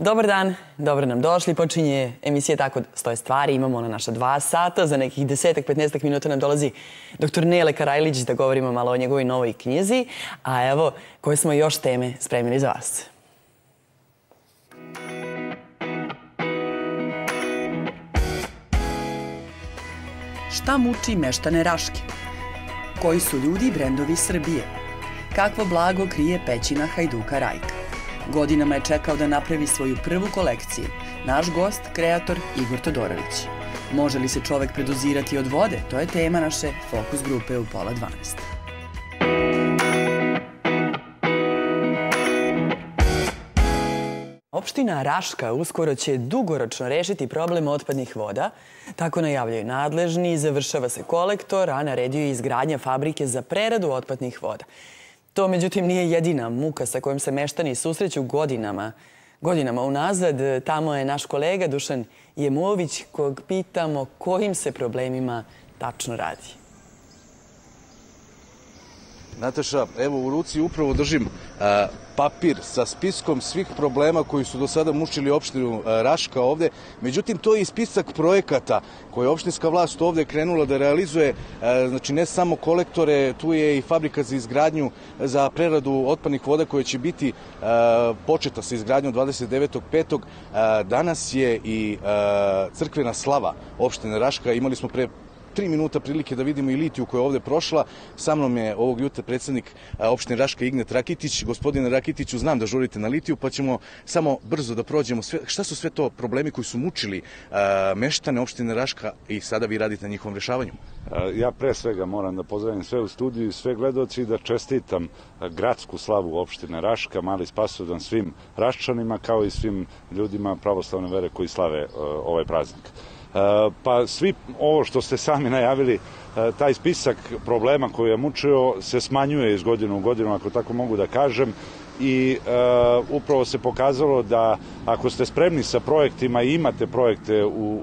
Dobar dan, dobro nam došli. Počinje emisija Tako stoje stvari. Imamo na naša 2 sata. Za nekih 10-15 minuta nam dolazi dr. Nele Karajlić da govorimo malo o njegovoj novoj knjizi. A evo, koje smo još teme spremili za vas. Šta muči meštane Raške? Koji su ljudi i brendovi Srbije? Kakvo blago krije pećina Hajduka Rajka? Godinama je čekao da napravi svoju prvu kolekciju. Naš gost, kreator Igor Todorović. Može li se čovek predozirati od vode? To je tema naše Fokus grupe u 11:30. Opština Raška uskoro će dugoročno rešiti problem otpadnih voda. Tako najavljaju nadležni, završava se kolektor, a naredio je izgradnja fabrike za preradu otpadnih voda. To, međutim, nije jedina muka sa kojom se meštani susreću godinama unazad. Tamo je naš kolega Dušan Jemović, kog pitamo kojim se problemima tačno radi. Nataša, evo u ruci upravo držim papir sa spiskom svih problema koji su do sada mučili opštinu Raška ovde. Međutim, to je i spisak projekata koje je opštinska vlast ovde krenula da realizuje. Znači, ne samo kolektore, tu je i fabrika za izgradnju za preradu otpadnih voda koja će biti početa sa izgradnjom 29.5. Danas je i crkvena slava opštine Raška. Imali smo pre 3 minuta prilike da vidimo i litiju koja je ovde prošla. Sa mnom je ovog jutra predsednik opštine Raška Ignet Rakitić. Gospodine Rakitiću, znam da žurite na litiju, pa ćemo samo brzo da prođemo šta su sve to problemi koji su mučili meštane opštine Raška i sada vi radite na njihovom rešavanju. Ja pre svega moram da pozdravim sve u studiju i sve gledaoci i da čestitam gradsku slavu opštine Raška, Mali Spasovdan svim Raščanima kao i svim ljudima pravoslavne vere koji slave ovaj praznik. Pa svi ovo što ste sami najavili, taj spisak problema koji je mučio se smanjuje iz godine u godinu, ako tako mogu da kažem, i upravo se pokazalo da ako ste spremni sa projektima i imate projekte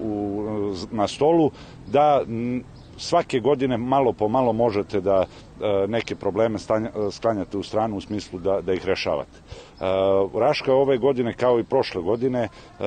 na stolu, da svake godine malo po malo možete da neke probleme sklanjate u stranu u smislu da ih rešavate. Raška ove godine, kao i prošle godine,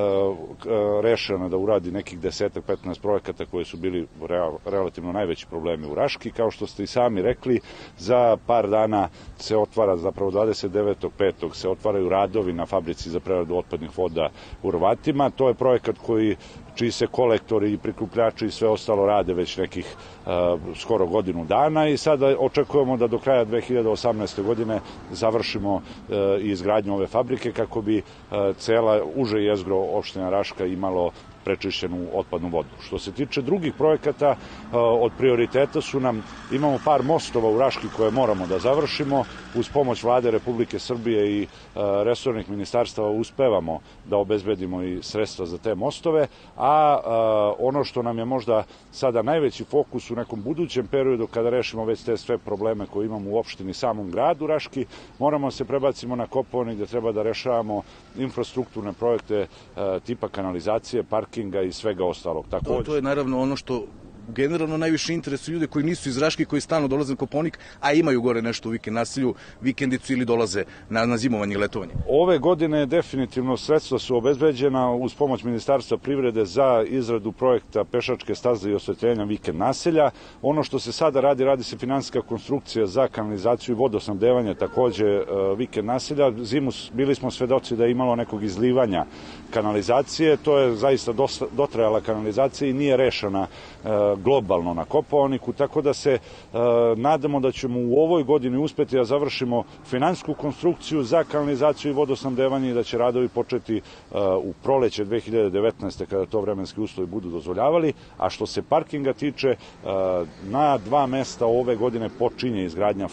rešena da uradi nekih 10-15 projekata koji su bili relativno najveći problemi u Raški. Kao što ste i sami rekli, za par dana se otvara, zapravo 29.5. se otvaraju radovi na fabrici za preradu otpadnih voda u Rvatima. To je projekat čiji se kolektori i prikupljači i sve ostalo rade već nekih skoro godinu dana i sada očekujemo da do kraja 2018. godine završimo izgradnju ove fabrike kako bi cela uže jezgro opština Raška imalo prečišćenu otpadnu vodu. Što se tiče drugih projekata, od prioriteta imamo par mostova u Raški koje moramo da završimo. Uz pomoć Vlade Republike Srbije i resornih ministarstava uspevamo da obezbedimo i sredstva za te mostove, a ono što nam je možda sada najveći fokus u nekom budućem periodu kada rešimo već te sve probleme koje imamo u opštini samom gradu Raški, moramo se prebacimo na Kopaonik gde treba da rešavamo infrastrukturne projekte tipa kanalizacije, parkinga i svega ostalog. To je naravno ono što generalno najviše interesuje ljude koji nisu iz Raške, koji stalno dolaze na Kopaonik, a imaju gore nešto u vikend naselju, vikendicu ili dolaze na zimovanje i letovanje. Ove godine definitivno sredstva su obezbeđena uz pomoć Ministarstva privrede za izradu projekta pešačke staze i osvetljenja vikend naselja. Ono što se sada radi se finansijska konstrukcija za kanalizaciju i vodosnabdevanje takođe vikend naselja. Zimus bili smo svedoci da je imalo nekog izlivanja kanalizacije. To je zaista dotrajala kanalizacija i nije rešena globalno na Kopaoniku, tako da se nadamo da ćemo u ovoj godini uspeti da završimo finansijsku konstrukciju za kanalizaciju i vodosnabdevanje i da će radovi početi u proleće 2019. kada to vremenski uslovi budu dozvoljavali, a što se parkinga tiče, na 2 mesta ove godine počinje izgradnja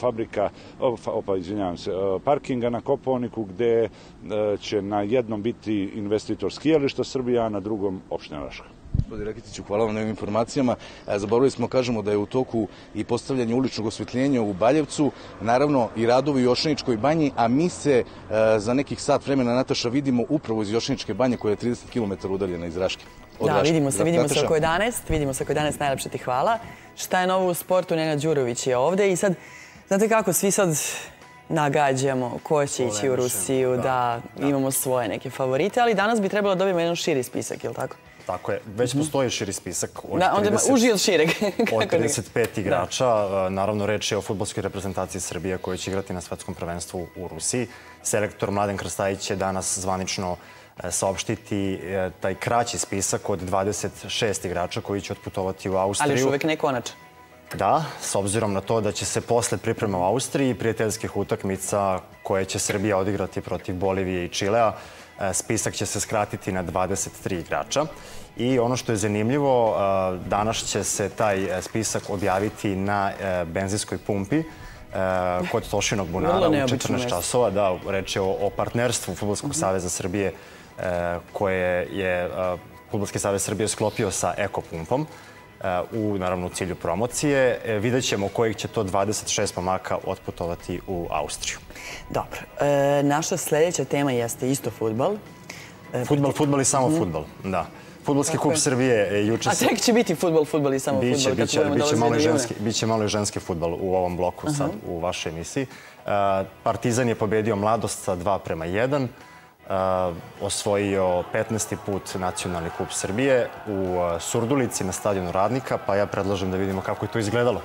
parkinga na Kopaoniku gde će na jednom biti investitor Skijališta Srbija, a na drugom opština Raška. Gospodine Rakitiću, hvala vam na ovim informacijama. Zaboravili smo, kažemo da je u toku i postavljanje uličnog osvetljenja u Baljevcu, naravno i radovi u Jošaničkoj banji, a mi se za nekih sat vremena, Nataša, vidimo upravo iz Jošaničke banje koja je 30 km udaljena iz Raške. Da, vidimo se oko 11, najlepše ti hvala. Šta je novo u sportu? Nenad Đurović je ovde i sad, znate kako, svi sad nagađamo ko će ići u Rusiju, da imamo svoje neke favorite, ali danas bi trebalo da dobijemo jedan širi spisak, je li tako? Tako je. Već postoji širi spisak od uži od šireg. Od 35 igrača. Naravno, reč je o fudbalskoj reprezentaciji Srbije koja će igrati na svetskom prvenstvu u Rusiji. Selektor Mladen Krstajić će danas zvanično saopštiti taj kraći spisak od 26 igrača koji će otputovati u Austriju. Ali još uvek ne konačan. Da, s obzirom na to da će se posle priprema u Austriji i prijateljskih utakmica koje će Srbija odigrati protiv Bolivije i Čilea, spisak će se skratiti na 23 igrača. I ono što je zanimljivo, danas će se taj spisak objaviti na benzinskoj pumpi kod Tošinog bunara u 14 časova. Da, reč je o partnerstvu Fudbalskog saveza Srbije koje je Fudbalski savez Srbije sklopio sa Ekopumpom u, naravno, cilju promocije. Vidjet ćemo kojih će to 26 pomaka otputovati u Austriju. Dobro. Naša sljedeća tema jeste isto fudbal. Fudbal i samo fudbal, da. Fudbalski klub Srbije juče... A tek će biti fudbal i samo fudbal? Biće malo i ženski fudbal u ovom bloku sad u vašoj emisiji. Partizan je pobedio Mladost sa 2:1. Osvojio 15. put nacionalni klub Srbije u Surdulici na stadionu Radnika, pa ja predlažem da vidimo kako je to izgledalo.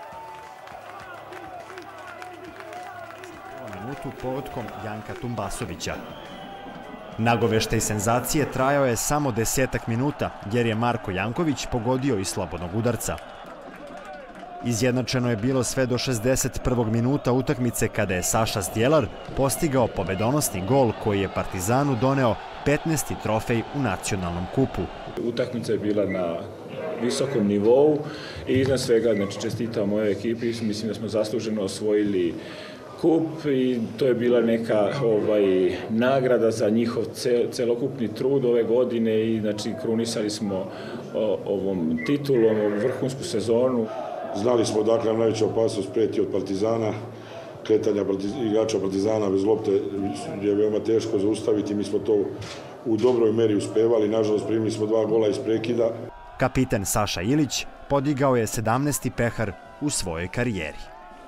Minutu pogodkom Janka Tumbasovića. Nagoveštaj senzacije trajao je samo 10 minuta, jer je Marko Janković pogodio iz slobodnog udarca. Izjednačeno je bilo sve do 61. minuta utakmice kada je Saša Zdjelar postigao pobedonosni gol koji je Partizanu doneo 15. trofej u nacionalnom kupu. Utakmica je bila na visokom nivou i iznad svega čestitam mojoj ekipi. Mislim da smo zasluženo osvojili kup i to je bila neka nagrada za njihov celokupni trud ove godine i krunisali smo ovom titulom, ovu vrhunsku sezonu. Znali smo dakle nam najveća opasnost preti od Partizana, kretanja igrača Partizana bez lopte je veoma teško zaustaviti. Mi smo to u dobroj meri uspevali, nažalost primili smo 2 gola iz prekida. Kapiten Saša Ilić podigao je 17. pehar u svojoj karijeri.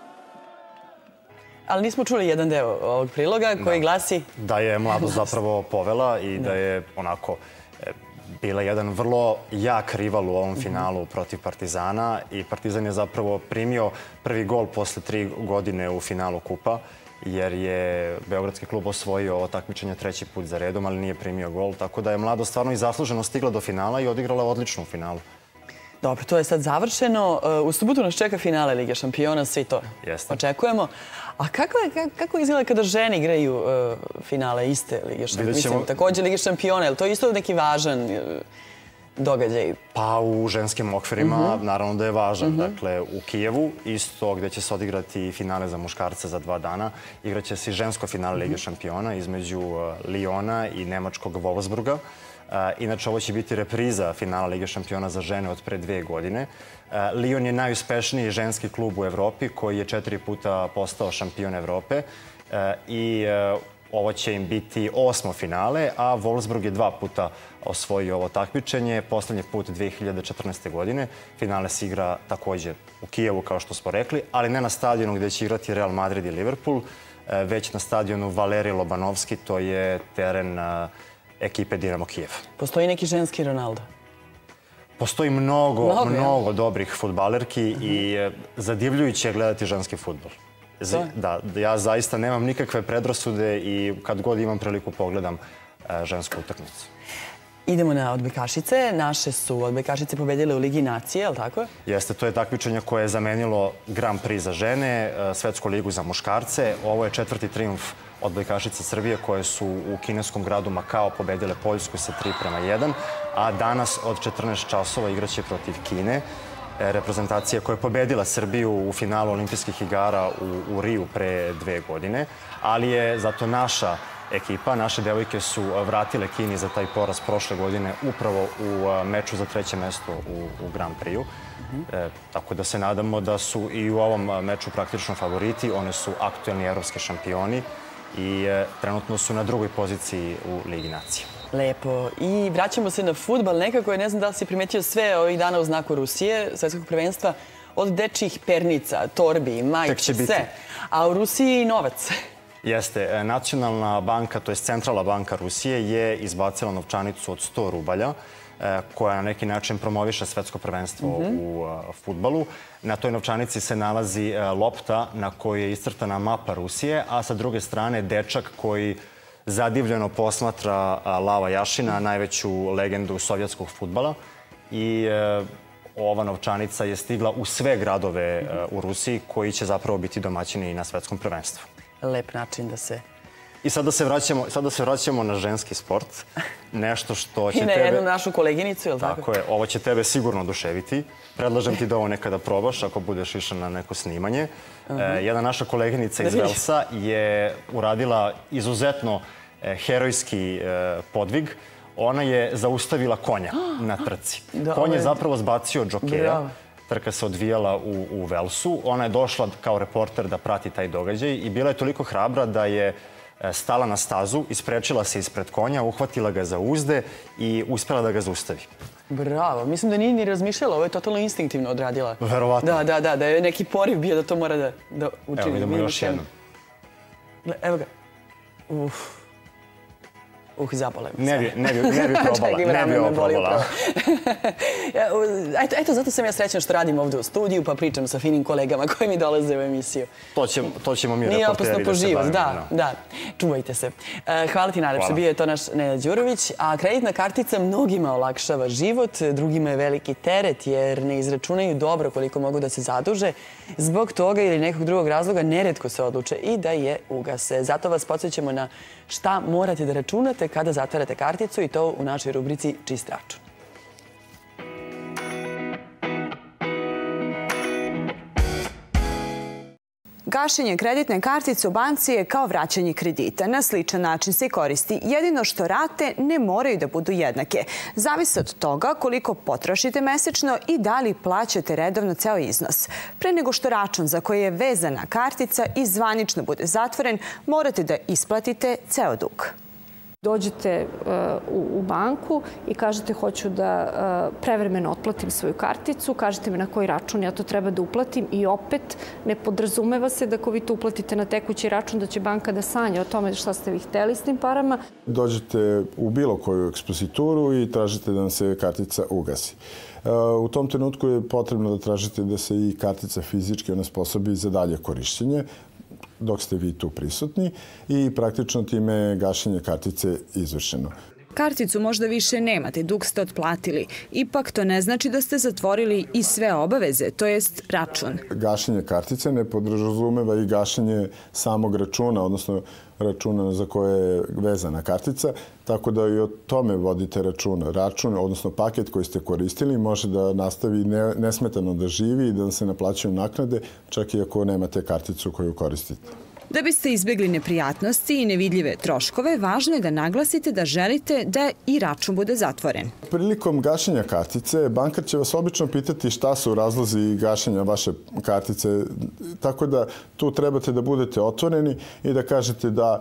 Ali nismo čuli jedan deo ovog priloga koji glasi... Da je Mladost zapravo povela i da je onako bila jedan vrlo jak rival u ovom finalu protiv Partizana i Partizan je zapravo primio prvi gol posle 3 godine u finalu kupa, jer je Beogradski klub osvojio ovo takmičenje 3. put za redom, ali nije primio gol, tako da je Mladost stvarno i zasluženo stigla do finala i odigrala odlično u finalu. Dobro, to je sad završeno. U subotu nas čeka finale Lige šampiona, svi to očekujemo. A kako izgleda kada žene igraju finale iste Lige šampiona? Također Lige šampiona, je li to isto neki važan događaj? Pa u ženskim okvirima naravno da je važan. Dakle, u Kijevu, isto gde će se odigrati finale za muškarce za 2 dana, igraće se i žensko finale Lige šampiona između Liona i nemačkog Wolfsburga. Inače, ovo će biti repriza finala Lige šampiona za žene od pre 2 godine. Lion je najuspešniji ženski klub u Evropi koji je 4 puta postao šampion Evrope i ovo će im biti 8. finale, a Wolfsburg je 2 puta osvojio ovo takmičenje, poslednji put 2014. godine. Finale se igra također u Kijevu, kao što smo rekli, ali ne na stadionu gde će igrati Real Madrid i Liverpool, već na stadionu Valerij Lobanovski, to je teren ekipe Dinamo Kijev. Postoji neki ženski Ronaldo? Postoji mnogo dobrih fudbalerki i zadivljujuće je gledati ženski fudbal. Da, ja zaista nemam nikakve predrasude i kad god imam priliku pogledam žensku utakmicu. Idemo na odbojkašice. Naše su odbojkašice pobedile u Ligi nacije, je li tako? Jeste, to je takmičenje koje je zamenilo Grand Prix za žene, Svetsku ligu za muškarce. Ovo je 4. trijumf odbojkašica Srbije koje su u kineskom gradu Makao pobedile Poljsku sa 3:1, a danas od 14 časova igraće protiv Kine. Reprezentacija koja je pobedila Srbiju u finalu olimpijskih igara u Riju pre 2 godine, ali je zato naša ekipa, naše devojke su vratile Kini za taj poraz prošle godine upravo u meču za 3. mesto u Grand Prix-u. Tako da se nadamo da su i u ovom meču praktično favoriti. One su aktuelni evropski šampioni i trenutno su na 2. poziciji u Ligi nacija. Lepo. I vraćamo se na fudbal. Nekako je, ne znam da li si primetio sve ovih dana u znaku Rusije, svetskog prvenstva. od dečjih pernica, torbi, majica, sve. A u Rusiji novac. Jeste. Nacionalna banka, to je Centralna banka Rusije, je izbacila novčanicu od 100 rubalja koja na neki način promoviše svetsko prvenstvo u fudbalu. Na toj novčanici se nalazi lopta na kojoj je iscrtana mapa Rusije, a sa druge strane dečak koji zadivljeno posmatra Lava Jašina, najveću legendu sovjetskog fudbala. I ova novčanica je stigla u sve gradove u Rusiji koji će zapravo biti domaćini na svetskom prvenstvu. Lep način da se... I sad da se vraćamo na ženski sport. Nešto što će tebe... I na jednu našu koleginicu, je li tako? Tako je. Ovo će tebe sigurno oduševiti. Predlažem ti da ovo nekada probaš ako budeš išla na neko snimanje. Jedna naša koleginica iz Velsa je uradila izuzetno herojski podvig. Ona je zaustavila konja na trci. Konj je zapravo zbacio džokeja. Trka se odvijala u Velsu. Ona je došla kao reporter da prati taj događaj i bila je toliko hrabra da je stala na stazu, isprečila se ispred konja, uhvatila ga za uzde i uspela da ga zaustavi. Bravo. Mislim da nije ni razmišljala, ovo je totalno instinktivno odradila. Verovatno. Da je neki poriv bio da to mora da učini. Evo, idemo još jednom. Evo ga. Zabole me. Ne bi ovo probala. Eto, zato sam ja srećna što radim ovdje u studiju, pa pričam sa finim kolegama koji mi dolaze u emisiju. To ćemo mi reporteri da se bavimo. Nije opasno po život, da. Čuvajte se. Hvala ti najlepše, bio je to naš Nenad Đurović. A kreditna kartica mnogima olakšava život, drugima je veliki teret jer ne izračunaju dobro koliko mogu da se zaduže. Zbog toga ili nekog drugog razloga neretko se odluče i da je ugase. Zato vas podsjećamo na šta morate da računate kada zatvarate karticu i to u našoj rubrici Čist račun. Gašenje kreditne kartice u banci je kao vraćanje kredita. Na sličan način se koristi. Jedino što rate ne moraju da budu jednake. Zavise od toga koliko potrošite mesečno i da li plaćate redovno ceo iznos. Pre nego što račun za koji je vezana kartica i zvanično bude zatvoren, morate da isplatite ceo dug. Dođete u banku i kažete hoću da prevremeno otplatim svoju karticu, kažete mi na koji račun ja to treba da uplatim i opet ne podrazumeva se da ako vi to uplatite na tekući račun da će banka da sanja o tome šta ste vi hteli s tim parama. Dođete u bilo koju ekspozituru i tražite da vam se kartica ugasi. U tom trenutku je potrebno da tražite da se i kartica fizički onesposobi za dalje korišćenje dok ste vi tu prisutni i praktično time je gašenje kartice izvršeno. Karticu možda više nemate, dug ste otplatili. Ipak to ne znači da ste zatvorili i sve obaveze, to jest račun. Gašenje kartice ne podrazumeva i gašenje samog računa, odnosno računa za koje je vezana kartica, tako da i o tome vodite računa. Račun, odnosno paket koji ste koristili, može da nastavi nesmetano da živi i da se naplaćuju naknade, čak i ako nemate karticu koju koristite. Da biste izbjegli neprijatnosti i nevidljive troškove, važno je da naglasite da želite da i račun bude zatvoren. Prilikom gašenja kartice, bankar će vas obično pitati šta su razlozi gašenja vaše kartice, tako da tu trebate da budete otvoreni i da kažete da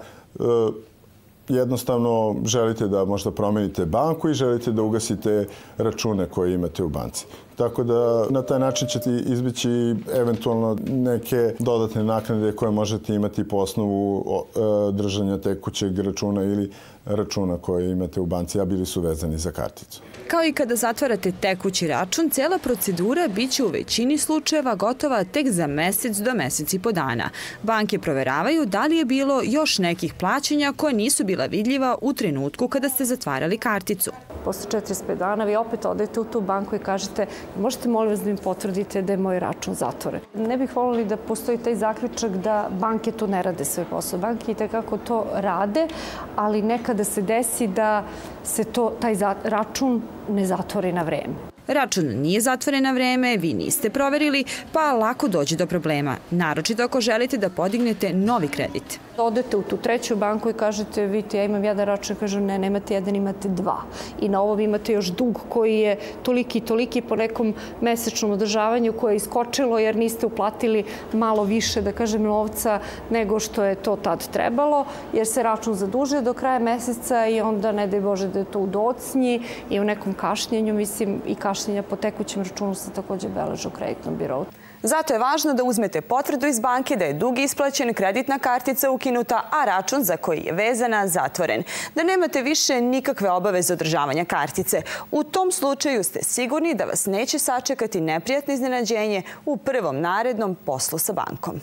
jednostavno želite da možda promenite banku i želite da ugasite račune koje imate u banci. Tako da na taj način ćete izbjeći eventualno neke dodatne naknade koje možete imati po osnovu držanja tekućeg računa ili računa koje imate u banci, a bili su vezani za karticu. Kao i kada zatvarate tekući račun, cijela procedura biće u većini slučajeva gotova tek za mesec do mesec i po dana. Banke proveravaju da li je bilo još nekih plaćanja koje nisu bila vidljiva u trenutku kada ste zatvarali karticu. Posle 45 dana vi opet odete u tu banku i kažete možete molim vas da mi potvrdite da je moj račun zatvoren. Ne bih voljeli da postoji taj zaključak da banke to ne rade svoj posao. Banke i tekako to rade, ali nekada se desi da se taj račun ne zatvori na vreme. Račun nije zatvoren na vreme, vi niste proverili, pa lako dođe do problema. Naročito ako želite da podignete novi kredit. Odete u tu treću banku i kažete, vidite, ja imam jedan račun, kažu ne, nemate jedan, imate dva. I na ovom imate još dug koji je toliki po nekom mesečnom održavanju koje je iskočilo jer niste uplatili malo više, da kažem, novca nego što je to tad trebalo, jer se račun zadužuje do kraja meseca i onda, ne daj Bože, da je to u docnji i u nekom kašnjenju, mislim i kašnjenja po tekućem računu se također beleže u kreditnom birovu. Zato je važno da uzmete potvrdu iz banke da je dug isplaćen, kreditna kartica ukinuta, a račun za koji je vezana zatvoren. Da nemate više nikakve obaveze održavanja kartice. U tom slučaju ste sigurni da vas neće sačekati neprijatno iznenađenje u prvom narednom poslu sa bankom.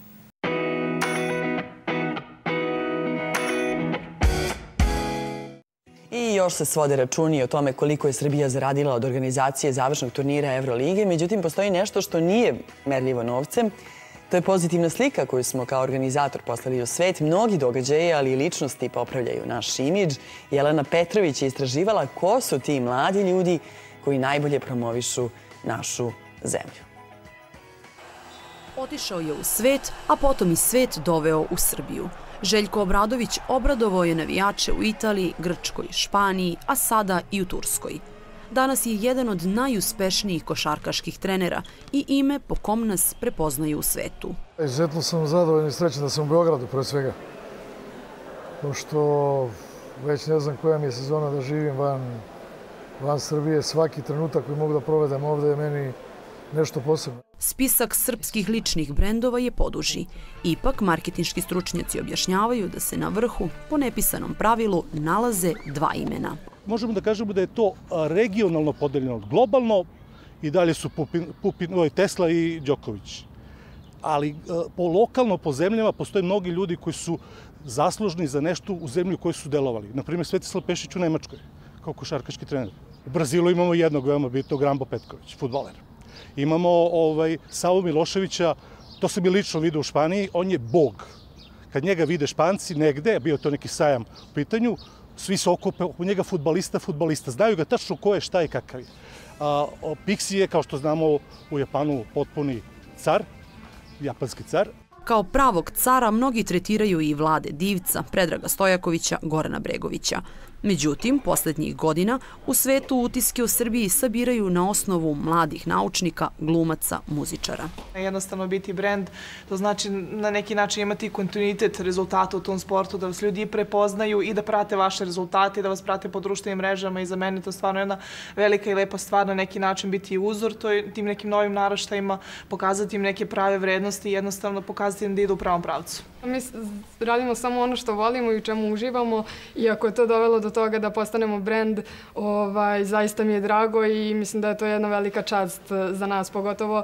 I još se svode računi o tome koliko je Srbija zaradila od organizacije završnog turnira Evrolige. Međutim, postoji nešto što nije merljivo novcem. To je pozitivna slika koju smo kao organizator poslali u svet. Mnogi događaji, ali i ličnosti popravljaju naš imidž. Jelena Petrović je istraživala ko su ti mladi ljudi koji najbolje promovišu našu zemlju. Otišao je u svet, a potom i svet doveo u Srbiju. Željko Obradović obradovao je navijače u Italiji, Grčkoj, Španiji, a sada i u Turskoj. Danas je jedan od najuspešnijih košarkaških trenera i ime po kom nas prepoznaju u svetu. Izuzetno sam zadovoljan i srećan da sam u Beogradu, pre svega. Pošto već ne znam koja mi je sezona da živim van Srbije. Svaki trenutak koji mogu da provedem ovde je meni nešto posebno. Spisak srpskih ličnih brendova je poduži. Ipak, marketinški stručnjaci objašnjavaju da se na vrhu, po nepisanom pravilu, nalaze dva imena. Možemo da kažemo da je to regionalno podeljeno. Globalno i dalje su Tesla i Đoković. Ali lokalno po zemljama postoje mnogi ljudi koji su zaslužni za nešto u zemlju koju su delovali. Naprimjer, Svetislav Pešić u Nemačkoj, kao košarkaški trener. U Brazilu imamo jednog veoma bitnog, Rambo Petković, fudbaler. Imamo Savu Miloševića, to sam i lično vidio u Španiji, on je bog. Kad njega vide Španci negde, bio to neki sajam u pitanju, svi se okupe oko njega fudbalista. Znaju ga tačno ko je, šta je, kakav je. Pixi je, kao što znamo u Japanu, potpuni car, japanski car. Kao pravog cara mnogi tretiraju i Vlade Divca, Predraga Stojakovića, Gorana Bregovića. Međutim, posljednjih godina u svetu utiske o Srbiji sabiraju na osnovu mladih naučnika, glumaca, muzičara. Jednostavno biti brend, to znači na neki način imati kontinuitet rezultata u tom sportu, da vas ljudi prepoznaju i da prate vaše rezultate, da vas prate po društvenim mrežama i za mene to stvarno jedna velika i lepa stvar na neki način biti uzor tim nekim novim naraštajima, pokazati im neke prave vrednosti i jednostavno pokazati im da idu u pravom pravcu. Mi radimo samo ono što volimo i u čemu uživamo i ako je to dovelo do toga da postanemo brend, zaista mi je drago i mislim da je to jedna velika čast za nas, pogotovo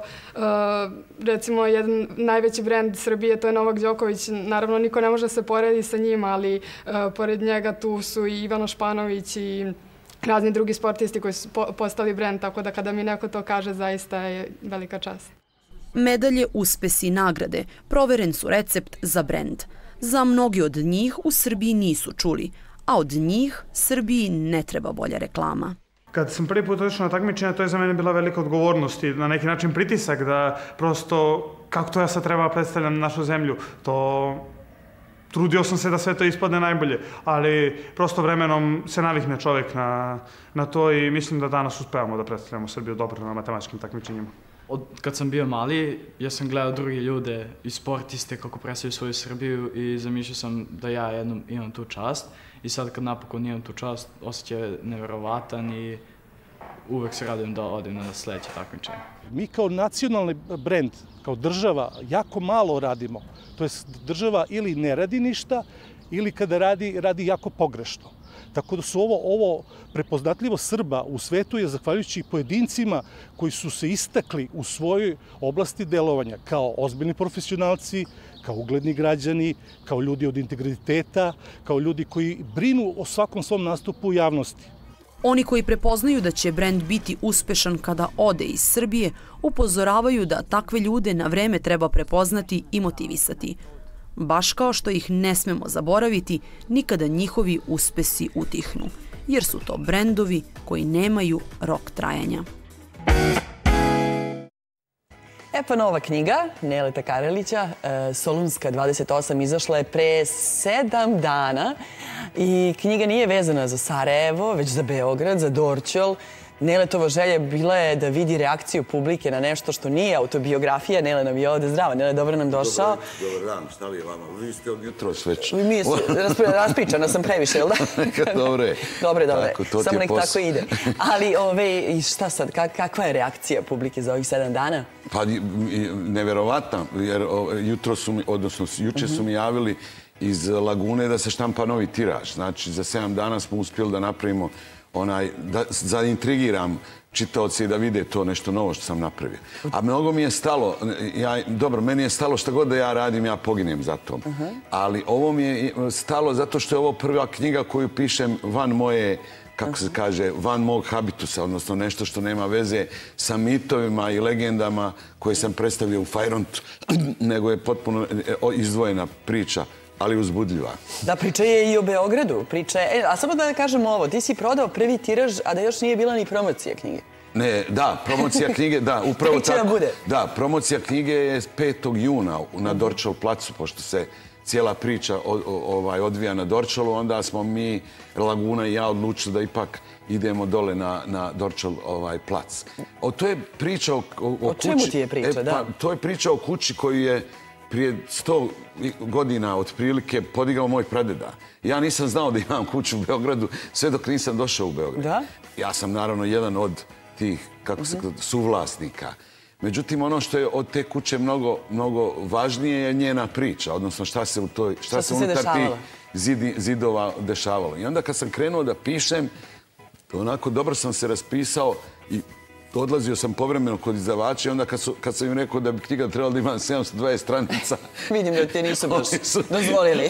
recimo jedan najveći brend Srbije, to je Novak Đoković. Naravno, niko ne može se porediti sa njim, ali pored njega tu su i Ivano Španović i razni drugi sportisti koji su postali brend, tako da kada mi neko to kaže, zaista je velika čast. Medalje, uspesi i nagrade proveren su recept za brend. Za mnogi od njih u Srbiji nisu čuli, a od njih Srbiji ne treba bolja reklama. Kad sam prvi put otišao na takmičenje, to je za mene bila velika odgovornost i na neki način pritisak da prosto kako to ja sad treba predstavljam našu zemlju. Trudio sam se da sve to ispadne najbolje, ali prosto vremenom se navikne čovjek na to i mislim da danas uspevamo da predstavljamo Srbiju dobro na matematičkim takmičenjima. Kad sam bio mali, ja sam gledao druge ljude i sportiste kako predstavljaju svoju Srbiju i zamišljao sam da ja jednom imam tu čast. I sad kad napokon imam tu čast, osjećaj je neverovatan i uvek se radujem da odem na sledeće takmičenje. Mi kao nacionalni brend, kao država, jako malo radimo. To je država ili ne radi ništa, ili kada radi jako pogrešno. Tako da su ovo prepoznatljivo Srba u svetu je zahvaljujući pojedincima koji su se istakli u svojoj oblasti delovanja kao ozbiljni profesionalci, kao ugledni građani, kao ljudi od integriteta, kao ljudi koji brinu o svakom svom nastupu u javnosti. Oni koji prepoznaju da će brend biti uspešan kada ode iz Srbije, upozoravaju da takve ljude na vreme treba prepoznati i motivisati. Baš kao što ih ne smemo zaboraviti, nikada njihovi uspesi utihnu, jer su to brendovi koji nemaju rok trajanja. Pa nova knjiga Neleta Karelića, Solunska 28, izašla je pre 7 dana i knjiga nije vezana za Sarajevo, već za Beograd, za Dorćol. Neletova želja bila je da vidi reakciju publike na nešto što nije autobiografija. Nele nam je ovde zdrava. Nele, dobro nam došao. Dobar dan, šta li je vama? Vi ste od jutros već. Raspičana sam previše, jel da? Dobre. Dobre. Samo nek tako ide. Ali šta sad, kakva je reakcija publike za ovih 7 dana? Pa neverovatna, jer juče su mi javili iz Lagune da se štampa novi tiraž. Znači, za 7 dana smo uspjeli da napravimo da zaintrigiram čitaoci i da vide to nešto novo što sam napravio. A mnogo mi je stalo, dobro, meni je stalo šta god da ja radim, ja poginem za to. Ali ovo mi je stalo zato što je ovo prva knjiga koju pišem van moje, kako se kaže, van mog habitusa, odnosno nešto što nema veze sa mitovima i legendama koje sam predstavio u Fajrontu, nego je potpuno izdvojena priča, ali uzbudljiva. Da, priča je i o Beogradu. A samo da kažemo ovo, ti si prodao prvi tiraž, a da još nije bila ni promocija knjige. Ne, da, promocija knjige, da, upravo tako. Da, promocija knjige je 5. juna na Dorčol placu, pošto se cijela priča odvija na Dorčolu, onda smo mi, Laguna i ja, odlučili da ipak idemo dole na Dorčol plac. To je priča o kući. O čemu ti je priča, da? To je priča o kući koju je prije 100 godina otprilike podigao moj pradeda. Ja nisam znao da imam kuću u Beogradu sve dok nisam došao u Beograd. Da? Ja sam naravno jedan od tih, kako se kaže, suvlasnika. Međutim, ono što je od te kuće mnogo važnije je njena priča, odnosno šta se unutar tih zidova dešavalo. I onda kad sam krenuo da pišem, onako dobro sam se raspisao i odlazio sam povremeno kod izdavača i onda kad sam im rekao da bi knjiga trebala da ima 720 stranica... Vidim da ti nisu baš dozvolili.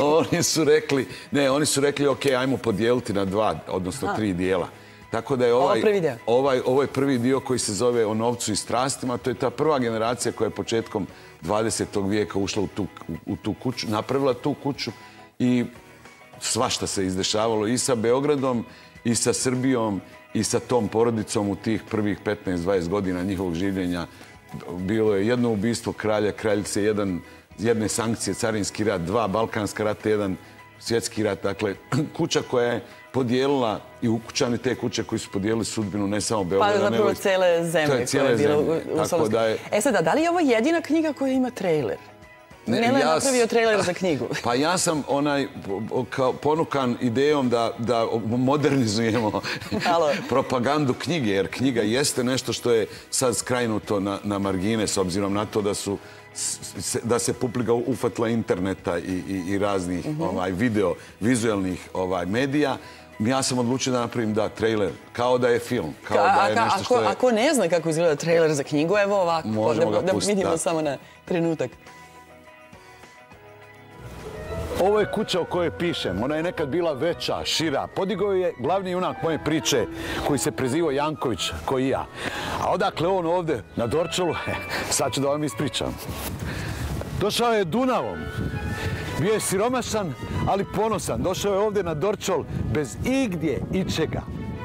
Oni su rekli, ok, ajmo podijeliti na 2, odnosno 3 dijela. Tako da je ovo je prvi dio koji se zove O novcu i strastima. To je ta prva generacija koja je početkom 20. vijeka ušla u tu kuću, napravila tu kuću i svašta se izdešavalo i sa Beogradom i sa Srbijom i sa tom porodicom u tih prvih 15-20 godina njihovog življenja. Bilo je jedno ubistvo kralja, kraljice, jedne sankcije, carinski rat, 2 balkanska rata, 1 svjetski rat. Dakle, kuća koja je podijelila i ukućani te kuće koji su podijelili sudbinu ne samo Beograda. Pa zapravo cijele zemlje. Cijele zemlje. Sada, da li je ovo jedina knjiga koja ima trailer? Nele je napravio trailer za knjigu. Pa ja sam ponukan idejom da modernizujemo propagandu knjige, jer knjiga jeste nešto što je sad skrajnuto na margine s obzirom na to da se publika ufatila interneta i raznih vizualnih medija. Ja sam odlučio da napravim trailer, kao da je film. Ako ne zna kako izgleda trailer za knjigu, evo ovako, da vidimo samo na trenutak. Ovo je kuća o kojoj pišem. Ona je nekad bila veća, šira. Podigao je glavni junak moje priče koji se prezivao Janković, koji i ja. A odakle on ovde na Dorčolu, sad ću da vam ispričam. Došao je Dunavom. Bio je siromašan, ali ponosan. Došao je ovde na Dorčol bez igdje ičega.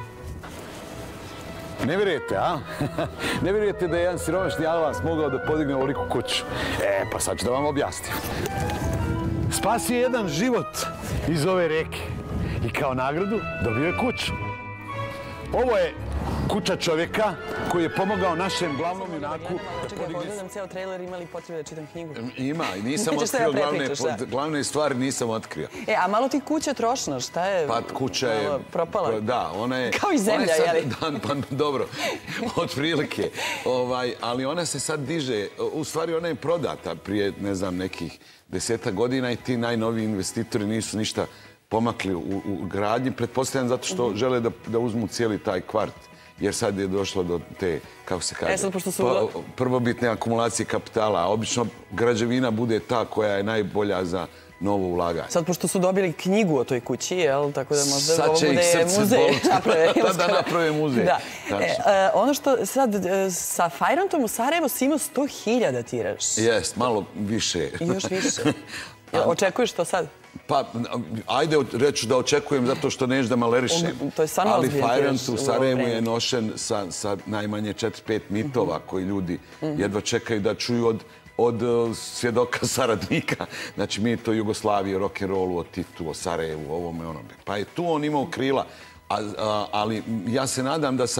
Ne vjerujete, a? Ne vjerujete da je jedan siromašni Alvas mogao da podigne ovoliku kuću? Pa sad ću da vam objasnim. Spasio je jedan život iz ove reke i kao nagradu dobio je kuću. Ovo je kuća čovjeka koji je pomogao našem glavnom junaku. Čekaj, ako odgledam ceo trailer, ima li potrebe da čitam knjigu? Ima, i nisam otkrio glavne stvari, nisam otkrio. A malo ti kuća trošna, šta je? Pa kuća je propala. Da, ona je... Kao i zemlja, jeli? Pa dobro, otprilike. Ali ona se sad diže, u stvari ona je prodata prije, ne znam, nekih 10 godina i ti najnoviji investitori nisu ništa pomakli u gradnji. Pretpostavljam zato što žele da uzmu cijeli taj kvart. Jer sad je došlo do te, kako se kaže, prvobitne akumulacije kapitala. A obično građevina bude ta koja je najbolja za novo ulaganje. Sad, pošto su dobili knjigu o toj kući, jel? Tako da možda ovo bude muzej. Da naprave muzej. Ono što sad sa Fajrontom u Sarajevo si imao 100.000 tiraž. Jest, malo više. Još više. Očekuješ to sad? Pa, ajde reću da očekujem zato što neš da malerišem. To je stvarno ozbiljno. Ali Fajront u Sarajevu je nošen sa najmanje 4-5 mitova koji ljudi jedva čekaju da čuju od svjedoka saradnika. Znači, mit o Jugoslaviji, o rock'n'rollu, o Titu, o Sarajevu, ovome, onome. Pa je tu on imao krila. Ali ja se nadam da sam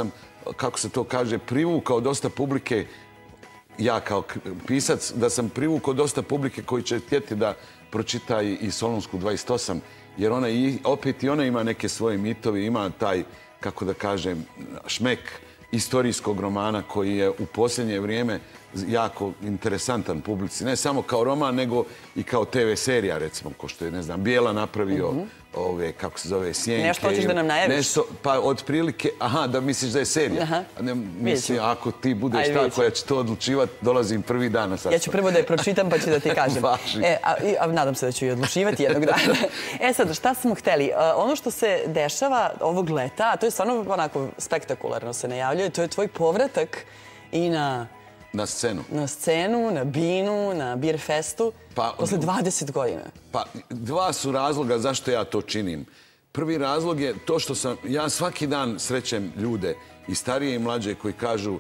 kako se to kaže, privukao dosta publike, ja kao pisac, da sam privukao dosta publike koji će htjeti da pročita i Solunsku 28, jer opet i ona ima neke svoje mitovi, ima taj, kako da kažem, šmek istorijskog romana koji je u posljednje vrijeme jako interesantan publici. Ne samo kao roman, nego i kao TV serija, recimo, ko što je, ne znam, Bijela napravio ove, kako se zove, Sjenke. Nešto hoćeš da nam najaviš? Nešto, pa otprilike, da misliš da je serija. Mislim, ako ti budeš ta koja će to odlučivati, dolazim prvi dan na sastav. Ja ću prvo da je pročitam pa ću da ti kažem. Nadam se da ću i odlučivati jednog dana. Sad, šta smo hteli? Ono što se dešava ovog leta, a to je stvarno onako spektakularno se najavljuje, to je tvoj povratak i na scenu. Na scenu, na Binu, na Beer Festu, posle 20 godina. Pa, dva su razloga zašto ja to činim. Prvi razlog je to što ja svaki dan srećem ljude, i starije i mlađe, koji kažu,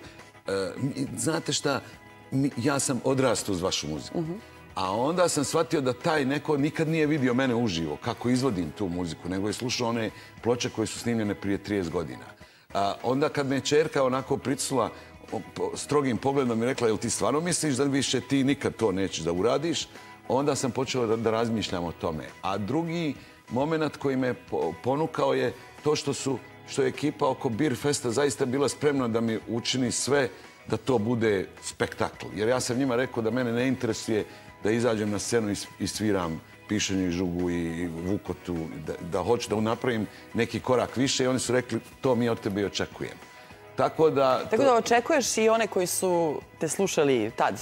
znate šta, ja sam odrastao uz vašu muziku. A onda sam shvatio da taj neko nikad nije vidio mene uživo, kako izvodim tu muziku, nego je slušao one ploče koje su snimljene prije 30 godina. Onda kad me ćerka onako pritisnula strogim pogledom i rekla, jel ti stvarno misliš da više ti nikad to nećeš da uradiš? Onda sam počeo da razmišljam o tome. A drugi moment koji me ponukao je to što je ekipa oko Beer Festa zaista bila spremna da mi učini sve da to bude spektakl. Jer ja sam njima rekao da mene ne interesuje da izađem na scenu i sviram Pišenju i Žugu i Vukotu, da hoću da napravim neki korak više, i oni su rekli, to mi od tebe i očekujemo. Tako da očekuješ i one koji su te slušali tad,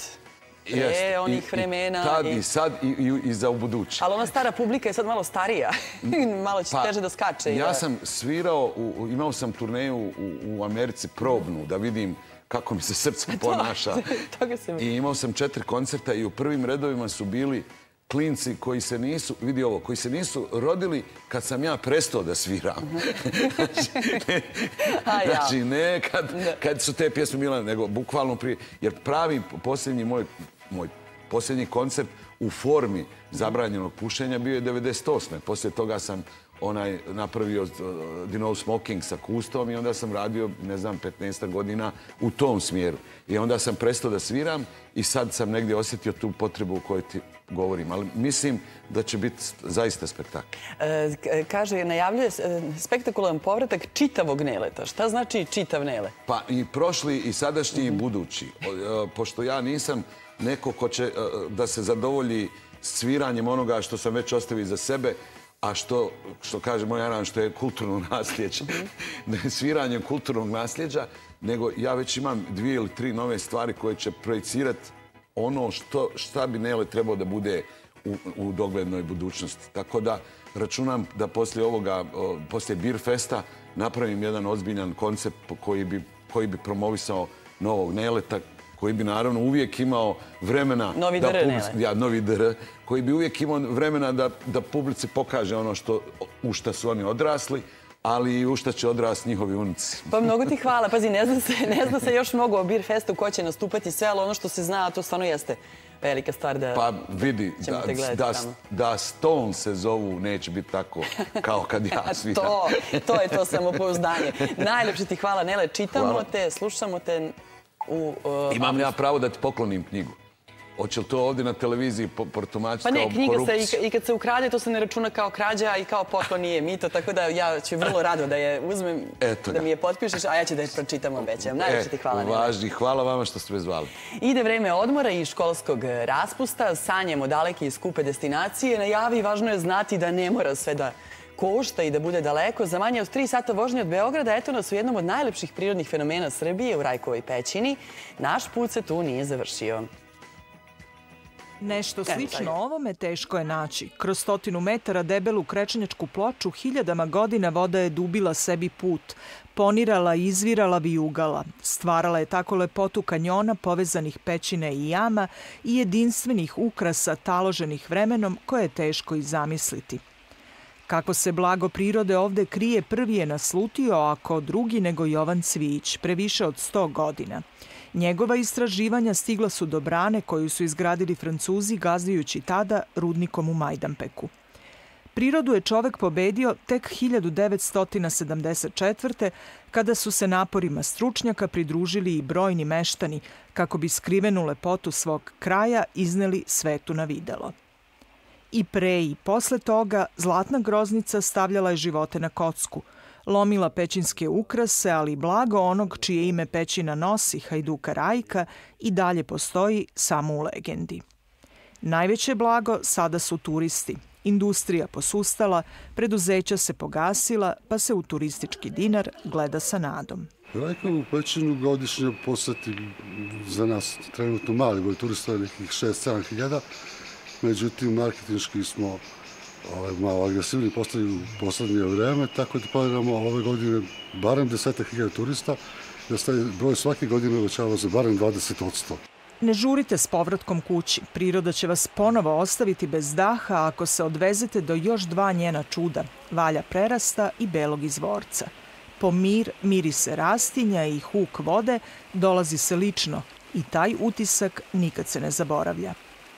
onih vremena. Tad i sad i za u budući. Ali ona stara publika je sad malo starija. Malo će teže da skače. Ja sam svirao, imao sam turneju u Americi probnu, da vidim kako mi se srce ponaša. I imao sam 4 koncerta i u prvim redovima su bili klinci koji se nisu, vidi ovo, koji se nisu rodili kad sam ja prestao da sviram. Znači, ne kad su te pjesme bile, nego bukvalno prije. Jer pravi moj posljednji koncert u formi zabranjenog pušenja bio je 98. Poslije toga sam napravio No Smoking sa Kustom i onda sam radio, ne znam, 15 godina u tom smjeru. I onda sam prestao da sviram i sad sam negdje osjetio tu potrebu o kojoj ti govorim. Ali mislim da će biti zaista spektakl. Kaže, najavljuje spektakularan povratak čitavog Neleta. Šta znači čitav Nele? Pa i prošli, i sadašnji, i budući. Pošto ja nisam neko ko će da se zadovolji sviranjem onoga što sam već ostavio iza sebe, a što kaže moj aranž, što je kulturno nasljeđe. Ne sviranjem kulturnog nasljeđa, nego ja već imam 2 ili 3 nove stvari koje će projicirati ono šta bi Nele trebao da bude u doglednoj budućnosti. Tako da računam da poslije Beer Festa napravim jedan ozbiljan koncept koji bi promovisao novog Neleta, koji bi naravno uvijek imao vremena... Novi DR, Nele. Novi DR, koji bi uvijek imao vremena da publici pokaže ono u šta su oni odrasli, ali i u šta će odrasti njihovi unici. Pa mnogo ti hvala. Pazi, ne zna se još mnogo o Beer Festu, ko će nastupati sve, ali ono što se zna, to stvarno jeste velika stvar da pa vidi, da Stone se zovu, neće biti tako kao kad ja sviram. To je to samopouzdanje. Najlepše ti hvala, Nele. Čitamo te, slušamo te. Imam li ja pravo da ti poklonim knjigu? Hoće li to ovdje na televiziji protumačiti kao korupciju? Pa ne, knjiga se i kad se ukrade, to se ne računa kao krađa i kao poklon nije mito, tako da ja ću vrlo rado da je uzmem, da mi je potpišeš, a ja ću da je pročitam, obećajem. Najljepše ti hvala. Važni, hvala vama što ste me zvali. Ide vreme odmora i školskog raspusta, sanjemo daleke i skupe destinacije. Najavi, važno je znati da ne mora sve da košta i da bude daleko. Za manje od 3 sata vožnje od Beograda, eto nas u jednom od najlepših prirodnih fenomena Srbije, u Rajkovoj pećini. Naš put se tu nije završio. Nešto slično ovome teško je naći. Kroz 100 metara debelu krečenjačku ploču hiljadama godina voda je dubila sebi put, ponirala, izvirala, vijugala. Stvarala je tako lepotu kanjona povezanih pećine i jama i jedinstvenih ukrasa taloženih vremenom koje je teško i zamisliti. Kako se blago prirode ovde krije, prvi je naslutio, ako drugi nego Jovan Cvijić, pre više od 100 godina. Njegova istraživanja stigla su do brane koju su izgradili Francuzi gazdujući tada rudnikom u Majdanpeku. Prirodu je čovek pobedio tek 1974. kada su se naporima stručnjaka pridružili i brojni meštani kako bi skrivenu lepotu svog kraja izneli svetu na videlo. I pre i posle toga Zlatna groznica stavljala je živote na kocku, lomila pećinske ukrase, ali blago onog čije ime pećina nosi, Hajduka Rajka, i dalje postoji samo u legendi. Najveće blago sada su turisti. Industrija posustala, preduzeća se pogasila, pa se u turistički dinar gleda sa nadom. Rajkovu pećinu godišnje poseti za nas trenutno mali broj turista, nekih 6-7 hiljada. Međutim, marketinški smo malo agresivni postali u poslednje vreme, tako da planiramo ove godine barem 10.000 turista, da se taj broj svake godine uvećava za barem 20%. Ne žurite s povratkom kući. Priroda će vas ponovo ostaviti bez daha ako se odvezete do još 2 njena čuda, Valja Prerasta i Belog izvorca. Po mir, mirise rastinja i huk vode dolazi se lično i taj utisak nikad se ne zaboravlja.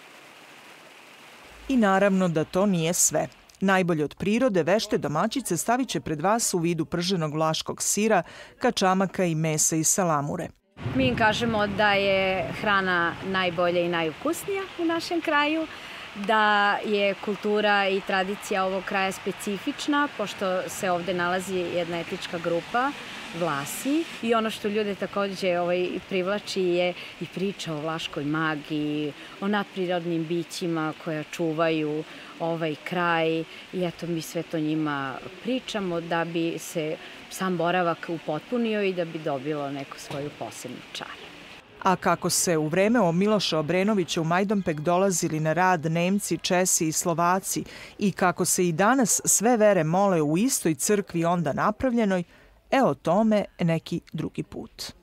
I naravno da to nije sve. Najbolje od prirode vešte domaćice stavit će pred vas u vidu prženog vlaškog sira, kačamaka i mesa iz salamure. Mi im kažemo da je hrana najbolja i najukusnija u našem kraju, da je kultura i tradicija ovog kraja specifična, pošto se ovde nalazi jedna etnička grupa, Vlasi. I ono što ljude takođe privlači je i priča o vlaškoj magiji, o nadprirodnim bićima koja čuvaju ovaj kraj. I eto, mi sve to njima pričamo da bi se sam boravak upotpunio i da bi dobilo neku svoju posebnu čar. A kako se u vreme Miloša Obrenovića u Majdanpek dolazili na rad Nemci, Česi i Slovaci i kako se i danas sve vere mole u istoj crkvi onda napravljenoj, o tome neki drugi put.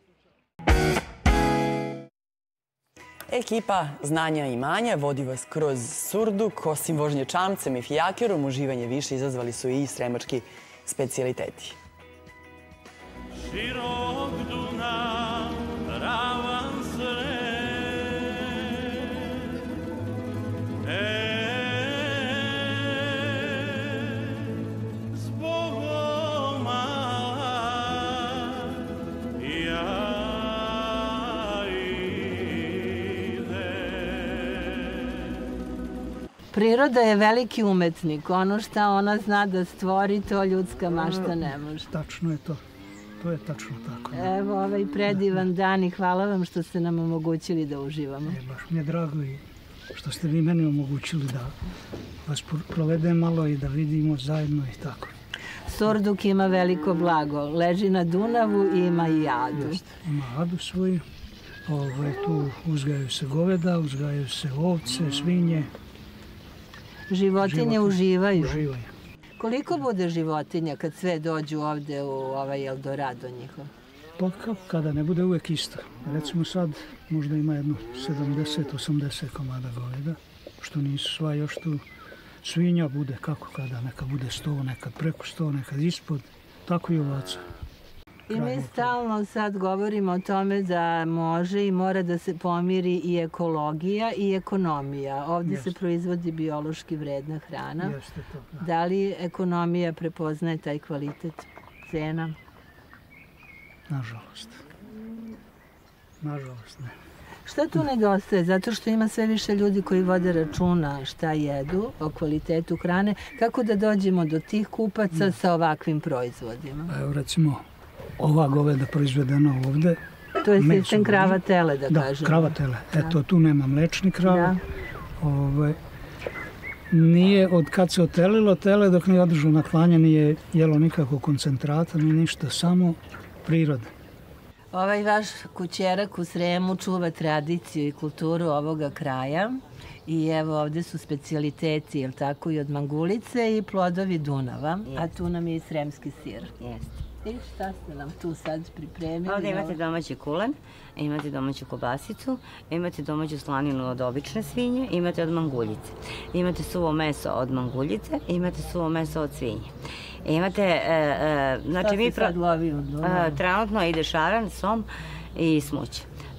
Ekipa Znanja i imanja vodi vas kroz Surduk. Osim vožnje čamcem i fijakerom, uživanje više izazvali su i sremački specijaliteti. Širok Dunav, ravan Priroda je veliki umetnik. Ono što ona zna da stvori, to ljudska mašta ne može. Tačno je to. To je tačno tako. Evo ovaj predivan dan i hvala vam što ste nam omogućili da uživamo. Baš mi je drago i što ste vi meni omogućili da vas provedem malo i da vidimo zajedno i tako. Surduk ima veliko blago. Leži na Dunavu i ima i adu. Ima adu svoju. Tu uzgajaju se goveda, uzgajaju se ovce, svinje. Životinje uživaju. Uživaju. Koliko bude životinja kad sve dođu ovde u ovaj Eldorado njihov? Pa kada ne bude uvek isto. Recimo sad možda ima jedno 70-80 komada goveda, što nisu sva još tu. Svinja bude kako kada, neka bude 100, nekad preko 100, nekad ispod, tako i ovaca. I mi stalno sad govorimo o tome da može i mora da se pomiri i ekologija i ekonomija. Ovdje se proizvodi biološki vredna hrana. Jeste to, da. Da li ekonomija prepoznaje taj kvalitet cena? Nažalost. Nažalost ne. Šta tu nedostaje? Zato što ima sve više ljudi koji vode računa šta jedu, o kvalitetu hrane. Kako da dođemo do tih kupaca sa ovakvim proizvodima? Evo recimo, ova goveda proizvedena ovde. To je sistem krava-tele, da kažem. Da, krava-tele. Eto, tu nema mlečni krava. Nije od kad se otelilo tele dok ne održu na klanje, nije jelo nikako koncentrata, ni ništa, samo priroda. Ovaj vaš kućerak u Sremu čuva tradiciju i kulturu ovoga kraja. I evo ovde su specijaliteti, jel tako, i od mangulice i plodovi Dunava. A tu nam je i sremski sir. Jeste. I šta ste nam tu sad pripremili? Ovdje imate domaći kulen, imate domaću kobasicu, imate domaću slaninu od obične svinje, imate od manguljice. Imate suvo meso od manguljice, imate suvo meso od svinje. Imate, znači mi... Šta se sad lovi u Dunavu? Trenutno ide šaran, som i smuć.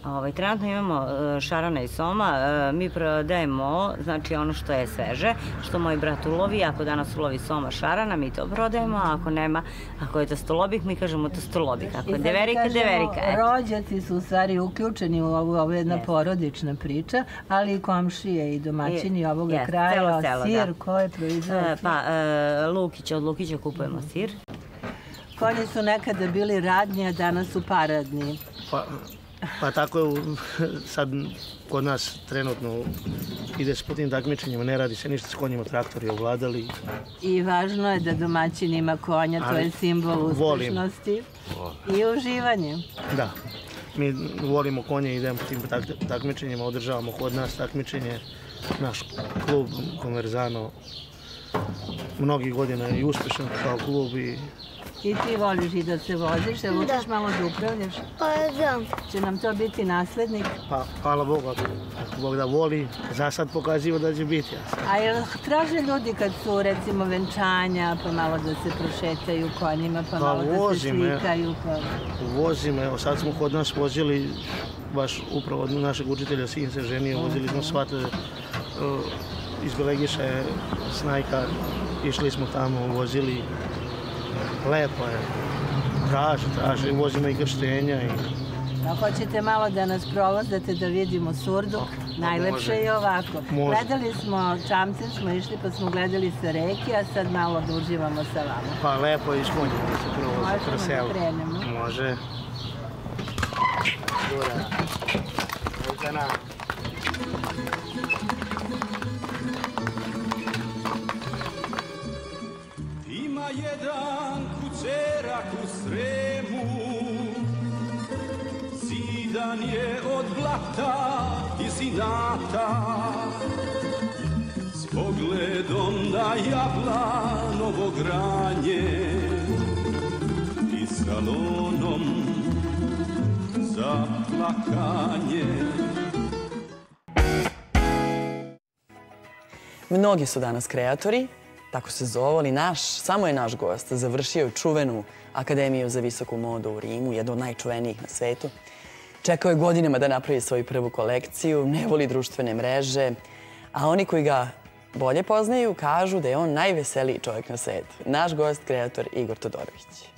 Trenutno imamo šarana i soma, mi prodajemo znači ono što je sveže, što moj brat ulovi, ako danas ulovi soma šarana, mi to prodajemo, a ako nema, ako je tostolobik, mi kažemo tostolobik, ako je deverika, deverika. Rođaci su u stvari uključeni u ovo jedna porodična priča, ali i komšije i domaćini ovoga kraja, sir, ko je proizveo? Pa, Lukića, od Lukića kupujemo sir. Konji su nekada bili radnji, a danas su paradni. Pa tako je sad kod nas trenutno ide s putim takmičenjima, ne radi se ništa s konjima, traktori ovladali. I važno je da domaćin ima konja, to je simbol uspešnosti i uživanje. Da, mi volimo konje, idemo tim takmičenjima, održavamo kod nas takmičenje, naš klub Conversano mnogih godina je uspešan kao klub I ti voliš i da se voziš, jel učiš malo da upravljaš? Pa da. Će nam to biti naslednik? Pa, hvala Bogu, ako Bog da voli, za sad pokaziva da će biti. A jel traže ljudi kad su, recimo, venčanja, pa malo da se prošetaju konjima, pa malo da se slikaju? Vozim, evo sad smo kod nas vozili, baš upravo od našeg učitelja, sin se ženio, vozili smo svate iz Belegiša je Snajka, išli smo tamo, vozili. Lepo je. Traže. Vozimo i krštenja. A hoćete malo da nas provozate da vidimo Surduk? Najlepše je ovako. Gledali smo, čamcem smo išli pa smo gledali sa reke, a sad malo da uživamo sa vama. Pa lepo je išmonje da se provoze kroz selo. Možemo da krenemo? Može. Dura. Jedan kućerak u Sremu, zidan je od blata i zinata, s pogledom na Jablanovo granje i salonom za plakanje. Mnogi su danas kreatori, tako se zove, ali samo je naš gost završio čuvenu Akademiju za visoku modu u Rimu, jednu od najčuvenijih na svetu. Čekao je godinama da napravi svoju prvu kolekciju, ne voli društvene mreže, a oni koji ga bolje poznaju kažu da je on najveseliji čovjek na svetu. Naš gost, kreator Igor Todorović.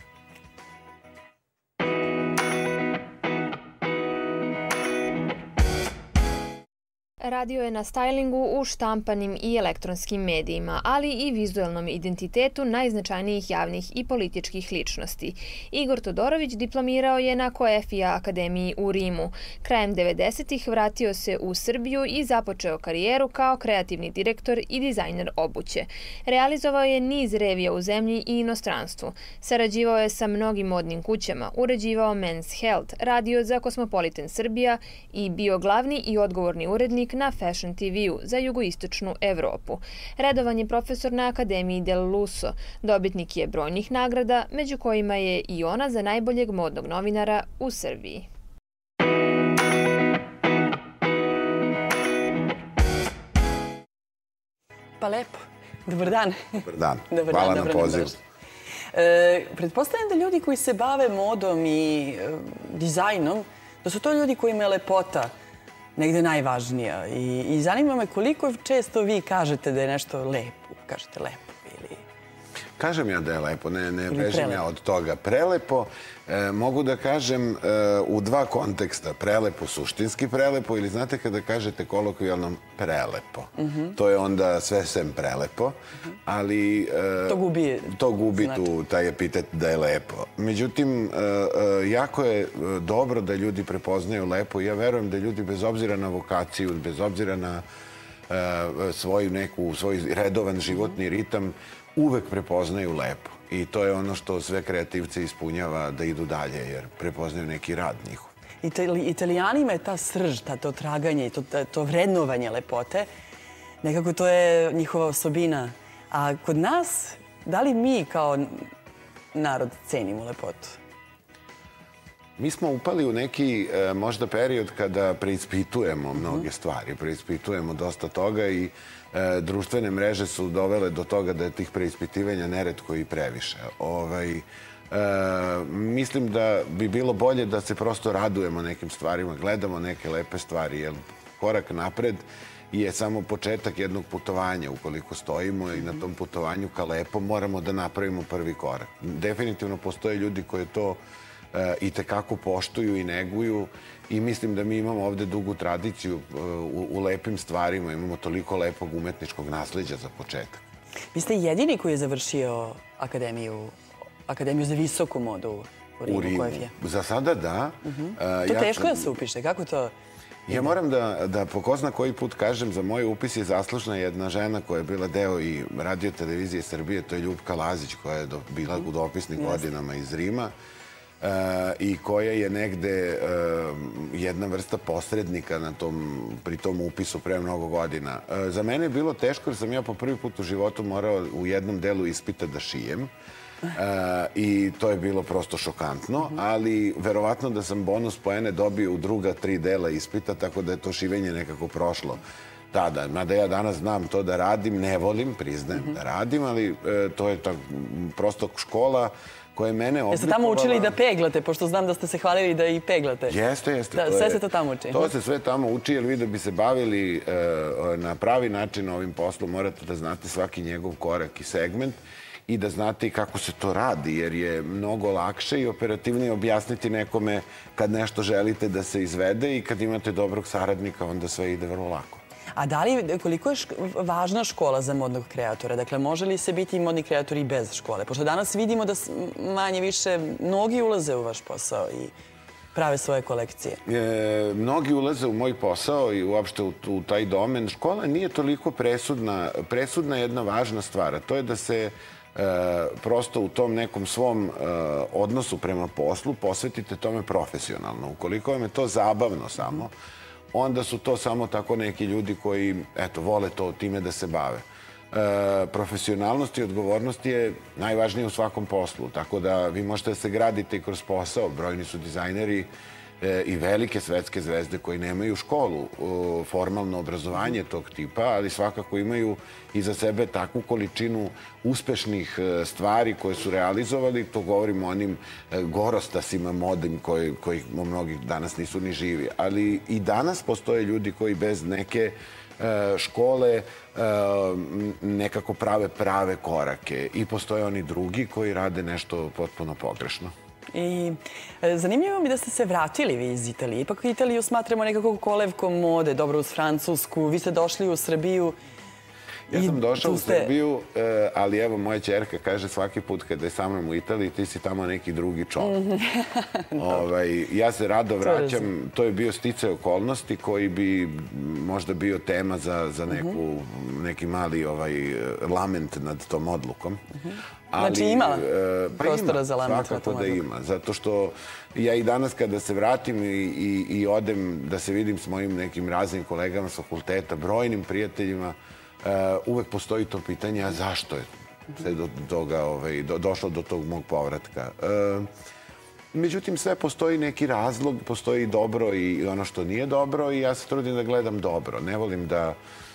Radio je na stajlingu u štampanim i elektronskim medijima, ali i vizualnom identitetu najznačajnijih javnih i političkih ličnosti. Igor Todorović diplomirao je na Coefija akademiji u Rimu. Krajem 90-ih vratio se u Srbiju i započeo karijeru kao kreativni direktor i dizajner obuće. Realizovao je niz revija u zemlji i inostranstvu. Sarađivao je sa mnogim modnim kućama, uređivao Men's Health, radio za Cosmopolitan Srbija i bio glavni i odgovorni urednik na Fashion TV-u za jugoistočnu Evropu. Redovan je profesor na Akademiji del Luso. Dobitnik je brojnih nagrada, među kojima je i ona za najboljeg modnog novinara u Srbiji. Pa lepo. Dobar dan. Dobar dan. Hvala na pozivu. Pretpostavljam da ljudi koji se bave modom i dizajnom, da su to ljudi kojima je lepota negde najvažnija. I zanima me koliko često vi kažete da je nešto lepo. Kažete lepo ili... Kažem ja da je lepo, ne bežim ja od toga. Prelepo, mogu da kažem u dva konteksta. Prelepo, suštinski prelepo ili znate kada kažete kolokvijalno prelepo. To je onda sve sem prelepo, ali to gubi tu taj epitet da je lepo. Međutim, jako je dobro da ljudi prepoznaju lepo i ja verujem da ljudi bez obzira na vokaciju, bez obzira na svoj redovan životni ritam, uvek prepoznaju lepo. I to je ono što sve kreativce ispunjava da idu dalje, jer prepoznaju neki rad njihov. Italijanima je ta srž, to traganje i to vrednovanje lepote, nekako to je njihova osobina. A kod nas, da li mi kao narod cenimo lepotu? Mi smo upali u neki možda period kada preispitujemo mnoge stvari, preispitujemo dosta toga i društvene mreže su dovele do toga da je tih preispitivanja neretko i previše. Mislim da bi bilo bolje da se prosto radujemo nekim stvarima, gledamo neke lepe stvari, jer korak napred je samo početak jednog putovanja. Ukoliko stojimo i na tom putovanju ka lepom, moramo da napravimo prvi korak. Definitivno postoje ljudi koji to i tekako poštuju i neguju i mislim da mi imamo ovde dugu tradiciju u lepim stvarima, imamo toliko lepog umetničkog nasleđa za početak. Vi ste jedini koji je završio Akademiju za visoku modu u Rimu. Za sada da. To teško da se upiše, kako to? Ja moram da po ko zna koji put kažem, za moj upis je zaslužna jedna žena koja je bila deo i Radio televizije Srbije, to je Ljupka Lazić, koja je bila u dopisnim godinama iz Rima i koja je negde jedna vrsta posrednika pri tom upisu pre mnogo godina. Za mene je bilo teško jer sam ja po prvi put u životu morao u jednom delu ispita da šijem. I to je bilo prosto šokantno, ali verovatno da sam bonus poene dobio u druga 3 dela ispita, tako da je to šivenje nekako prošlo tada. Mada ja danas znam to da radim, ne volim, priznajem da radim, ali to je prosto škola koja je mene oblikovala. Jeste tamo učili da peglate, pošto znam da ste se hvalili da i peglate. Jeste. Sve se to tamo uči. To se sve tamo uči, jer vi da bi se bavili na pravi način ovim poslom, morate da znate svaki njegov korak i segment i da znate i kako se to radi, jer je mnogo lakše i operativnije objasniti nekome kad nešto želite da se izvede i kad imate dobrog saradnika, onda sve ide vrlo lako. A da li, koliko je važna škola za modnog kreatora? Dakle, može li se biti modni kreator i bez škole? Pošto danas vidimo da manje više mnogi ulaze u vaš posao i prave svoje kolekcije. Mnogi ulaze u moj posao i uopšte u taj domen. Škola nije toliko presudna. Presudna je jedna važna stvar, a to je da se prosto u tom nekom svom odnosu prema poslu posvetite tome profesionalno. Ukoliko vam je to zabavno samo, onda su to samo tako neki ljudi koji, vole to time da se bave. Profesionalnost i odgovornost je najvažnije u svakom poslu, tako da vi možete da se gradite i kroz posao. Brojni su dizajneri i velike svetske zvezde koji nemaju školu, formalno obrazovanje tog tipa, ali svakako imaju iza sebe takvu količinu uspešnih stvari koje su realizovali. To govorimo o onim gorostasima modnim koji mnogi danas nisu ni živi. Ali i danas postoje ljudi koji bez neke škole nekako prave korake. I postoje oni drugi koji rade nešto potpuno pogrešno. I zanimljivo mi da ste se vratili vi iz Italije. Ipak Italiju smatramo nekako kolevkom mode, dobro uz Francusku. Vi ste došli u Srbiju. Ja sam došao u Srbiju, ali evo moja ćerka kaže svaki put kada je sa mnom u Italiji ti si tamo neki drugi čovjek. Ja se rado vraćam. To je bio sticaj okolnosti koji bi možda bio tema za neki mali lament nad tom odlukom. Znači ima prostora za lament? Svakako da ima. Zato što ja i danas kada se vratim i odem da se vidim s mojim nekim raznim kolegama s fakulteta, brojnim prijateljima, uvek postoji to pitanje, a zašto je se došlo do tog mog povratka. Međutim, sve postoji neki razlog, postoji dobro i ono što nije dobro i ja se trudim da gledam dobro. Ne volim da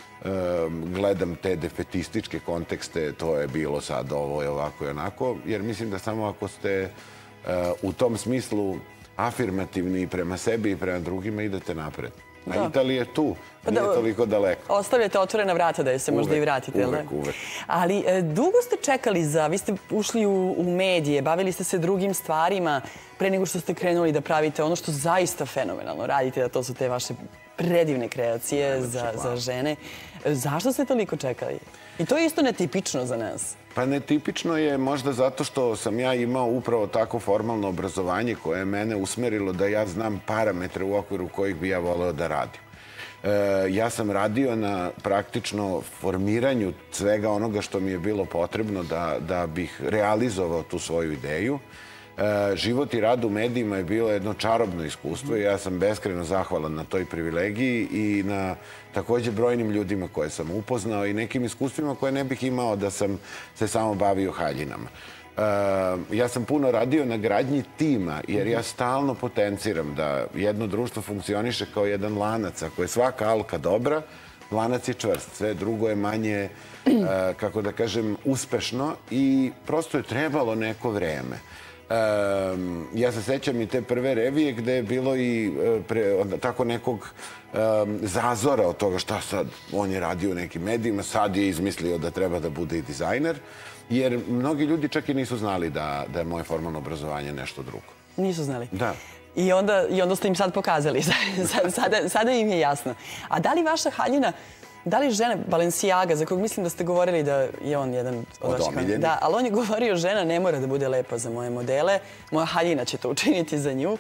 gledam te defetističke kontekste, to je bilo sad, ovo je ovako i onako, jer mislim da samo ako ste u tom smislu afirmativni i prema sebi i prema drugima idete napred. A Italija je tu, nije toliko daleko. Ostavljate otvorena vrata da je se možda i vratite. Uvek. Ali dugo ste čekali vi ste ušli u medije, bavili ste se drugim stvarima pre nego što ste krenuli da pravite ono što zaista fenomenalno radite, da to su te vaše predivne kreacije za žene. Zašto ste toliko čekali? I to je isto netipično za nas. Pa netipično je možda zato što sam ja imao upravo tako formalno obrazovanje koje je mene usmerilo da ja znam parametre u okviru kojih bi ja voleo da radim. Ja sam radio na praktično formiranju svega onoga što mi je bilo potrebno da bih realizovao tu svoju ideju. Život i rad u medijima je bilo jedno čarobno iskustvo i ja sam beskrajno zahvalan na toj privilegiji i na također brojnim ljudima koje sam upoznao i nekim iskustvima koje ne bih imao da sam se samo bavio haljinama. Ja sam puno radio na gradnji tima jer ja stalno potenciram da jedno društvo funkcioniše kao jedan lanac. Ako je svaka alka dobra, lanac je čvrst. Sve drugo je manje, kako da kažem, uspešno i prosto je trebalo neko vreme. Ja se sećam i te prve revije gde je bilo i tako nekog zazora od toga šta sad on je radio u nekim medijima, sad je izmislio da treba da bude i dizajner, jer mnogi ljudi čak i nisu znali da je moje formalno obrazovanje nešto drugo. Nisu znali? Da. I onda ste im sad pokazali. Sada im je jasno. A da li vaša haljina, da li žena Balenciaga, za kojeg mislim da ste govorili da je on jedan od vaših... Da, ali on je govorio žena ne mora da bude lepa za moje modele, moja haljina će to učiniti za nju.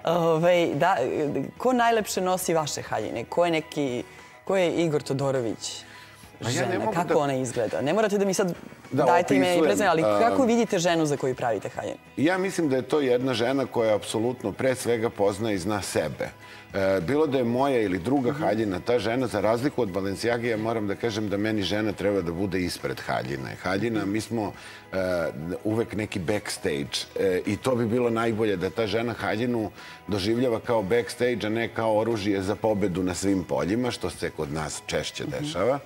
Ko najlepše nosi vaše haljine? Ko je Igor Todorović žena? Kako ona izgleda? Ne morate da mi sad dajete ime i prezime, ali kako vidite ženu za koju pravite haljinu? Ja mislim da je to jedna žena koja apsolutno pre svega pozna i zna sebe. Bilo da je moja ili druga haljina, ta žena, za razliku od Balenciage, ja moram da kažem da meni žena treba da bude ispred haljine. Haljina, mi smo uvek neki backstage i to bi bilo najbolje da ta žena haljinu doživljava kao backstage, a ne kao oružje za pobedu na svim poljima, što se kod nas češće dešava.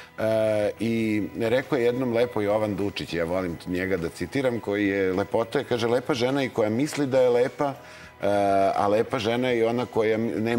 I rekao je jednom lepo Jovan Dučić, ja volim njega da citiram, koji je lepota, kaže lepa žena i koja misli da je lepa, a lepa žena je i ona koja ne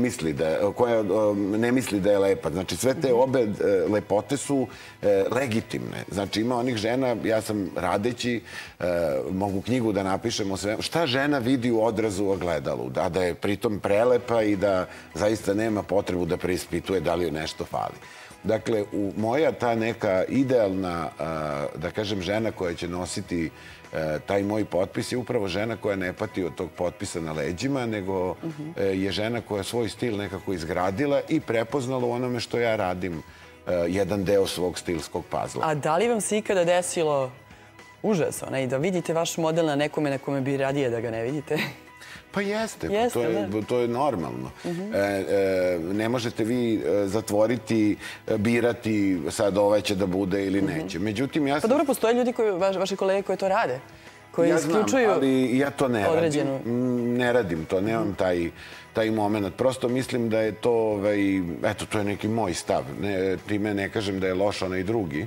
misli da je lepa. Znači sve te obe lepote su legitimne. Znači ima onih žena, ja sam radeći, mogu knjigu da napišem o svemu, šta žena vidi u odrazu u ogledalu, da je pritom prelepa i da zaista nema potrebu da preispituje da li joj nešto fali. Dakle, moja ta neka idealna, da kažem, žena koja će nositi taj moj potpis je upravo žena koja ne pati od tog potpisa na leđima, nego je žena koja svoj stil nekako izgradila i prepoznala u onome što ja radim jedan deo svog stilskog pazla. A da li vam se ikada desilo užas, da vidite vaš model na nekome na kome bi radije da ga ne vidite? Pa jeste, to je normalno. Ne možete vi zatvoriti, birati sad ovaj će da bude ili neće. Međutim, ja sam... Pa dobro, postoje ljudi, vaši kolege koji to rade, koji isključuju određenu... ali ja to ne radim. Ne radim to, nemam taj moment. Prosto mislim da je to, eto, to je neki moj stav. Time ne kažem da je loš onaj drugi,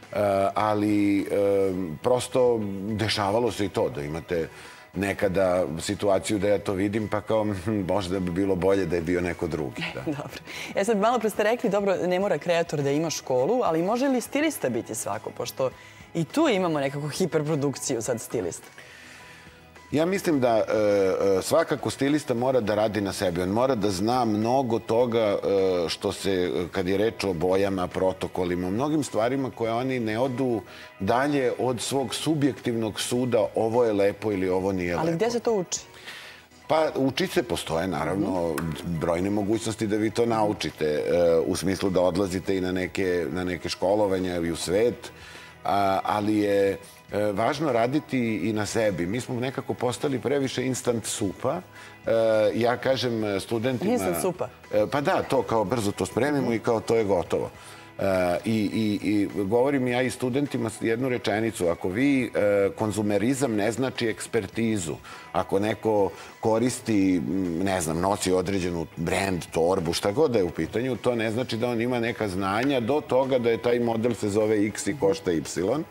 ali prosto dešavalo se i to, da imate nekada situaciju da ja to vidim, pa kao možda bi bilo bolje da je bio neko drugi. Dobro. Sad malo pre ste rekli, dobro, ne mora kreator da ima školu, ali može li stilista biti svako, pošto i tu imamo nekako hiperprodukciju sad stilista? Ja mislim da svakako stilista mora da radi na sebi. On mora da zna mnogo toga što se, kad je reč o bojama, protokolima, mnogim stvarima koje oni ne odu dalje od svog subjektivnog suda ovo je lepo ili ovo nije lepo. Ali gde se to uči? Pa uči se, postoje naravno brojne mogućnosti da vi to naučite, u smislu da odlazite i na neke školovanja i u svet, ali je važno raditi i na sebi. Mi smo nekako postali previše instant supa. Ja kažem studentima... Instant supa? Pa da, to kao brzo to spremimo i kao to je gotovo. I govorim ja i studentima jednu rečenicu. Ako vi konzumerizam ne znači ekspertizu. Ako neko koristi, ne znam, nosi određenu brand, torbu, šta god da je u pitanju, to ne znači da on ima neka znanja do toga da je taj model se zove X i košta Y.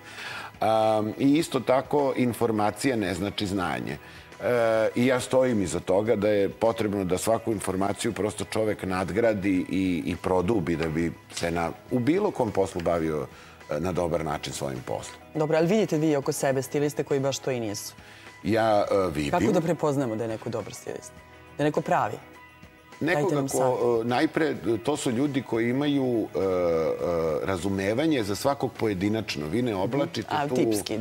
I isto tako informacija ne znači znanje. I ja stojim iza toga da je potrebno da svaku informaciju prosto čovek nadgradi i produbi da bi se u bilo kom poslu bavio na dobar način svojim poslom. Dobro, ali vidite vi oko sebe stiliste koji baš to i nisu? Ja vidim. Kako da prepoznamo da je neko dobar stilista? Da je neko pravi? Nekoga ko, najpre, to su ljudi koji imaju razumevanje za svakog pojedinačno. Vi ne oblačite tu,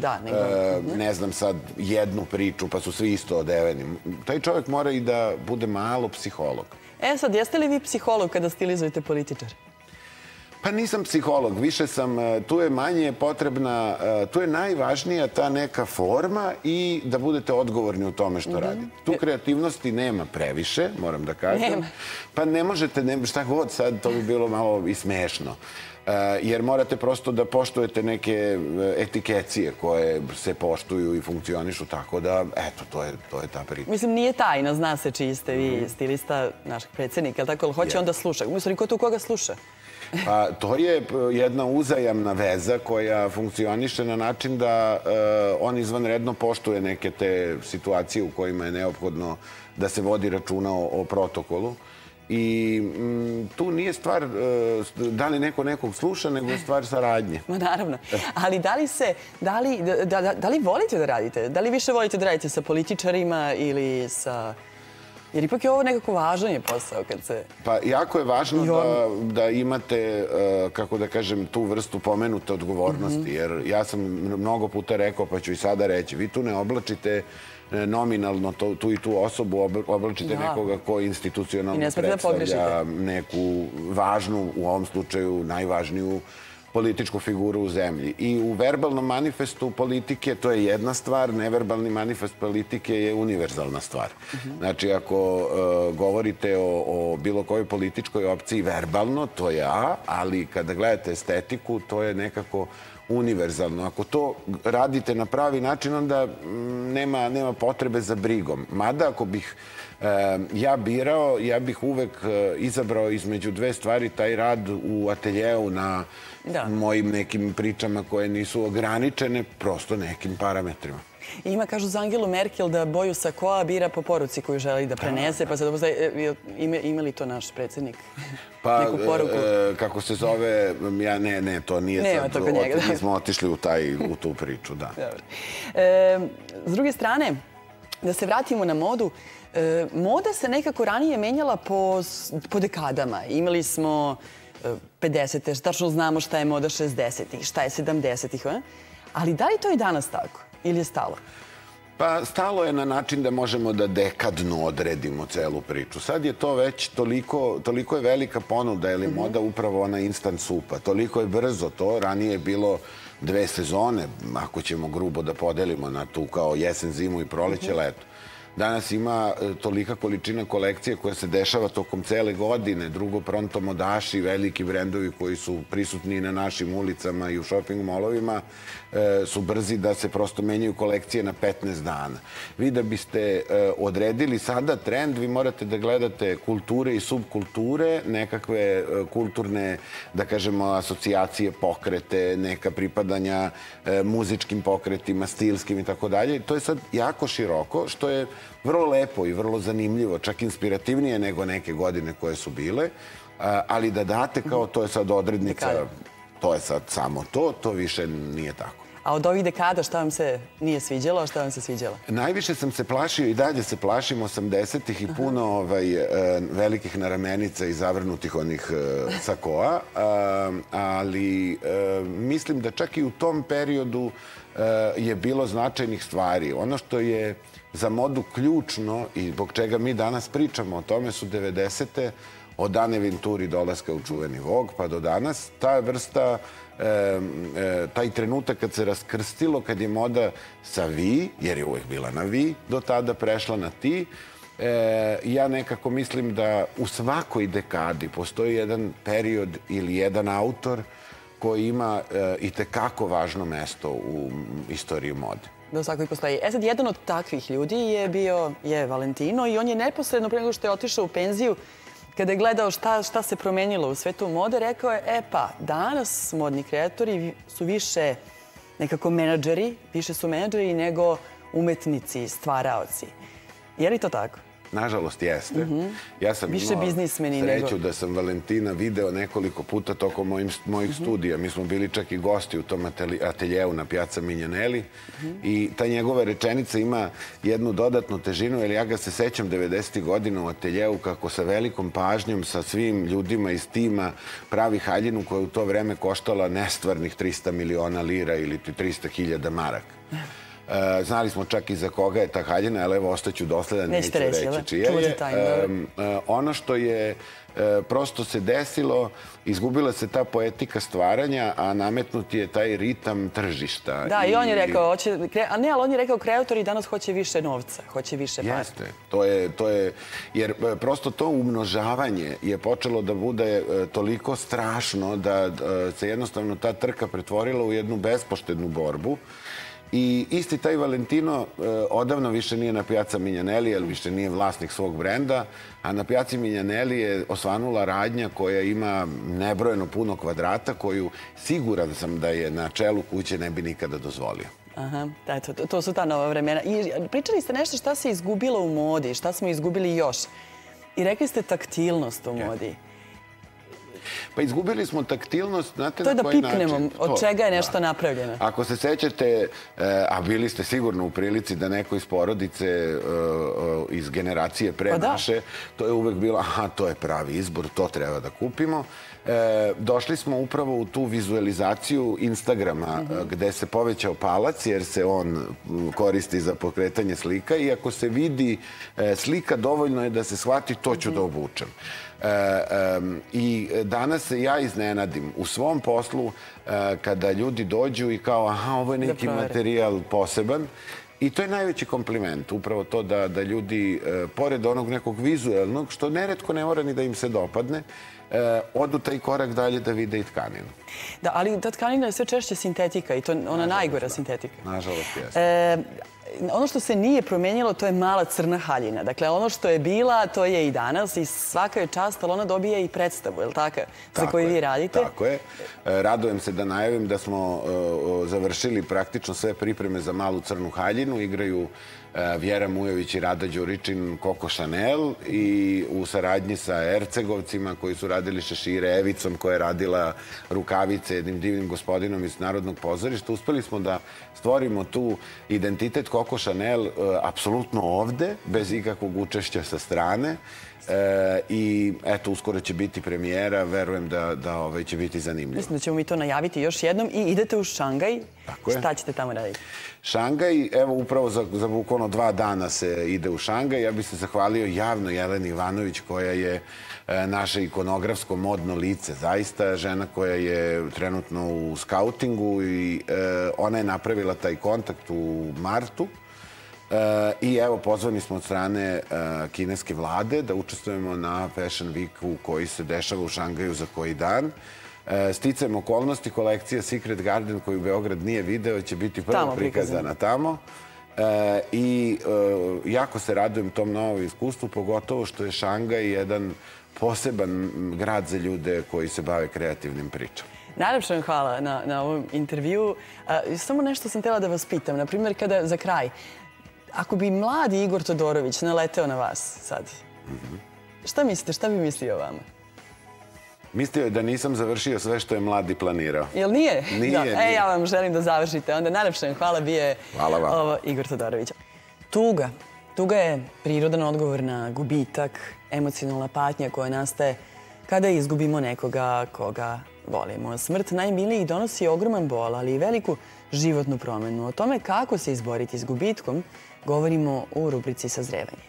ne znam sad, jednu priču, pa su svi isto odeveni. Taj čovjek mora i da bude malo psiholog. Sad, jeste li vi psiholog kada stilizujete političare? Pa nisam psiholog, više sam, tu je manje potrebna, tu je najvažnija ta neka forma i da budete odgovorni u tome što radite. Tu kreativnosti nema previše, moram da kažem. Pa ne možete, šta god sad, to bi bilo malo i smešno. jer morate prosto da poštujete neke etikecije koje se poštuju i funkcionišu, tako da, eto, to je ta priča. Mislim, nije tajna, zna se čiji ste vi stilista našeg predsjednika, ali tako, ali hoće onda sluša. Mislim, ko tu koga sluša? Pa, to je jedna uzajamna veza koja funkcioniše na način da on izvanredno poštuje neke te situacije u kojima je neophodno da se vodi računa o protokolu. I tu nije stvar da li neko nekog sluša, nego je stvar saradnje. Ma naravno. Ali da li volite da radite? Da li više volite da radite sa političarima ili sa... Jer ipak je ovo nekako važan je posao kad se... Pa jako je važno da imate, kako da kažem, tu vrstu pomenute odgovornosti. Jer ja sam mnogo puta rekao, pa ću i sada reći, vi tu ne oblačite nominalno tu i tu osobu, oblačite nekoga ko institucionalno predstavlja neku važnu, u ovom slučaju najvažniju političku figuru u zemlji. I u verbalnom manifestu politike to je jedna stvar, neverbalni manifest politike je univerzalna stvar. Znači, ako govorite o bilo kojoj političkoj opciji verbalno, to je A, ali kada gledate estetiku, to je nekako univerzalno. Ako to radite na pravi način, onda nema potrebe za brigom. Mada, ako bih ja birao, ja bih uvek izabrao između dve stvari taj rad u ateljeu na mojim nekim pričama koje nisu ograničene prosto nekim parametrima. Ima, kažu za Angelu Merkel da boju sakoa bira po poruci koju želi da prenese, pa sad ima li to naš predsjednik? Pa, kako se zove, ne, to nije sad, nismo otišli u tu priču, da. S druge strane, da se vratimo na modu, moda se nekako ranije menjala po dekadama. Imali smo 50. tačno znamo šta je moda 60-ih, šta je 70-ih, ali da li to i danas tako? Ili je stalo? Pa stalo je na način da možemo da dekadno odredimo celu priču. Sad je to već toliko je velika ponuda, jer je moda upravo ona instant supa. Toliko je brzo to. Ranije je bilo 2 sezone, ako ćemo grubo da podelimo na tu kao jesen, zimu i proleće, leto. Danas ima tolika količina kolekcije koja se dešava tokom cele godine. Drugo, pronto modaši, veliki brendovi koji su prisutni na našim ulicama i u shopping molovima su brzi da se prosto menjaju kolekcije na 15 dana. Vi da biste odredili sada trend, vi morate da gledate kulture i subkulture, nekakve kulturne, da kažemo, asocijacije, pokrete, neka pripadanja muzičkim pokretima, stilskim i tako dalje. To je sad jako široko, što je vrlo lepo i vrlo zanimljivo, čak inspirativnije nego neke godine koje su bile, ali da date kao to je sad odrednica, to je sad samo to više nije tako. A od ovih dekada šta vam se nije sviđalo, a šta vam se sviđalo? Najviše sam se plašio i dalje se plašim 80-ih i puno velikih naramenica i zavrnutih onih sakoa, ali mislim da čak i u tom periodu je bilo značajnih stvari. Ono što je za modu ključno i zbog čega mi danas pričamo o tome su 90-te, od Ane Venturi dolaska u čuveni Vogue pa do danas. Ta vrsta, taj trenutak kad se raskrstilo, kad je moda sa vi, jer je uvijek bila na vi, do tada prešla na ti, ja nekako mislim da u svakoj dekadi postoji jedan period ili jedan autor koji ima i tekako važno mesto u istoriji mode. Da, svakoj postoji. Sad, jedan od takvih ljudi je Valentino i on je neposredno pre nego što je otišao u penziju, kada je gledao šta se promenilo u svetu mode, rekao je, danas modni kreatori su više nekako menadžeri, više su menadžeri nego umetnici, stvaraoci. Je li to tako? Nažalost, jeste. Ja sam imao sreću da sam Valentina video nekoliko puta tokom mojih studija. Mi smo bili čak i gosti u tom ateljeu na Piazza Mignonelli i ta njegova rečenica ima jednu dodatnu težinu, jer ja ga se sećam 90. godina u ateljeu kako sa velikom pažnjom sa svim ljudima iz tima pravi haljinu koja je u to vreme koštala nestvarnih 300 miliona lira ili 300.000 maraka. Znali smo čak i za koga je ta haljina, ali evo, ostaću dosledan, neću reći čija je. Ono što je prosto se desilo, izgubila se ta poetika stvaranja, a nametnuti je taj ritam tržišta. Da, i on je rekao, ali on je rekao kreatori danas hoće više novca, hoće više para. Jeste, to je, jer prosto to umnožavanje je počelo da bude toliko strašno da se jednostavno ta trka pretvorila u jednu bespoštednu borbu. I isti taj Valentino odavno više nije na Piazza Mignanelli, jer više nije vlasnik svog brenda, a na Piazzi Mignanelli je osvanula radnja koja ima nebrojeno puno kvadrata, koju siguran sam da je na čelu kuće ne bi nikada dozvolio. Aha, eto, to su ta nova vremena. I pričali ste nešto šta se izgubilo u modi, šta smo izgubili još. I rekli ste taktilnost u modi. Pa izgubili smo taktilnost, znate na koji način? To je da pipnemo od čega je nešto napravljeno. Ako se sećate, a bili ste sigurno u prilici da neko iz porodice, iz generacije pre naše, to je uvek bilo, aha, to je pravi izbor, to treba da kupimo. Došli smo upravo u tu vizualizaciju Instagrama, gde se povećao palac, jer se on koristi za pokretanje slika i ako se vidi slika, dovoljno je da se shvati to ću da obučem. I danas se ja iznenadim u svom poslu kada ljudi dođu i kao aha, ovo je neki materijal poseban. I to je najveći kompliment, upravo to da ljudi, pored onog nekog vizualnog, što neretko ne mora ni da im se dopadne, odu taj korak dalje da vide i tkaninu. Da, ali ta tkanina je sve češće sintetika i to ona najgora sintetika. Nažalost, jeste. Ono što se nije promenilo, to je mala crna haljina. Dakle, ono što je bila, to je i danas i svaka je čast, ali ona dobija i predstavu, je li tako? Za koju vi radite. Tako je. Radujem se da najavim da smo završili praktično sve pripreme za malu crnu haljinu. Igraju Vjera Mujović i Rada Đuričin Coco Chanel i u saradnji sa Ercegovcima koji su radili šešire, Evicom koja je radila rukavice, jednim divnim gospodinom iz Narodnog pozorišta. Uspeli smo da stvorimo tu identitet Coco Chanel apsolutno ovde, bez ikakvog učešća sa strane. I eto, uskoro će biti premijera, verujem da će biti zanimljivo. Mislim da ćemo mi to najaviti još jednom i idete u Šangaj. Šta ćete tamo raditi? Šangaj, evo upravo za bukvalno 2 dana se ide u Šangaj. Ja bih se zahvalio javno Jeleni Ivanović koja je naše ikonografsko modno lice. Zaista žena koja je trenutno u skautingu i ona je napravila taj kontakt u martu. I evo, pozvani smo od strane kineske vlade da učestvujemo na Fashion Weeku koji se dešava u Šangaju za koji dan. Sticajem okolnosti, kolekcija Secret Garden koju Beograd nije video će biti prvo prikazana tamo. I jako se radujem tom novom iskustvu, pogotovo što je Šangaj jedan poseban grad za ljude koji se bave kreativnim pričama. Najlepše vam hvala na ovom intervju. Samo nešto sam htjela da vas pitam. Naprimjer, kada za kraj, ako bi mladi Igor Todorović naleteo na vas sad, šta mislite, šta bi mislio o vama? Mislio je da nisam završio sve što je mladi planirao. Jel nije? Nije. Ja vam želim da završite. Onda najlepše vam hvala, bio je Igor Todorović. Tuga. Tuga je prirodan odgovor na gubitak, emocionalna patnja koja nastaje kada izgubimo nekoga koga volimo. Smrt najmilijih donosi ogroman bol, ali i veliku životnu promenu. O tome kako se izboriti s gubitkom govorimo u rubrici Sazrevanje.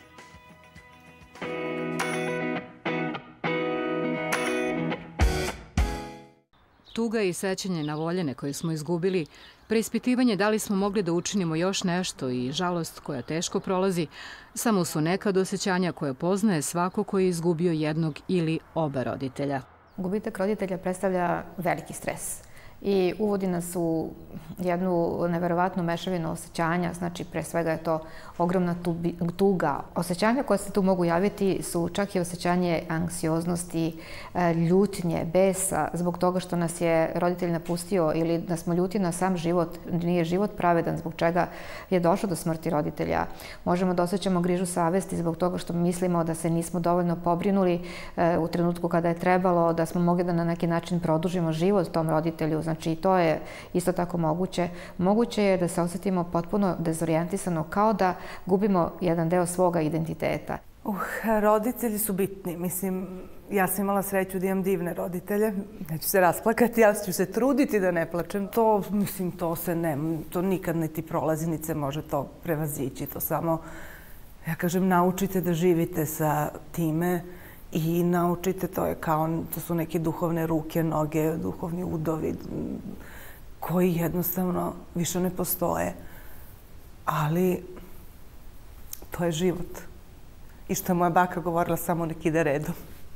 Tuga i sećanje na voljene koje smo izgubili, preispitivanje da li smo mogli da učinimo još nešto i žalost koja teško prolazi, samo su neka od osjećanja koje poznaje svako koji je izgubio jednog ili oba roditelja. Gubitak roditelja predstavlja veliki stres i uvodi nas u jednu neverovatnu mešavinu osjećanja. Znači, pre svega je to ogromna tuga. Osjećanja koje se tu mogu javiti su čak i osjećanje anksioznosti, ljutnje, besa, zbog toga što nas je roditelj napustio ili da smo ljuti na sam život, nije život pravedan, zbog čega je došlo do smrti roditelja. Možemo da osjećamo grižu savesti zbog toga što mislimo da se nismo dovoljno pobrinuli u trenutku kada je trebalo, da smo mogli da na neki način produžimo život tom roditelju. Znači, to je isto tako moguće. Moguće je da se osjetimo potpuno dezorijentisano, kao da gubimo jedan deo svoga identiteta. Roditelji su bitni. Mislim, ja sam imala sreću da imam divne roditelje. Neću se rasplakati, ja ću se truditi da ne plačem. To, mislim, to nikad niti prolaznice može to prevazići. To samo, ja kažem, naučite da živite sa time i naučite, to su neke duhovne ruke, noge, duhovni udovi koji jednostavno više ne postoje. Ali to je život. I što je moja baka govorila, samo nek ide redom.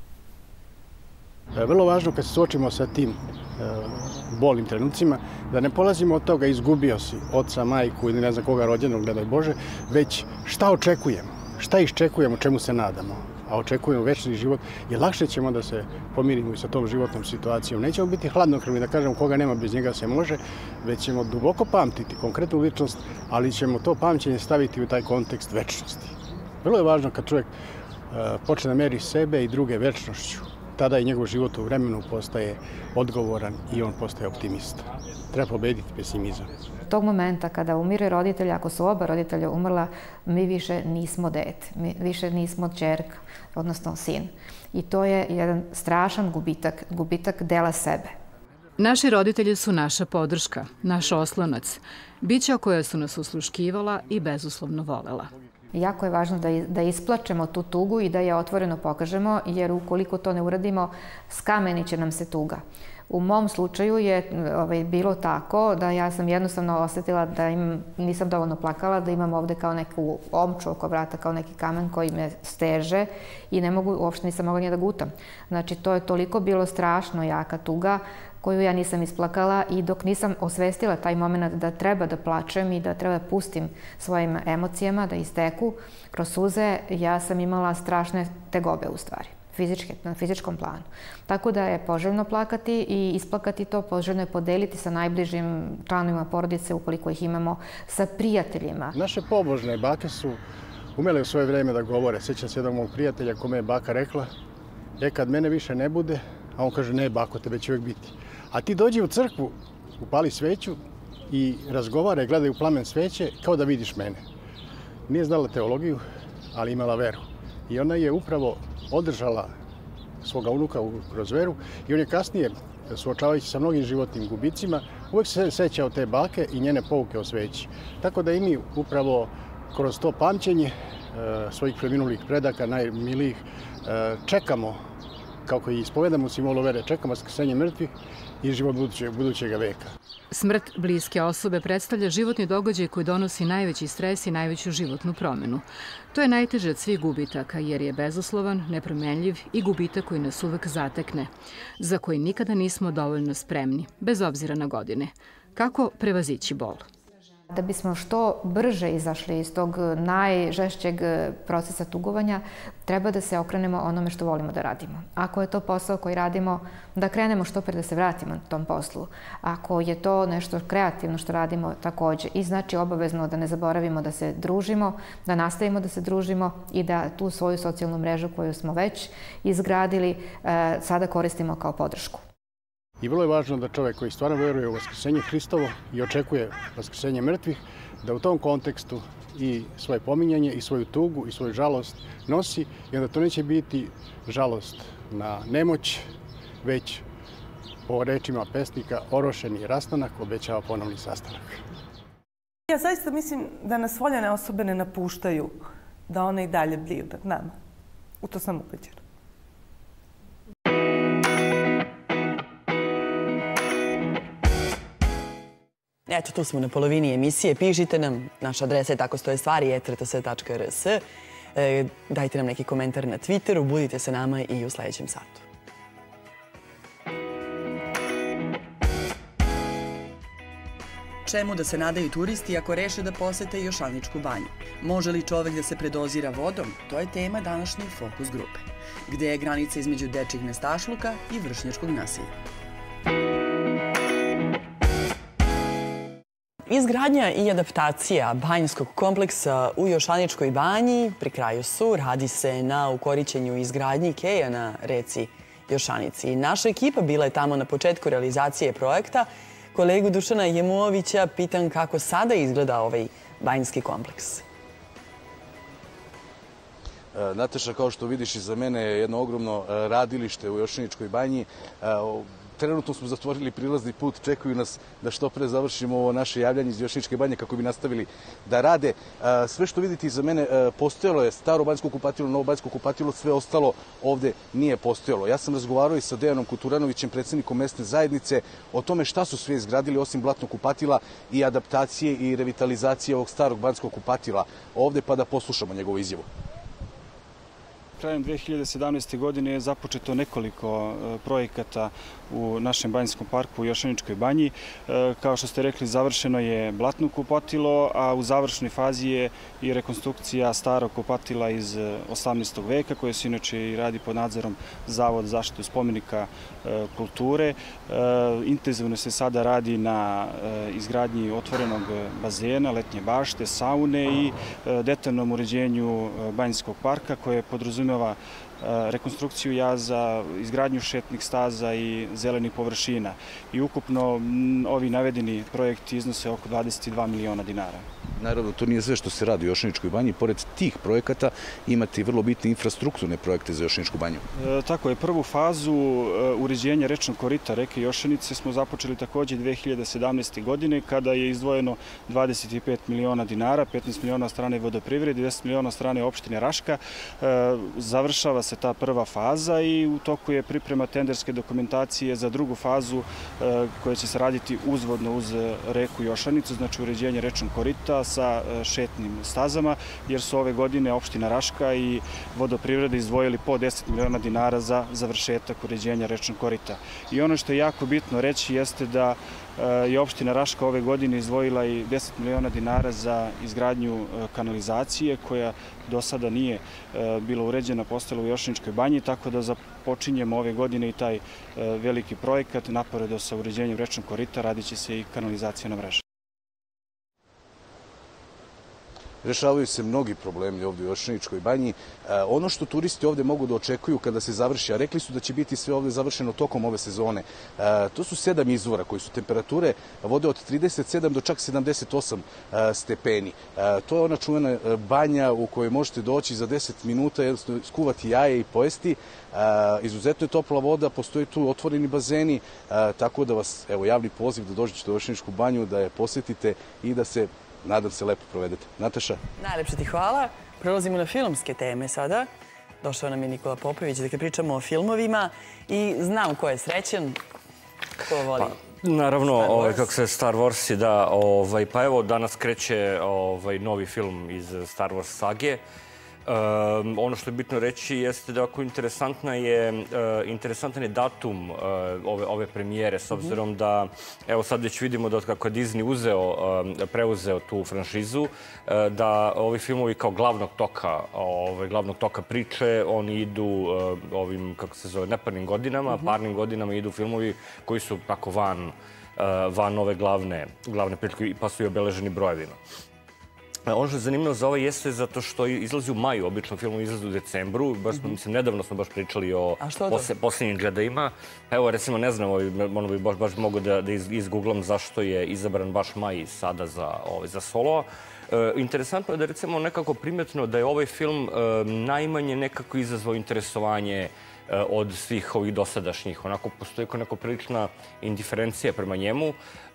Vrlo važno kad se suočimo sa tim bolnim trenucima, da ne polazimo od toga izgubio si oca, majku ili ne znam koga rođenog, ne daj Bože, već šta očekujemo, šta iščekujemo, čemu se nadamo, a očekujemo večni život i lakše ćemo da se pomirimo i sa tom životnom situacijom. Nećemo biti hladnokrvni da kažemo koga nema, bez njega se može, već ćemo duboko pamtiti konkretnu ličnost, ali ćemo to pamćenje staviti u taj kontekst večnosti. Vrlo je važno kad čovjek počne da meri sebe i druge večnošću. Tada i njegov život u vremenu postaje odgovoran i on postaje optimista. Treba pobediti pesimizam. Tog momenta kada umire roditelj, ako su oba roditelja umrla, mi više nismo dete, mi više nismo ćerka, odnosno sin. I to je jedan strašan gubitak dela sebe. Naši roditelji su naša podrška, naš oslonac, bića koja su nas usluškivala i bezuslovno volela. Jako je važno da isplačemo tu tugu i da je otvoreno pokažemo, jer ukoliko to ne uradimo, skamenit će nam se tuga. U mom slučaju je bilo tako da ja sam jednostavno osjetila da nisam dovoljno plakala, da imam ovde kao neku omču oko vrata, kao neki kamen koji me steže i uopšte nisam mogla nije da gutam. Znači, to je toliko bilo strašno jaka tuga koju ja nisam isplakala i dok nisam osvestila taj moment da treba da plačem i da treba da pustim svojim emocijama da isteku kroz suze, ja sam imala strašne tegobe u stvari, na fizičkom planu. Tako da je poželjno plakati i isplakati to, poželjno je podeliti sa najbližim članovima porodice ukoliko ih imamo, sa prijateljima. Naše pobožne bake su umele u svoje vreme da govore. Sjećam se jednog mog prijatelja kome je baka rekla, kad mene više ne bude, a on kaže, ne bako, tebe će uvijek biti. A ti dođi u crkvu, upali sveću i razgovara i gledaj u plamen sveće kao da vidiš mene. Nije znala teologiju, ali imala veru. I ona je upravo održala svoga unuka kroz veru i on je kasnije, suočavajući sa mnogim životnim gubicima, uvijek se sećao te bake i njene pouke o sveći. Tako da i mi upravo kroz to pamćenje svojih preminulih predaka, najmilijih, čekamo, kako i ispovedamo u simbolu vere, čekamo vaskrsenje mrtvih i život budućeg veka. Smrt bliske osobe predstavlja životni događaj koji donosi najveći stres i najveću životnu promenu. To je najteže od svih gubitaka jer je bezuslovan, nepromenljiv i gubitak koji nas uvek zatekne, za koji nikada nismo dovoljno spremni, bez obzira na godine. Kako prevazići bol? Da bismo što brže izašli iz tog najžešćeg procesa tugovanja, treba da se okrenemo onome što volimo da radimo. Ako je to posao koji radimo, da krenemo što pre da se vratimo na tom poslu. Ako je to nešto kreativno što radimo, takođe. I znači obavezno da ne zaboravimo da se družimo, da nastavimo da se družimo i da tu svoju socijalnu mrežu koju smo već izgradili sada koristimo kao podršku. I vrlo je važno da čovjek koji stvarno veruje u vaskrsenje Hristovo i očekuje vaskrsenje mrtvih, da u tom kontekstu i svoje pominjanje, i svoju tugu, i svoju žalost nosi i onda to neće biti žalost na nemoć, već po rečima pesnika orošeni rastanak obećava ponovni sastanak. Ja zaista mislim da nas voljene osobe ne napuštaju, da one i dalje bdiju nad nama. U to sam ubeđena. Eto, tu smo na polovini emisije. Pišite nam, naša adresa je tako stoje stvari, @rs. Dajte nam neki komentar na Twitteru, budite sa nama i u sledećem satu. Čemu da se nadaju turisti ako reše da posete Jošaničku banju? Može li čovek da se predozira vodom? To je tema današnje Fokus grupe. Gde je granica između dečjeg nestašluka i vršnjačkog nasilja? Izgradnja i adaptacija banjskog kompleksa u Jošaničkoj banji pri kraju su. Radi se na ukorićenju izgradnji keja na reci Jošanici. Naša ekipa bila je tamo na početku realizacije projekta. Kolegu Dušana Jemuovića pitam kako sada izgleda ovaj banjski kompleks. Nataša, kao što vidiš, iza mene je jedno ogromno radilište u Jošaničkoj banji. Trenutno smo zatvorili prilazni put, čekaju nas da što pre završimo ovo naše javljanje iz Jošaničke banje kako bi nastavili da rade. Sve što vidite iza mene postojalo je staro banjsko kupatilo, novo banjsko kupatilo, sve ostalo ovde nije postojalo. Ja sam razgovarao i sa Dejanom Kuturanovićem, predsjednikom mesne zajednice, o tome šta su sve izgradili osim blatnog kupatila i adaptacije i revitalizacije ovog starog banjskog kupatila ovde, pa da poslušamo njegovu izjavu. Krajem 2017. godine je započeto nekoliko projekata u našem banjskom parku u Jošaničkoj banji. Kao što ste rekli, završeno je blatno kupatilo, a u završnoj fazi je i rekonstrukcija starog kupatila iz 18. veka, koje se inače i radi pod nadzorom Zavoda za zaštitu spomenika kulture. Intenzivno se sada radi na izgradnji otvorenog bazena, letnje bašte, saune i detaljnom uređenju banjskog parka koje podrazumeva rekonstrukciju jaza, izgradnju šetnih staza i zelenih površina. I ukupno ovi navedeni projekti iznose oko 22 miliona dinara. Naravno, to nije sve što se radi u Jošaničkoj banji. Pored tih projekata imate vrlo bitne infrastrukturne projekte za Jošaničku banju. Tako je. Prvu fazu uređenja rečnog korita reke Jošanice smo započeli takođe 2017. godine kada je izdvojeno 25 miliona dinara, 15 miliona od strane vodoprivrede, 10 miliona od strane opštine Raška. Završava se ta prva faza i u toku je priprema tenderske dokumentacije za drugu fazu koja će se raditi uzvodno uz reku Jošanicu, znači uređenje rečnog korita sa šetnim stazama, jer su ove godine opština Raška i vodoprivreda izdvojili po 10 miliona dinara za završetak uređenja rečnog korita. I ono što je jako bitno reći jeste da je opština Raška ove godine izdvojila i 10 miliona dinara za izgradnju kanalizacije koja do sada nije bila uređena, postala u Jošaničkoj banji, tako da započinjemo ove godine i taj veliki projekat. Naporedo sa uređenjem rečnog korita radit će se i kanalizacija na mreži. Rešavaju se mnogi problemi ovde u Jošaničkoj banji. Ono što turisti ovde mogu da očekuju kada se završi, a rekli su da će biti sve ovde završeno tokom ove sezone, to su 7 izvora koji su temperature vode od 37 do čak 78 stepeni. To je ona čuvena banja u kojoj možete doći za 10 minuta, jednostavno skuvati jaje i pojesti. Izuzetno je topla voda, postoji tu otvoreni bazeni, tako da vas, evo, javni poziv da dođete u Jošaničku banju, da je posetite i da se, nadam se, lepo provedete. Nataša? Najlepše ti hvala. Prelazimo na filmske teme sada. Došao nam je Nikola Popović. Dakle, pričamo o filmovima i znam ko je srećen, ko voli. Naravno, kako se Star Wars, da. Pa evo, danas kreće novi film iz Star Wars sage. Ono što je bitno reći jeste da interesantan je datum ove premijere, s obzirom da, evo sad već vidimo da kako je Disney preuzeo tu franšizu, da ovi filmovi kao glavnog toka priče, oni idu ovim, kako se zove, neparnim godinama, parnim godinama idu filmovi koji su tako van ove glavne priče, pa su i obeleženi brojevima. Ono što je zanimljivo za ovo jeste zato što izlazi u maju, obično film izlazi u decembru. Nedavno smo baš pričali o posljednjim gledajima. Evo, recimo, ne znam, ono bi baš mogo da izgooglam zašto je izabran baš maj sada za solo. Interesantno je da, recimo, nekako primetno da je ovaj film najmanje nekako izazvao interesovanje od svih ovih dosadašnjih. Onako, postoji neka prilična indiferencija prema njemu.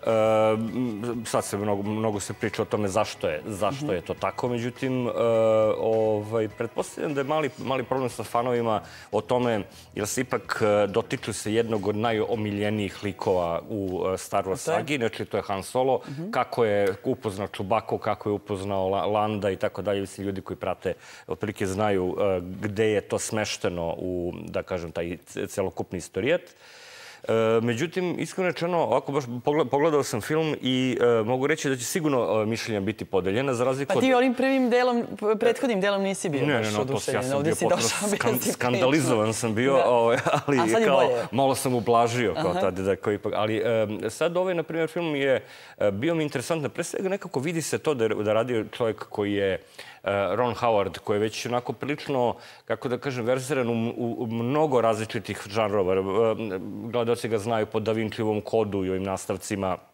Sad se mnogo se priča o tome zašto je to tako. Međutim, pretpostavljam da je mali problem sa fanovima o tome, jer se ipak dotiču se jednog od najomiljenijih likova u Star Wars sagi. Znači, to je Han Solo. Kako je upoznao Chewbaccu, kako je upoznao Landa i tako dalje. Svi ljudi koji prate otprilike znaju gde je to smešteno u, da kažem, taj celokupni istorijat. Međutim, iskreno rečeno, ovako baš pogledao sam film i mogu reći da će sigurno mišljenja biti podeljena za razliku od... Pa ti onim prethodnim delom nisi bio baš oduševljen. Ja sam bio potpuno skandalizovan sam bio, ali malo sam ublažio kao tada. Ali sad ovaj, na primjer, film je bio mi interesantno. Pre svega nekako vidi se to da radi čovjek koji je Ron Howard, koji je već onako prilično, kako da kažem, verziran u mnogo različitih žanrova. Gledaoci ga znaju po Da Vincijevom kodu i ovim nastavcima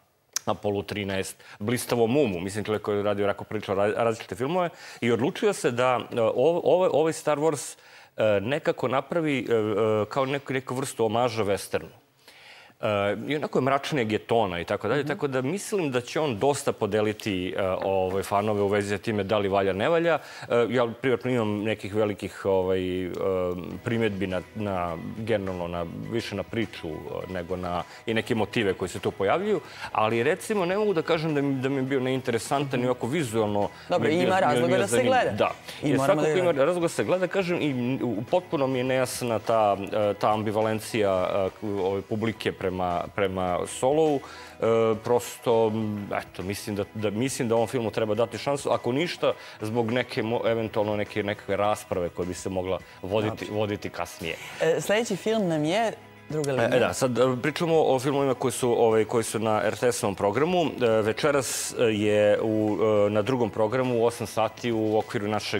Apollo 13, Blistavo Mumu, mislim čovjek koji je radio pričao različite filmove, i odlučio se da ovaj Star Wars nekako napravi kao neku vrstu omaža westernu. I onako je mračnijeg je tona i tako dalje, tako da mislim da će on dosta podeliti fanove u vezi sa time da li valja, ne valja. Ja privatno imam nekih velikih primjedbi generalno više na priču nego na i neke motive koji se tu pojavljuju, ali recimo ne mogu da kažem da mi je bio neinteresantan i ovako vizualno. Dobro, ima razloga da se gleda. Da, svakako ima razloga da se gleda, kažem, i potpuno mi je nejasna ta ambivalencija publike prema Solovu. Prosto, eto, mislim da ovom filmu treba dati šansu. Ako ništa, zbog eventualno nekakve rasprave koje bi se mogla voditi kasnije. Sljedeći film nam je Druga linija. Da, sad pričamo o filmovima koji su na RTS-ovom programu. Večeras je na drugom programu u 8 sati u okviru našeg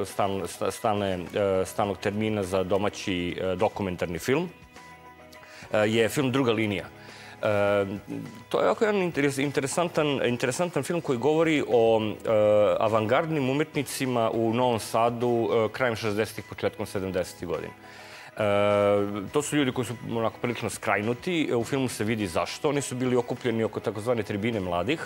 stalnog termina za domaći dokumentarni film. Je film Druga linija. To je ovako jedan interesantan film koji govori o avangardnim umetnicima u Novom Sadu krajem 60-ih, početkom 70-ih godina. To su ljudi koji su onako prilično skrajnuti. U filmu se vidi zašto. Oni su bili okupljeni oko takozvane tribine mladih.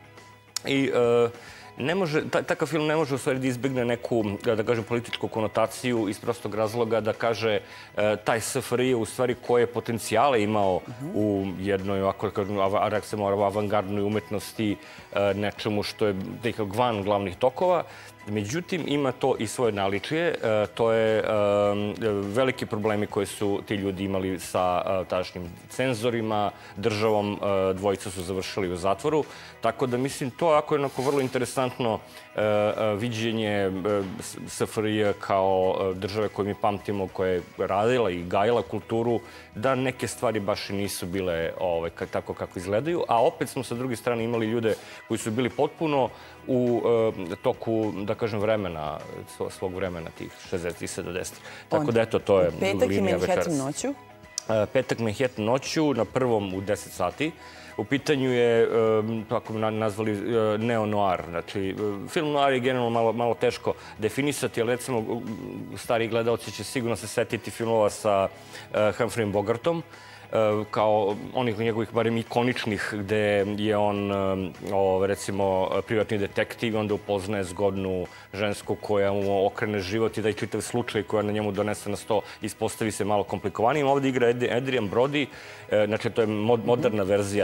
I takav film ne može u stvari da izbjegne neku, da kažem, političku konotaciju iz prostog razloga da kaže taj SFRJ u stvari koje potencijale imao u jednoj avangardnoj umetnosti, nečemu što je nekako van glavnih tokova. Međutim, ima to i svoje naličije. To je veliki problemi koje su ti ljudi imali sa tadašnjim cenzorima, državom. Dvojica su završili u zatvoru. Tako da, mislim, to je onako vrlo interesantno viđenje SFRJ kao države koju mi pamtimo, koja je radila i gajila kulturu, da neke stvari baš i nisu bile tako kako izgledaju. A opet smo sa druge strane imali ljude koji su bili potpuno u toku, da kažem, vremena, svog vremena, tih 60 i 70. Tako da, eto, to je linija večeras. Petak i Manhattan noću? Petak Manhattan noću, na prvom u 10 sati. U pitanju je, kako bi nazvali, neo-noir. Znači, film noir je generalno malo teško definisati, ali recimo stariji gledalci će sigurno se setiti filmova sa Humphreyem Bogartom, kao onih njegovih, barem ikoničnih, gde je on, recimo, privatni detektiv, onda upoznaje zgodnu žensku koja mu okrene život i da je čitav slučaj koja na njemu donese na sto ispostavi se malo komplikovanijim. Ovdje igra Adrian Brody, znači to je moderna verzija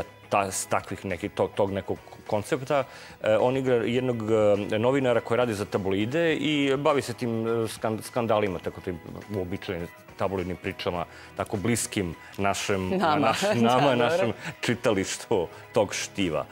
tog nekog koncepta. On igra jednog novinara koji radi za tabloide i bavi se tim skandalima, tako tim uobičajenim tabloidnim pričama, tako bliskim našem čitalištu tog štiva.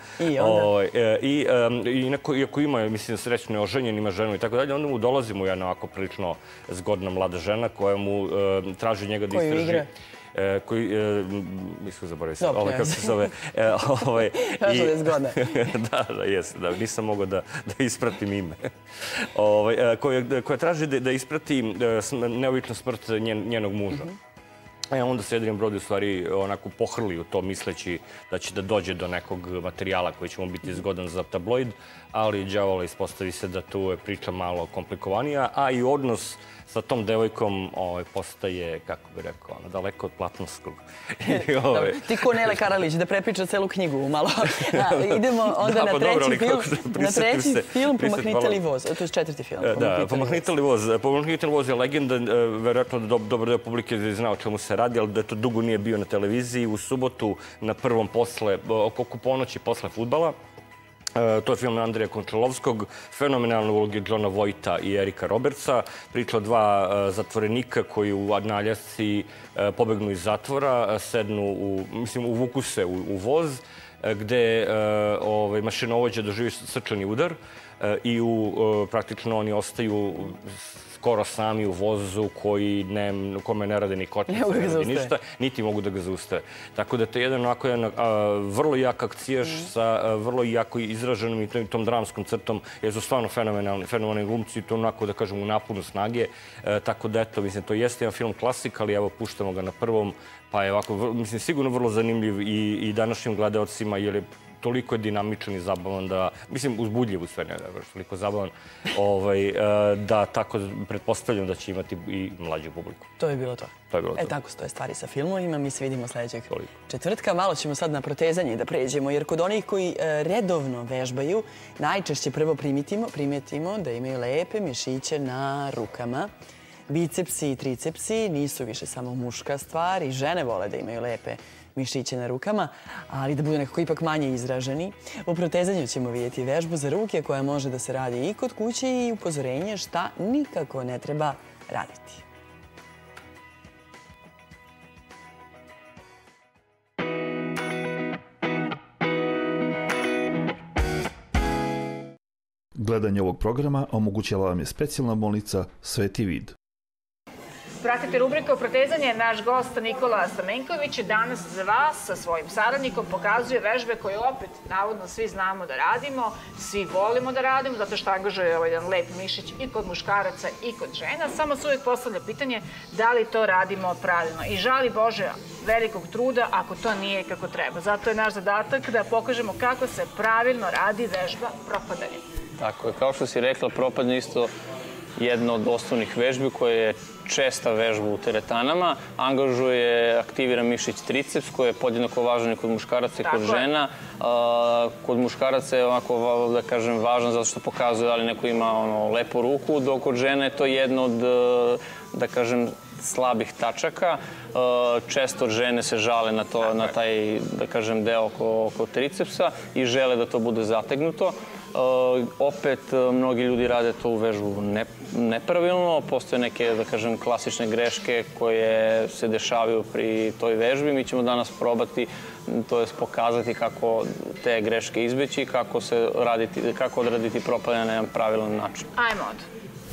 Iako ima, mislim, srećno je oženjen, ima ženu i tako dalje, onda mu dolazi mu jedna ovako prilično zgodna mlada žena koja mu traži njega da istraži. Koju igra? Koji, mislim, zaboravim se, kako se zove. Kažu da je zgodna. Da, jes, nisam mogao da ispratim ime. Koja traži da isprati neobičnu smrt njenog muža. Onda se Adrian Brody u stvari onako pohrli u to misleći da će da dođe do nekog materijala koji će mu biti zgodan za tabloid, ali đavola ispostavi se da tu je priča malo komplikovanija, a i odnos sa tom devojkom postaje, kako bih rekao, daleko od platonskog. Ti ko Nele Karalić, da prepriča celu knjigu malo. Idemo onda na treći film, Pomahnite li voz. To je četvrti film. Da, Pomahnite li voz. Pomahnite li voz je legenda, verovatno da dobar deo publike zna o čemu se radi, ali da to dugo nije bio na televiziji. U subotu, na prvom oko ponoći posle fudbala. To je film Andreja Končalovskog, fenomenalne uloge Johna Vojta i Erika Robertsa. Priča o dva zatvorenika koji u naljasci pobegnu iz zatvora, uvuku se u voz, gde mašinovođa doživi srčani udar i praktično oni ostaju skoro sami u vozu kome ne rade ni kočnice, ne rade ništa, niti mogu da ga zaustave. Tako da to je jedan vrlo jak akcijaš sa vrlo jako izraženom i tom dramskom crtom, jer su stvarno fenomenalni glumci i to onako, da kažem, u naponu snage. Tako da, eto, mislim, to jeste jedan film klasik, ali evo, puštamo ga na prvom, pa je ovako, mislim, sigurno vrlo zanimljiv i današnjim gledalcima, jer je toliko je dinamičan i zabavan da, mislim, uzbudljiv u sve, ne da toliko zabavan, da tako pretpostavljam da će imati i mlađu publiku. To je bilo to. Tako stoje stvari sa filmovima. Mi se vidimo sljedećeg četvrtka. Malo ćemo sad na protezanje da pređemo, jer kod onih koji redovno vežbaju, najčešće prvo primetimo da imaju lepe mišiće na rukama. Bicepsi i tricepsi nisu više samo muška stvar i žene vole da imaju lepe mišiće na rukama, ali da budu nekako ipak manje izraženi. U protezanju ćemo vidjeti vežbu za ruke koja može da se radi i kod kuće i upozorenje šta nikako ne treba raditi. Gledanje ovog programa omogućila vam je specijalna bolnica Sveti Vid. Pratite rubriku Protezanje. Naš gost Nikola Stamenković danas za vas sa svojim saradnikom pokazuje vežbe koje opet navodno svi znamo da radimo, svi volimo da radimo, zato što angažuje ovaj jedan lep mišić i kod muškaraca i kod žena. Samo se uvijek postavlja pitanje da li to radimo pravilno. I žali Bože velikog truda ako to nije kako treba. Zato je naš zadatak da pokažemo kako se pravilno radi vežba propadanja. Tako je, kao što si rekla, propadanje isto jedna od osnovnih vežbi koja je česta vežba u teretanama. Angažuje, aktivira mišić triceps koji je podjednako važan i kod muškaraca i kod žena. Kod muškaraca je onako, da kažem, važan zato što pokazuje da li neko ima lepu ruku, dok kod žene je to jedno od, da kažem, slabih tačaka. Često žene se žale na taj, da kažem, deo oko tricepsa i žele da to bude zategnuto. Opet, mnogi ljudi rade to u vežbu nepravilno. Postoje neke, da kažem, klasične greške koje se dešavaju pri toj vežbi. Mi ćemo danas probati, to jest pokazati kako te greške izbeći i kako odraditi propadanje na jedan pravilan način. Ajmo od.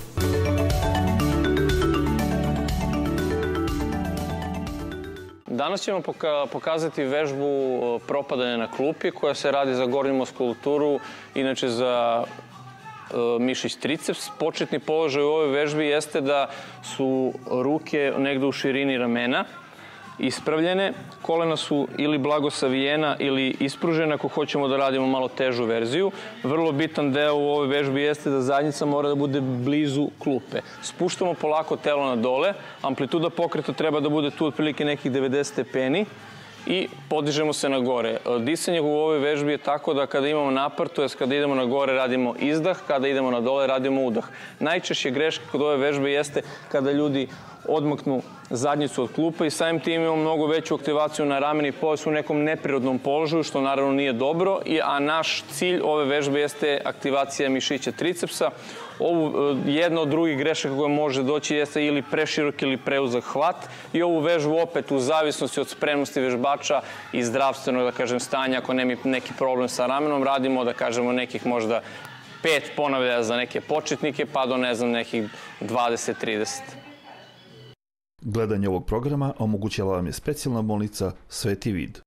Danas ćemo pokazati vežbu propadanja na klupi koja se radi za gornju muskulaturu, inače za mišić triceps. Početni položaj u ovoj vežbi jeste da su ruke negde u širini ramena, ispravljene. Kolena su ili blago savijena ili ispružena ako hoćemo da radimo malo težu verziju. Vrlo bitan deo u ovoj vežbi jeste da zadnjica mora da bude blizu klupe. Spuštamo polako telo na dole. Amplituda pokreta treba da bude tu otprilike nekih 90 stepeni i podižemo se na gore. Disanje u ovoj vežbi je tako da kada imamo napor, to je kada idemo na gore radimo izdah, kada idemo na dole radimo udah. Najčešće greška kod ove vežbe jeste kada ljudi odmaknu zadnjicu od klupa i samim tim imamo mnogo veću aktivaciju na rameni pojas u nekom neprirodnom položaju, što naravno nije dobro, a naš cilj ove vežbe jeste aktivacija mišića tricepsa. Jedna od drugih grešaka koja može doći jeste ili preširok ili preuzak hvat i ovu vežbu opet u zavisnosti od spremnosti vežbača i zdravstvenog, da kažem, stanja, ako nema neki problem sa ramenom, radimo, da kažemo, nekih možda 5 ponavljaja za neke početnike pa do, ne znam, nekih 20-30. Gledanje ovog programa omogućila vam je specijalna bolnica Sveti Vid.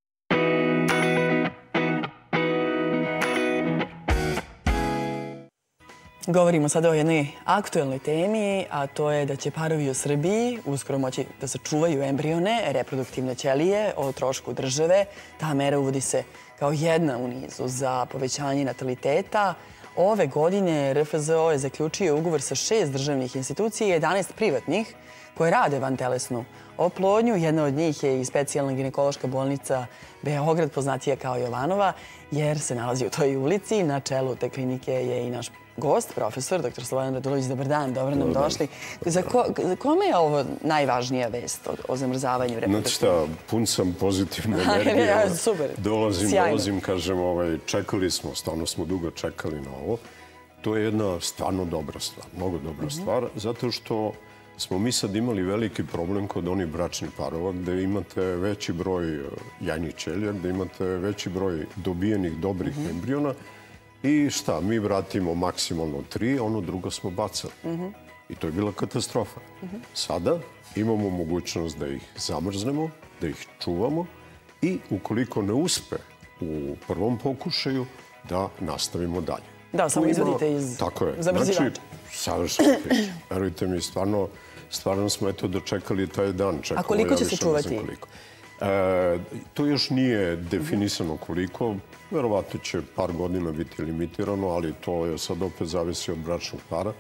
Govorimo sada o jednoj aktuelnoj temi, a to je da će parovi u Srbiji uskoro moći da sačuvaju embrione, reproduktivne ćelije o trošku države. Ta mera uvodi se kao jedna u nizu za povećanje nataliteta. Ove godine RFZO je zaključio ugovor sa 6 državnih institucija i 11 privatnih koje rade vantelesnu oplodnju. Jedna od njih je i specijalna ginekološka bolnica Beograd, poznatija kao Jovanova, jer se nalazi u toj ulici. Na čelu te klinike je i naš gost, profesor, dr. Slobodan Radulović. Dobar dan, dobro nam došli. Za kome je ovo najvažnija vest o zamrzavanju reproduktivne? Znate šta, pun sam pozitivne energije. Dolazim, kažem, čekali smo, stvarno smo dugo čekali na ovo. To je jedna stvarno dobra stvar, mnogo dobra stvar, zato što smo mi sad imali veliki problem kod onih bračnih parova gde imate veći broj jajnih ćelija, gde imate veći broj dobijenih dobrih embriona i šta, mi vratimo maksimalno 3, ono drugo smo bacali. I to je bila katastrofa. Sada imamo mogućnost da ih zamrznemo, da ih čuvamo i ukoliko ne uspe u prvom pokušaju, da nastavimo dalje. Da, samo izvodite iz zamrzivača. Znači, savršeno priča. Verujte mi, stvarno smo dočekali taj dan. A koliko će se čuvati? To još nije definisano koliko. Verovatno će par godina biti limitirano, ali to je sad opet zavisi od bračnog para.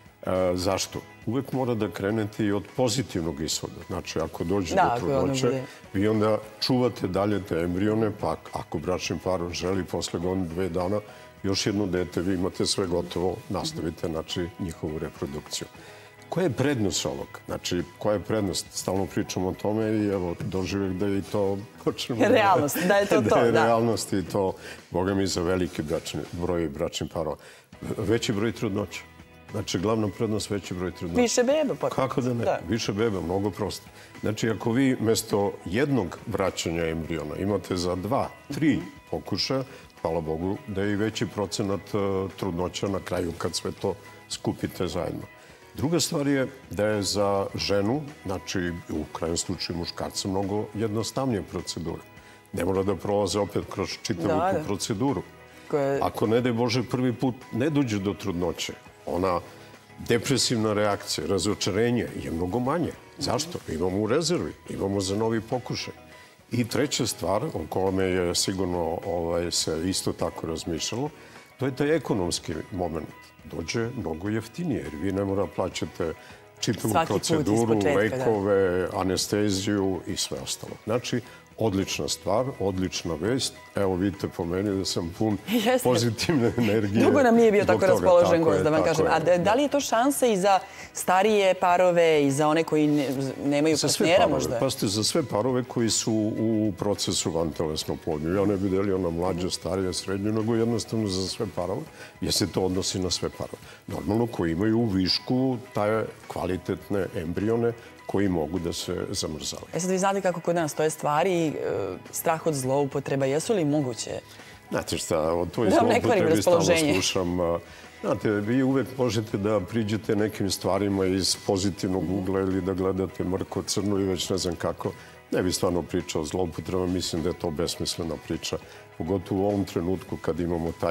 Zašto? Uvek mora da krenete i od pozitivnog ishoda. Znači, ako dođe do trudnoće, vi onda čuvate dalje te embrione, pa ako bračni par želi posle godinu, 2 dana još jedno dete, vi imate sve gotovo, nastavite znači njihovu reprodukciju. Koja je prednost ovog? Znači, koja je prednost? Stalno pričamo o tome i evo, doživek da je i to počnemo... Realnost, da je to to, da. je realnost i to, boga mi, za veliki broj bračnih parova. Veći broj trudnoća. Znači, glavna prednost, veći broj trudnoća. Više beba. Kako da ne? Više beba, mnogo prosto. Znači, ako vi mesto jednog vraćanja embriona imate za 2, 3 pokušaja, hvala Bogu, da je i veći procenat trudnoća na kraju kad sve to skupite zajedno. Druga stvar je da je za ženu, znači u krajnjem slučaju muškarca, mnogo jednostavnije procedura. Ne mora da prolaze opet kroz čitavu tu proceduru. Ako ne daj Bože prvi put ne dođe do trudnoće, ona depresivna reakcija, razočarenje je mnogo manje. Zašto? Imamo u rezervi, imamo za novi pokušaj. I treća stvar, o kome je sigurno se isto tako razmišljalo, to je taj ekonomski moment. Dođe mnogo jeftinije, jer vi ne mora plaćate čitavu proceduru, lekove, anesteziju i sve ostalo. Znači, odlična stvar, odlična vest. Evo, vidite po meni da sam pun pozitivne energije. Dugo nam nije bio tako raspoložen gost, da vam kažem. A da li je to šansa i za starije parove i za one koji nemaju partnera možda? Pazite, za sve parove koji su u procesu vantelesnog oplodnje. Ja ne bih delio na mlađe, starije, srednje, nego jednostavno za sve parove, jer se to odnosi na sve parove. Normalno, koji imaju u višku taj kvalitetne embrione koji mogu da se zamrzavaju. Sad vi znate kako kod nas stoje stvari, strah od zloupotreba, jesu li moguće? Znate šta, o toj zloupotrebi stalno slušam. Znate, vi uvek možete da priđete nekim stvarima iz pozitivnog ugla ili da gledate mrko, crno i već ne znam kako. Ne bih stvarno pričao o zloupotrebu, mislim da je to besmislena priča. Pogotovo u ovom trenutku kad imamo taj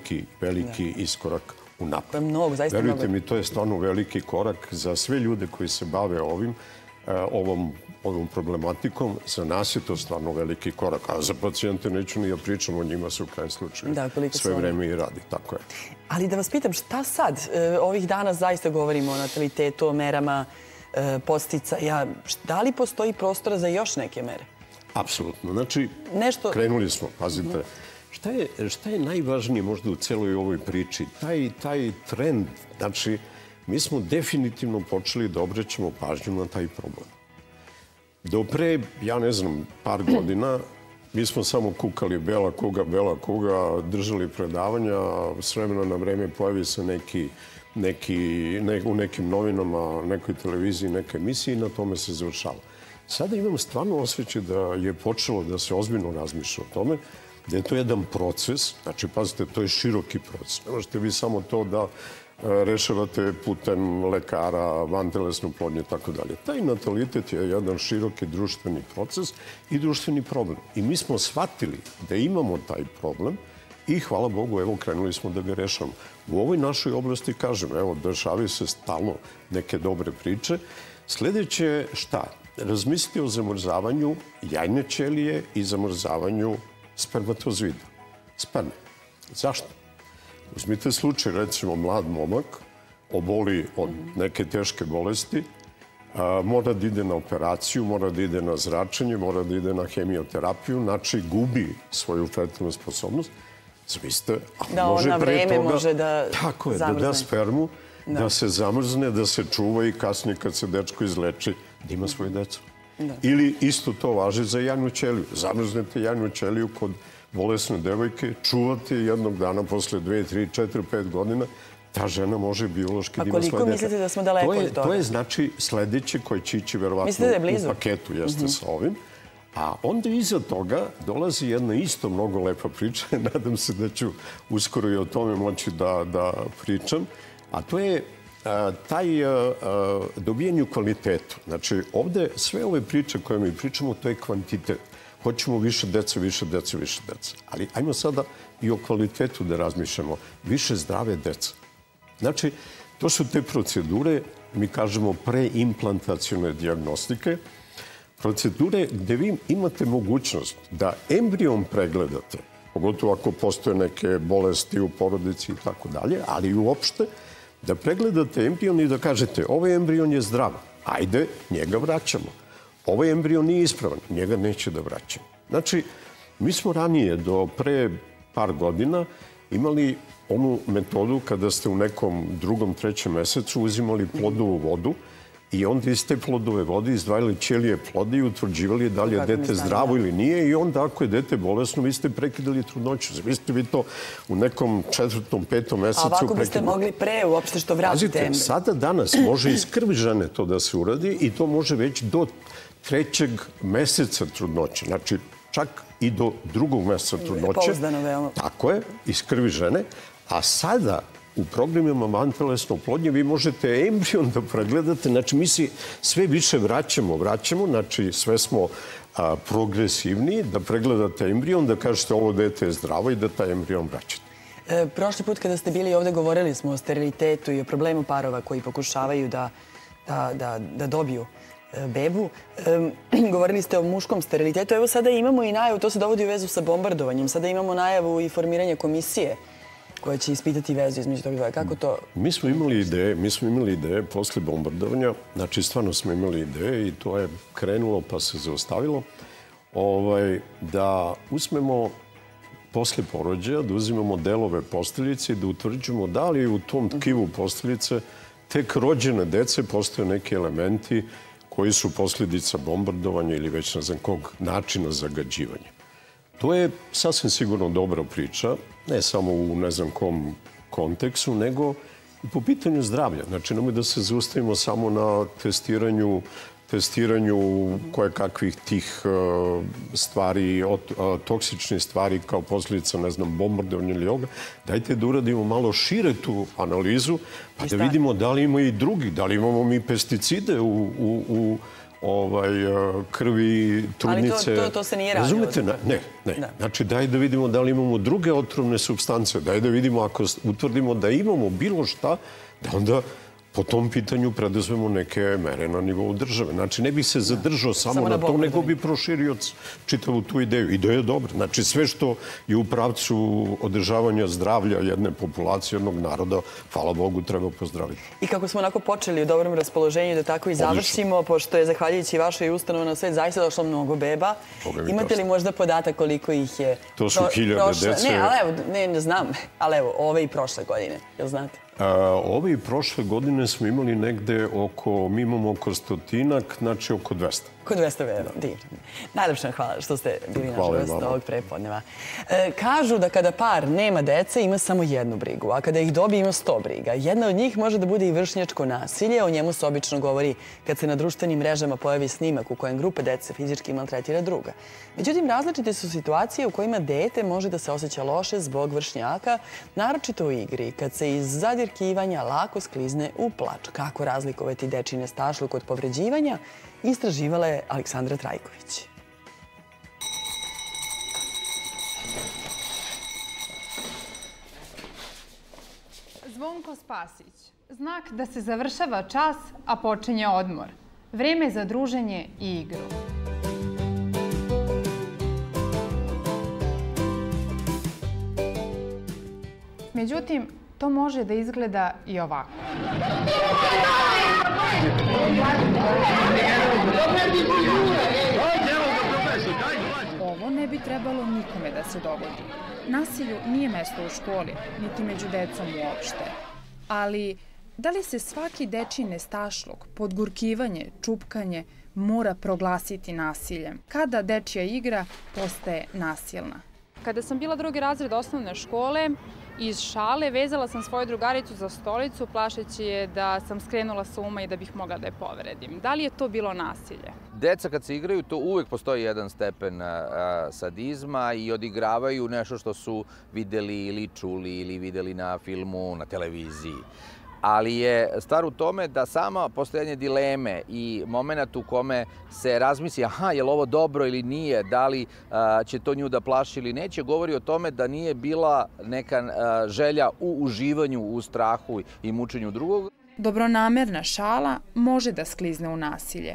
veliki iskorak unapred. Verujte mi, to je stvarno veliki korak za sve ljude koji se bave ovom problematikom. Za nas je to stvarno veliki korak. A za pacijente neću ni da pričam, o njima se u krajnjem slučaju sve vreme i radi. Tako je. Ali da vas pitam, šta sad? Ovih dana zaista govorimo o natalitetu, o merama podsticaja. Da li postoji prostora za još neke mere? Apsolutno. Znači, krenuli smo, pazite. Šta je najvažnije možda u celoj ovoj priči? Taj trend, znači, mi smo definitivno počeli da obraćamo pažnju na taj problem. Do pre, ja ne znam, par godina, mi smo samo kukali bela kuga, držali predavanja, s vremena na vreme pojavi se u nekim novinama, nekoj televiziji, neke emisiji i na tome se završava. Sada imam stvarno osjećaj da je počelo da se ozbiljno razmišlja o tome, da je to jedan proces, znači, pazite, to je široki proces. Ne možete vi samo to da rešavate putem lekara, vantelesnu oplodnju i tako dalje. Taj natalitet je jedan široki društveni proces i društveni problem. I mi smo shvatili da imamo taj problem i, hvala Bogu, evo, krenuli smo da ga rešavamo. U ovoj našoj oblasti, kažem, evo, dešavaju se stalno neke dobre priče. Sledeće, šta? Razmisliti o zamrzavanju jajne ćelije i zamrzavanju spermatozoida, sperme. Zašto? Uzmite slučaj, recimo, mlad momak oboli od neke teške bolesti, mora da ide na operaciju, mora da ide na zračenje, mora da ide na hemioterapiju, znači gubi svoju fetalnu sposobnost. Zamislite, a može pre toga... Tako je, da da spermu, da se zamrzne, da se čuva i kasnije kad se dečko izleči, da ima svoju decu. Ili isto to važi za jajnu ćeliju. Zamrznete jajnu ćeliju kod bolesne devojke, čuvate jednog dana posle 2, 3, 4, 5 godina, ta žena može biološki da ima svoje dete. A koliko mislite da smo daleko od toga? To je znači sledeće koje će ići verovatno u paketu, jeste sa ovim. A onda iza toga dolazi jedna isto mnogo lepa priča, nadam se da ću uskoro i o tome moći da pričam, a to je taj dobijanju kvalitetu. Znači, ovde sve ove priče koje mi pričamo, to je kvantitet. Hoćemo više dece, više dece, više dece. Ali ajmo sada i o kvalitetu da razmišljamo. Više zdrave dece. Znači, to su te procedure, mi kažemo preimplantacione dijagnostike, procedure gde vi imate mogućnost da embrion pregledate, pogotovo ako postoje neke bolesti u porodici i tako dalje, ali i uopšte da pregledate embrion i da kažete ovaj embrion je zdrav, ajde, njega vraćamo. Ovaj embrion nije ispravan, njega neće da vraćamo. Znači, mi smo ranije, do pre par godina, imali onu metodu kada ste u nekom drugom, trećem mesecu uzimali plodovu vodu i onda iz te plodove vode izdvajali ćelije ploda i utvrđivali da li je dete zdravo ili nije i onda ako je dete bolesno, vi ste prekidali trudnoću. Zamislite vi to u nekom 4., 5. mesecu. A ovako biste mogli pre uopšte što vratite embrion. Sada danas može iz krvi žene to da se uradi i to može već do 3. meseca trudnoće. Znači, čak i do 2. meseca trudnoće. Pouzdano veoma. Tako je, iz krvi žene. A sada u programima vantelesne oplodnje vi možete embrion da pregledate. Znači, mi se sve više vraćamo. Znači, sve smo progresivni, da pregledate embrion, da kažete ovo dete je zdravo i da taj embrion vraćate. Prošli put kada ste bili ovde govorili smo o sterilitetu i o problemu parova koji pokušavaju da dobiju bebu. Govorili ste o muškom sterilitetu. Evo sada imamo i najavu, to se dovodi u vezu sa bombardovanjem. Sada imamo najavu i formiranje komisije koja će ispitati vezu između toga dvoje. Kako to? Mi smo imali ideje posle bombardovanja. Znači, stvarno smo imali ideje i to je krenulo pa se zaustavilo. Da uzmemo posle porođaja, da uzimamo delove posteljice i da utvrđujemo da li u tom tkivu posteljice tek rođene dece postoje neki elementi koji su posljedica bombardovanja ili već ne znam kog načina zagađivanja. To je sasvim sigurno dobra priča, ne samo u ne znam kom kontekstu, nego i po pitanju zdravlja. Znači, nemoj da se zaustavimo samo na testiranju kojekakvih tih stvari, toksičnih stvari kao posljedica, ne znam, bombardovanja ili ovoga. Dajte da uradimo malo šire tu analizu, pa da vidimo da li ima i drugi, da li imamo mi pesticide u krvi trudnice. Ali to se nije radio. Razumete? Ne. Znači, daj da vidimo da li imamo druge otrovne supstance. Daj da vidimo, ako utvrdimo da imamo bilo šta, da onda po tom pitanju preduzmemo neke mere na nivou države. Znači, ne bi se zadržao samo na tom, nego bi proširio čitavu tu ideju. Ideja je dobra. Znači, sve što je u pravcu održavanja zdravlja jedne populacije, jednog naroda, hvala Bogu, treba pozdraviti. I kako smo onako počeli u dobrom raspoloženju da tako i završimo, pošto je, zahvaljujući vašoj ustanovi na svet, zaista došlo mnogo beba. Imate li možda podatak koliko ih je? To su 1000 dece. Ne znam, ali evo, ove i prošle godine, jel znate? Ove i prošle godine smo imali negde mi imamo oko 100-ak, znači oko 200. Oko 200 beba, divno. Najlepša hvala što ste bili naš gost ovog prepodneva. Kažu da kada par nema dece, ima samo jednu brigu, a kada ih dobije ima 100 briga. Jedna od njih može da bude i vršnjačko nasilje, o njemu se obično govori kad se na društvenim mrežama pojavi snimak u kojem grupa dece fizički maltretira druga. Međutim, različite su situacije u kojima dete može da se osjeća loše zbog vršnjaka, naročito u igri, kad se iz zadirkivanja lako sklizne u plač. Kako razlikovati dečji nestašluk od povređivanja, istraživala je Aleksandra Trajković. Zvonko Spasić. Znak da se završava čas, a počinje odmor. Vreme za druženje i igru. Međutim, to može da izgleda i ovako. Ovo ne bi trebalo nikome da se dogodi. Nasilju nije mesto u školi, niti među decom uopšte. Ali, da li se svaki dečji nestašluk, podgurkivanje, čupkanje mora proglasiti nasiljem? Kada dečja igra postaje nasilna? Kada sam bila 2. razred osnovne škole, iz šale vezala sam svoju drugaricu za stolicu, plašeći je da sam skrenula sa uma i da bih mogla da je povredim. Da li je to bilo nasilje? Deca kad se igraju, to uvek postoji jedan stepen sadizma i odigravaju nešto što su videli ili čuli ili videli na filmu, na televiziji. Ali je stvar u tome da sama postojanje dileme i moment u kome se razmisli je li ovo dobro ili nije, da li će to nju da plaši ili neće, govori o tome da nije bila neka želja u uživanju, u strahu i mučenju drugog. Dobronamerna šala može da sklizne u nasilje.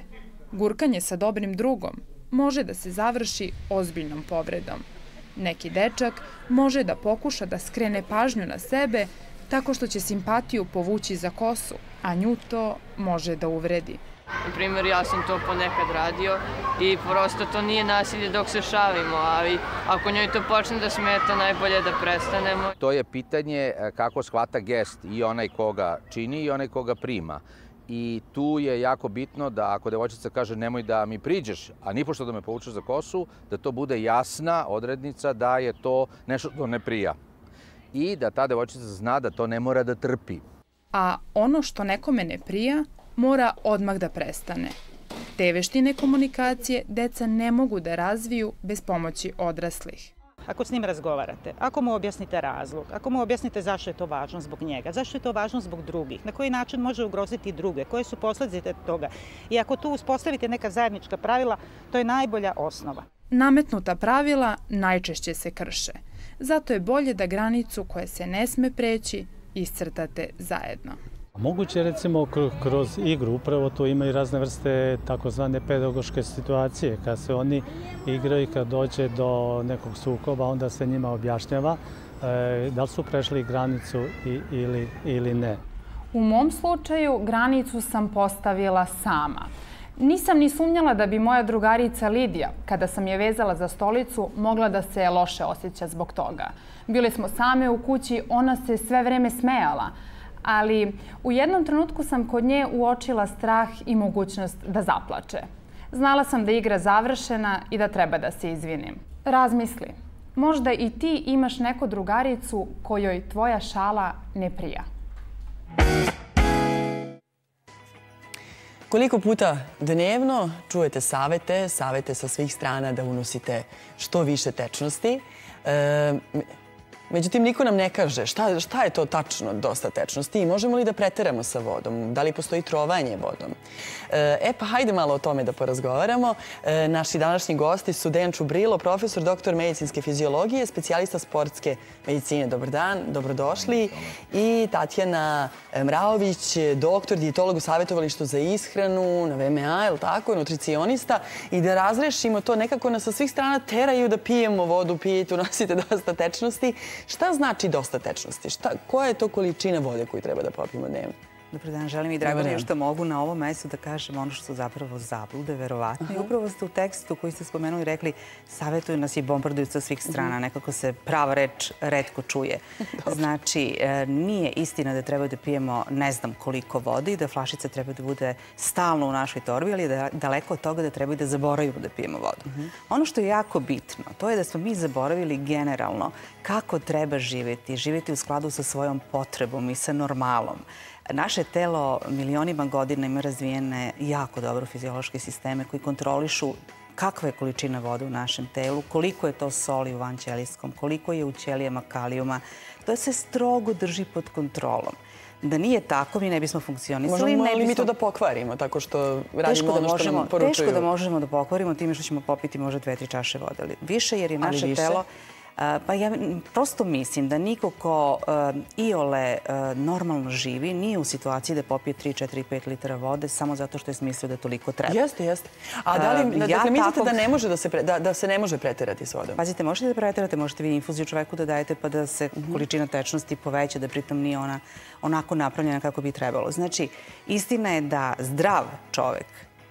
Gurkanje sa dobrim drugom može da se završi ozbiljnom povredom. Neki dečak može da pokuša da skrene pažnju na sebe tako što će simpatiju povući za kosu, a nju to može da uvredi. Na primjer, ja sam to ponekad radio i prosto to nije nasilje dok se šalimo, ali ako njoj to počne da smeta, najbolje da prestanemo. To je pitanje kako shvata gest i onaj koga čini i onaj koga prima. I tu je jako bitno da ako devojčica kaže nemoj da mi priđeš, a nipošto da me povučeš za kosu, da to bude jasna odrednica da je to nešto što ne prija. I da ta devojčica zna da to ne mora da trpi. A ono što nekome ne prija, mora odmah da prestane. Te veštine komunikacije deca ne mogu da razviju bez pomoći odraslih. Ako s njim razgovarate, ako mu objasnite razlog, ako mu objasnite zašto je to važno zbog njega, zašto je to važno zbog drugih, na koji način može ugroziti druge, koje su posledice toga. I ako tu uspostavite neka zajednička pravila, to je najbolja osnova. Nametnuta pravila najčešće se krše. Zato je bolje da granicu koja se ne sme preći iscrtate zajedno. Moguće recimo kroz igru, upravo tu ima i razne vrste takozvane pedagoške situacije. Kad se oni igraju, kad dođe do nekog sukoba, onda se njima objašnjava da li su prešli granicu ili ne. U mom slučaju granicu sam postavila sama. Nisam ni sumnjala da bi moja drugarica Lidija, kada sam je vezala za stolicu, mogla da se loše osjeća zbog toga. Bili smo same u kući, ona se sve vreme smejala. Ali u jednom trenutku sam kod nje uočila strah i mogućnost da zaplače. Znala sam da je igra završena i da treba da se izvinim. Razmisli, možda i ti imaš neku drugaricu kojoj tvoja šala ne prija. Koliko puta dnevno čujete savete sa svih strana da unosite što više tečnosti? Međutim, niko nam ne kaže šta je to tačno dosta tečnosti i možemo li da preteramo sa vodom? Da li postoji trovanje vodom? Pa hajde malo o tome da porazgovaramo. Naši današnji gosti su Dejan Čubrilo, profesor, doktor medicinske fiziologije, specijalista sportske medicine. Dobar dan, dobrodošli. I Tatjana Mraović, doktor, dijetolog u savjetovalištu za ishranu na VMA, je li tako, nutricionista. I da razrešimo to, nekako nas sa svih strana teraju da pijemo vodu, pijete, unosite dosta tečnosti. Šta znači dosta tečnosti? Koja je to količina vode koju treba da popijemo dnevno? Dobar dan, želim i drago mi je što mogu na ovom mestu da kažem ono što su zapravo zablude, verovatno. I upravo ste u tekstu koji ste spomenuli rekli savjetuju nas i bombarduju sa svih strana. Nekako se prava reč retko čuje. Znači, nije istina da treba da pijemo ne znam koliko vode i da flašica treba da bude stalno u našoj torbi, ali je daleko od toga da treba da zaboravimo da pijemo vodu. Ono što je jako bitno, to je da smo mi zaboravili generalno kako treba živjeti. Živjeti u skladu sa svojom potrebom i sa normalom. Naše telo milionima godina ima razvijene jako dobro fiziološke sisteme koji kontrolišu kakva je količina vode u našem telu, koliko je to soli u vanćelijskom, koliko je u ćelijama kalijuma. To se strogo drži pod kontrolom. Da nije tako, mi ne bismo funkcionisali. Možemo li mi to da pokvarimo tako što radimo ono što nam poručuju? Teško da možemo da pokvarimo time što ćemo popiti možda 2-3 čaše vode. Više jer je naše telo... Pa ja prosto mislim da niko ko iole normalno živi nije u situaciji da popije 3, 4, 5 litara vode samo zato što je smislio da toliko treba. Jeste. A da li mislite da se ne može preterati s vodom? Pazite, možete da preterate, možete vi infuziju čoveku da dajete pa da se količina tečnosti poveća, da pritom nije ona onako napravljena kako bi trebalo. Znači, istina je da zdrav čovek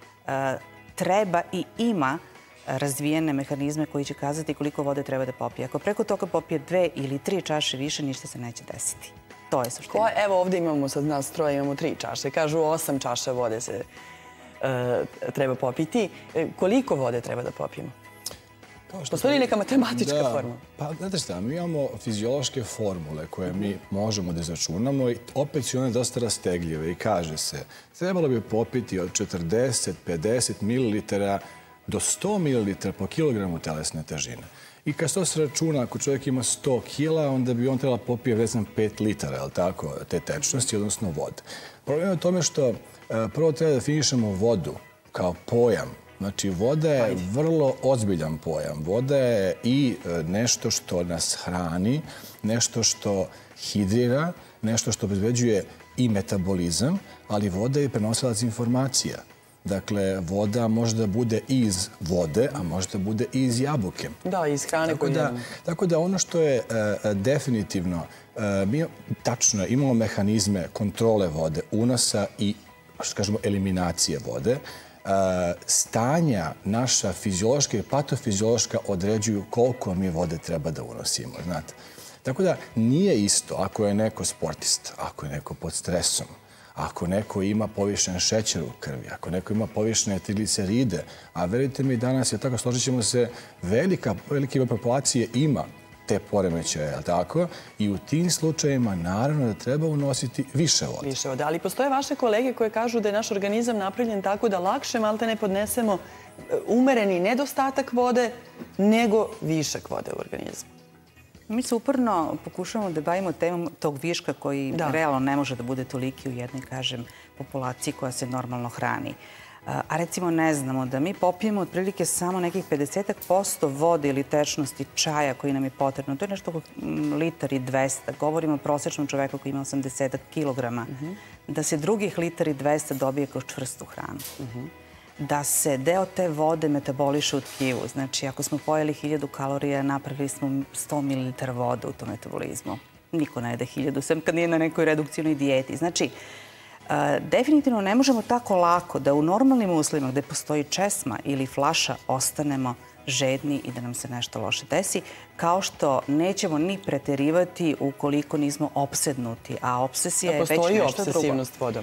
treba i ima razvijene mehanizme koji će kazati koliko vode treba da popije. Ako preko toga popije 2 ili 3 čaše više, ništa se neće desiti. To je suština. Evo ovdje imamo sad nas troje, imamo 3 čaše. Kažu 8 čaša vode se treba popiti. Koliko vode treba da popijemo? Postoji neka matematička formula? Pa, znate šta, mi imamo fiziološke formule koje mi možemo da izračunamo i opet su one dosta rastegljive i kaže se trebalo bi popiti od 40-50 ml do 100 ml po kilogramu telesne težine. I kad to se računa, ako čovjek ima 100 kila, onda bi on trebala popije, recimo, 5 litara, je li tako, te tečnosti, odnosno vode. Problem je u tome što prvo treba da definišemo vodu kao pojam. Znači, voda je vrlo ozbiljan pojam. Voda je i nešto što nas hrani, nešto što hidrira, nešto što obezbeđuje i metabolizam, ali voda je prenosilac informacija. Dakle, voda može da bude iz vode, a može da bude i iz jabuke. Da, iz hrane koju jedemo. Tako da ono što je definitivno, mi tačno imamo mehanizme kontrole vode, unosa i, što kažemo, eliminacije vode. Stanja naša fiziološka i patofiziološka određuju koliko mi vode treba da unosimo, znate. Tako da nije isto ako je neko sportista, ako je neko pod stresom, ako neko ima povišen šećer u krvi, ako neko ima povišene trigliceride, a verujte mi danas je tako, složit ćemo se, veliki populacije ima te poremećaje, tako? I u tim slučajima naravno da treba unositi više vode. Više vode, ali postoje vaše kolege koje kažu da je naš organizam napravljen tako da lakše malte ne podnesemo umereni nedostatak vode nego višak vode u organizmu. Mi se uporno pokušavamo da bavimo temom tog viška koji realno ne može da bude toliki u jednoj, kažem, populaciji koja se normalno hrani. A recimo ne znamo da mi popijemo otprilike samo nekih 50% vode ili tečnosti čaja koji nam je potrebno. To je nešto oko litar i 200. Govorimo o prosječnom čoveku koji ima 80 kilograma. Da se drugih litar i 200 dobije kroz čvrstu hranu. Da se deo te vode metaboliše u tkivu. Znači, ako smo pojeli 1000 kalorija, napravili smo 100 ml vode u tom metabolizmu. Niko ne jede 1000, sem kad nije na nekoj redukcijnoj dijeti. Znači, definitivno ne možemo tako lako da u normalnim uslovima gde postoji česma ili flaša ostanemo žedni i da nam se nešto loše desi, kao što nećemo ni preterivati ukoliko nismo opsednuti, a obsesija je već nešto drugo. Postoji obsesivnost vodom?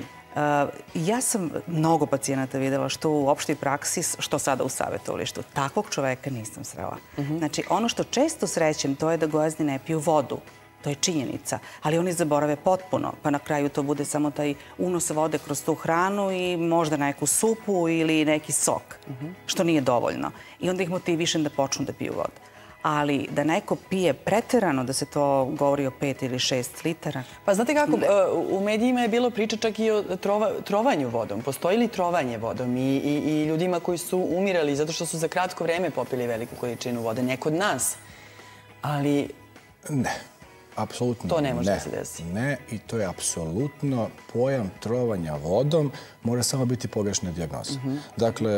Ja sam mnogo pacijenata videla što u opštoj praksi, što sada u savjetovalištu. Takvog čoveka nisam srela. Znači, ono što često srećem, to je da gojazni ne piju vodu. To je činjenica. Ali oni zaborave potpuno. Pa na kraju to bude samo taj unos vode kroz tu hranu i možda neku supu ili neki sok. Što nije dovoljno. I onda ih motivišem da počnu da piju vodu. Ali da neko pije preterano, da se to govori o 5 ili 6 litara. Pa znate kako, u medijima je bilo priča čak i o trovanju vodom. Postoji li trovanje vodom i ljudima koji su umirali zato što su za kratko vreme popili veliku količinu vode? Ne kod nas, ali... Ne. Apsolutno to ne može da se desi. Ne, i to je apsolutno pojam trovanja vodom, mora samo biti pogrešna dijagnoza. Dakle,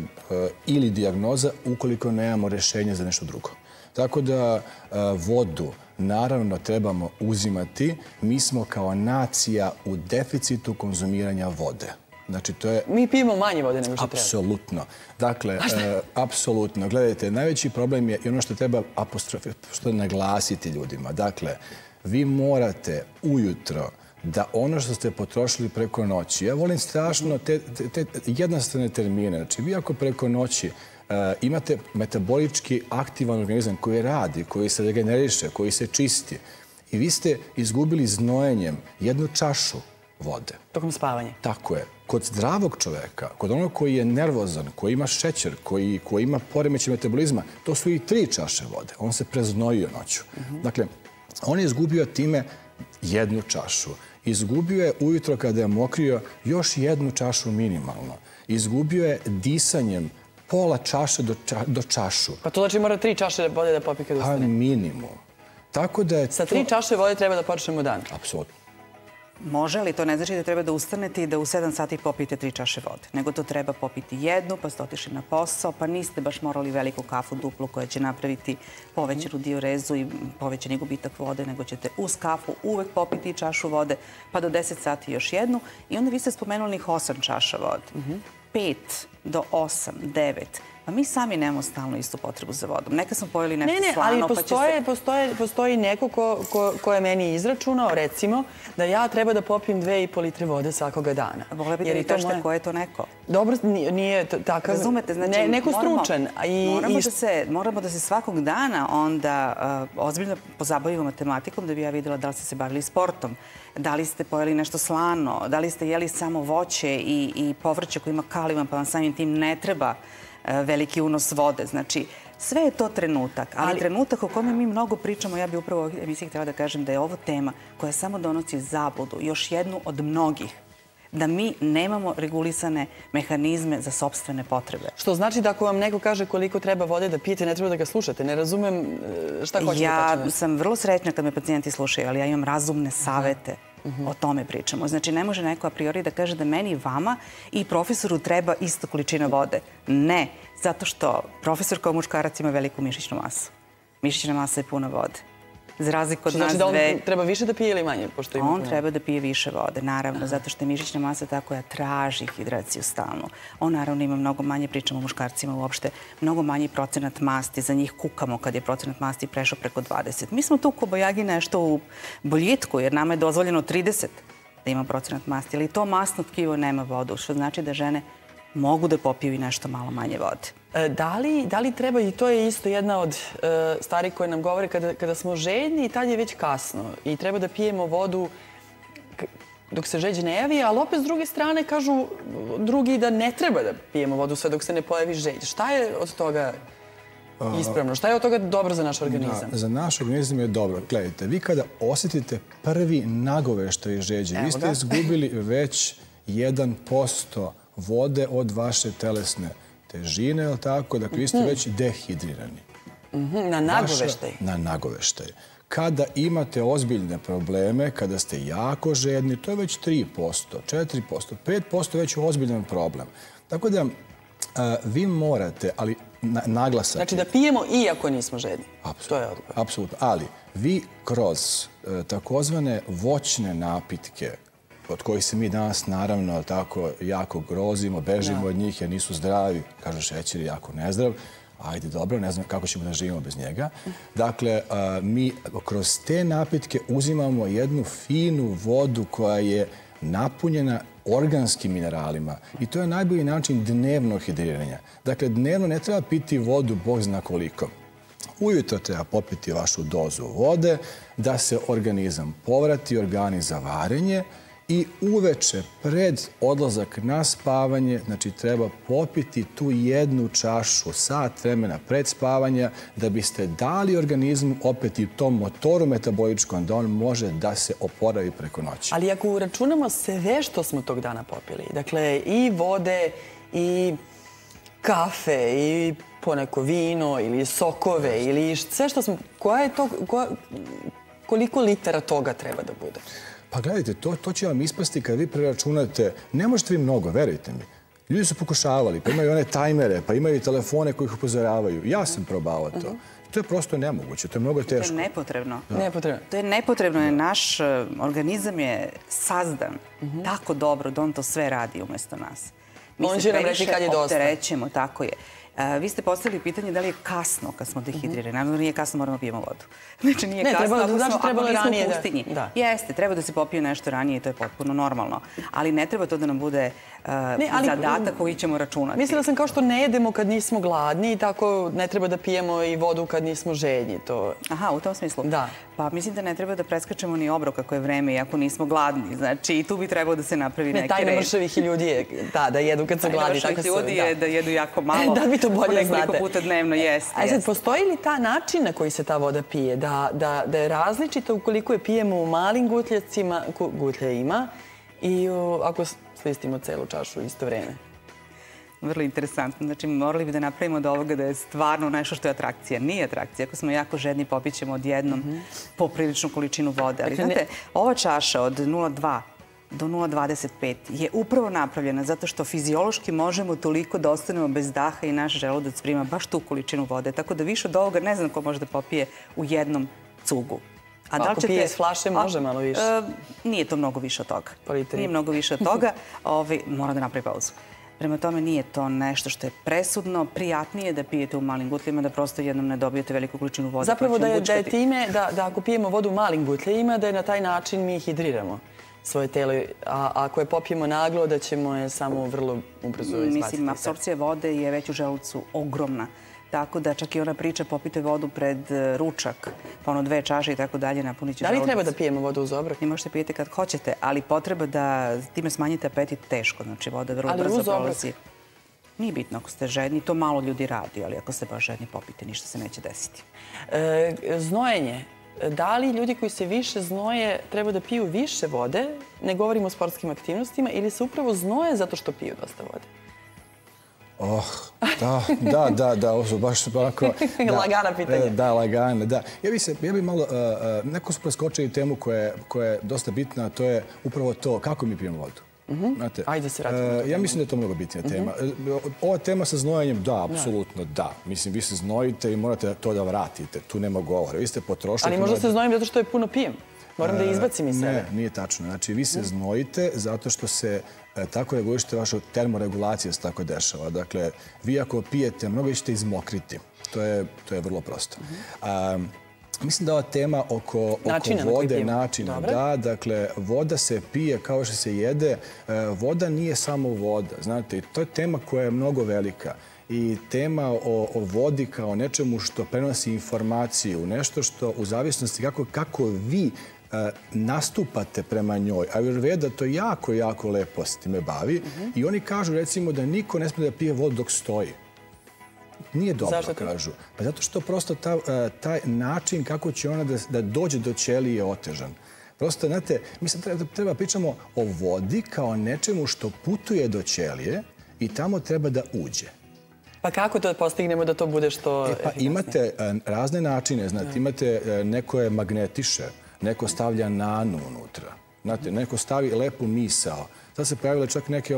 ili dijagnoza ukoliko nemamo rešenje za nešto drugo. Tako da vodu naravno trebamo uzimati. Mi smo kao nacija u deficitu konzumiranja vode. Znači, to je... Mi pijemo manje vode nego što treba. Apsolutno. Dakle, apsolutno. Gledajte, najveći problem je i ono što treba naglasiti ljudima. Dakle, vi morate ujutro da ono što ste potrošili preko noći, ja volim strašno te jednostavne termine. Znači, vi ako preko noći imate metabolički aktivan organizam koji radi, koji se regeneriše, koji se čisti i vi ste izgubili znojenjem 1 čašu vode. Tokom spavanja. Tako je. Kod zdravog čoveka, kod onog koji je nervozan, koji ima šećer, koji ima poremećaj metabolizma, to su i 3 čaše vode. On se preznojio noću. Dakle, on je izgubio time 1 čašu. Izgubio je ujutro kada je mokrio još 1 čašu minimalno. Izgubio je disanjem pola čaše do čašu. Pa to znači mora 3 čaše vode da popije kad ustane? Pa minimum. Tako da je sa 3 čaše vode treba da počnemo dan? Apsolutno. Može, ali to ne znači da treba da ustanete i da u 7 sati popijete 3 čaše vode. Nego to treba popiti 1, pa ste otišli na posao, pa niste baš morali veliku kafu duplu koja će napraviti povećanu diorezu i povećani gubitak vode, nego ćete uz kafu uvek popiti čašu vode, pa do 10 sati još 1. I onda vi ste spomenuli 8 čaša vode. 5 do 8, 9. Pa mi sami nemamo stalno istu potrebu za vodom. Neka smo pojeli nešto slano, pa će se... Postoji neko ko je meni izračunao, recimo, da ja treba da popijem 2,5 litre vode svakoga dana. Vole bi da mi kažete ko je to neko. Dobro, nije takav... Razumete, znači... Neko stručan. Moramo da se svakog dana onda ozbiljno pozabavimo matematikom da bi ja videla da li ste se bavili sportom, da li ste pojeli nešto slano, da li ste jeli samo voće i povrće koje ima kalium, pa vam samim tim ne treba veliki unos vode. Znači, sve je to trenutak, ali trenutak o kome mi mnogo pričamo, ja bih upravo u ovoj emisiji htjela da kažem da je ovo tema koja samo donosi zabludu, još jednu od mnogih, da mi nemamo regulisane mehanizme za sopstvene potrebe. Što znači da ako vam neko kaže koliko treba vode da pijete, ne treba da ga slušate. Ne razumem šta hoćete da kažem. Ja sam vrlo srećna kad me pacijenti slušaju, ali ja imam razumne savete O tome pričamo. Znači, ne može neko a priori da kaže da meni, vama i profesoru treba ista količina vode. Ne, zato što profesor kao muškarac ima veliku mišićnu masu. Mišićna masa je puna vode. Za razliku od nas dve... Znači da on treba više da pije ili manje? On treba da pije više vode, naravno, zato što je mišićna masa ta koja traži hidraciju stalno. On naravno ima mnogo manje, pričamo o muškarcima uopšte, mnogo manji procenat masti, za njih kukamo kad je procenat masti prešao preko 20. Mi smo tu kobajagi nešto u boljitku, jer nama je dozvoljeno 30 da ima procenat masti, ali to masno tkivo nema vodu, što znači da žene mogu da popiju i nešto malo manje vode. Da li treba, i to je isto jedna od stvari koje nam govore, kada smo željni, tad je već kasno i treba da pijemo vodu dok se žeđ ne javi, ali opet s druge strane kažu drugi da ne treba da pijemo vodu sve dok se ne pojavi žeđ. Šta je od toga ispravno? Šta je od toga dobro za naš organizam? Za naš organizam je dobro. Gledajte, vi kada osjetite prvi nagoveštaj žeđe, vi ste izgubili već 1% vode od vaše telesne težine, ali tako? Dakle, vi ste već dehidrirani. Na nagoveštaj? Na nagoveštaj. Kada imate ozbiljne probleme, kada ste jako žedni, to je već 3%, 4%, 5% već je ozbiljan problem. Tako da vi morate, ali naglasak... Znači da pijemo iako nismo žedni. To je odgovor. Apsolutno. Ali vi kroz takozvane voćne napitke, od kojih se mi danas, naravno, tako jako grozimo, bežimo od njih jer nisu zdravi. Kažu šećer je jako nezdrav. Ajde, dobro, ne znam kako ćemo da živimo bez njega. Dakle, mi kroz te napitke uzimamo jednu finu vodu koja je napunjena organskim mineralima. I to je najbolji način dnevnog hidriranja. Dakle, dnevno ne treba piti vodu, Bog zna koliko. Ujutro treba popiti vašu dozu vode da se organizam povrati, organi za varenje. I uveče pred odlazak na spavanje, znači treba popiti tu jednu čašu, sat vremena pred spavanja, da biste dali organizmu opet i tom motoru metaboličkom da on može da se oporavi preko noći. Ali ako uračunamo sve što smo tog dana popili, dakle i vode, i kafe, i poneko vino, ili sokove, ili sve što smo... Koliko litara toga treba da bude? Pa gledajte, to će vam ispasti kad vi preračunate. Ne možete vi mnogo, verujte mi. Ljudi su pokušavali, pa imaju one tajmere, pa imaju telefone koji ih upozoravaju. Ja sam probao to. To je prosto nemoguće, to je mnogo teško. To je nepotrebno. To je nepotrebno, jer naš organizam je sazdan tako dobro da on to sve radi umjesto nas. On će nam reći kad je dosta. Opterećemo, tako je. Vi ste postavili pitanje da li je kasno kad smo dehidrirani. Naravno, nije kasno, moramo pijemo vodu. Znači, nije kasno ako nismo u pustinji. Jeste, treba da se popije nešto ranije i to je potpuno normalno. Ali ne treba to da nam bude zadatak koji ćemo računati. Mislila sam kao što ne jedemo kad nismo gladni i tako ne treba da pijemo i vodu kad nismo željni. Aha, u tom smislu. Da. Pa mislim da ne treba da preskačemo ni obrok kako je vreme, iako nismo gladni. Znači, i tu bi trebalo da se napravi neki red. Tajna mršavih ljudi je da jedu kad su gladni. Tajna mršavih ljudi je da jedu jako malo. Da bi to bolje znate. Nekoliko puta dnevno, jeste. A sad, postoji li ta način na koji se ta voda pije? Da je različita ukoliko je pijemo u malim gutljajima i ako slistimo celu čašu u isto vreme? Vrlo interesantno. Znači, morali bi da napravimo od ovoga da je stvarno nešto što je atrakcija. Nije atrakcija. Ako smo jako žedni, popit ćemo odjednom popriličnu količinu vode. Ali znate, ova čaša od 0,2 do 0,25 je upravo napravljena zato što fiziološki možemo toliko da ostanemo bez daha i naš želudac prima baš tu količinu vode. Tako da više od ovoga ne znam ko može da popije u jednom cugu. Ako pije iz flaše, može malo više. Nije to mnogo više od toga. Nije mnogo više od toga. Mora da napravi pauzu. Prema tome nije to nešto što je presudno. Prijatnije da pijete u malim gutljima, da prosto jednom ne dobijete veliku količinu vode. Zapravo da je time, da ako pijemo vodu u malim gutljima, da je na taj način mi hidriramo svoje telo. A ako je popijemo naglo, da ćemo je samo vrlo ubrzo izbaciti. Mislim, apsorpcija vode je već u želucu ogromna. Tako da čak i ona priča popite vodu pred ručak, pa ono 2 čaše i tako dalje, napunit će želudac. Da li treba da pijemo vodu uz obrok? Ne možete pijete kad hoćete, ali potreba da time smanjite apetit teško. Znači voda vrlo brzo prolazi. Nije bitno ako ste žedni, to malo ljudi radi, ali ako ste baš žedni popite, ništa se neće desiti. Znojenje. Da li ljudi koji se više znoje treba da piju više vode, ne govorimo o sportskim aktivnostima, ili se upravo znoje zato što piju dosta vode? Da, ovo su baš onako... Lagana pitanja. Da, lagana, da. Ja bi malo, neko su preskočili temu koja je dosta bitna, a to je upravo to kako mi pijemo vodu. Ajde se radimo. Ja mislim da je to mnogo bitnija tema. Ova tema sa znojenjem, da, apsolutno da. Mislim, vi se znojite i morate to da vratite. Tu nema govora. Vi ste potrošili... Ali možda se znojim zato što je puno pijem. Moram da izbacim iz sebe. Ne, nije tačno. Znači, vi se znojite zato što se tako regulišite vaša termoregulacija se tako dešava. Dakle, vi ako pijete, mnogo ćete izmokriti. To je vrlo prosto. Mislim da ova tema oko vode, načina, da, dakle, voda se pije kao što se jede. Voda nije samo voda, znate, to je tema koja je mnogo velika. I tema o vodi kao nečemu što prenosi informaciju, nešto što u zavisnosti kako vi nastupate prema njoj. Ayurveda to jako lepo s time bavi i oni kažu recimo da niko ne smije da pije vodu dok stoji. Nije dobro, kažu. Pa zato što prosto taj način kako će ona da dođe do ćelije je otežan. Prosto, znate, mi sad treba pričamo o vodi kao nečemu što putuje do ćelije i tamo treba da uđe. Pa kako to postignemo da to bude što... Pa imate razne načine, znate, imate neko je magnetiše, neko stavlja nanu unutra, znate, neko stavi lepu misao. Sad se pojavile čak neke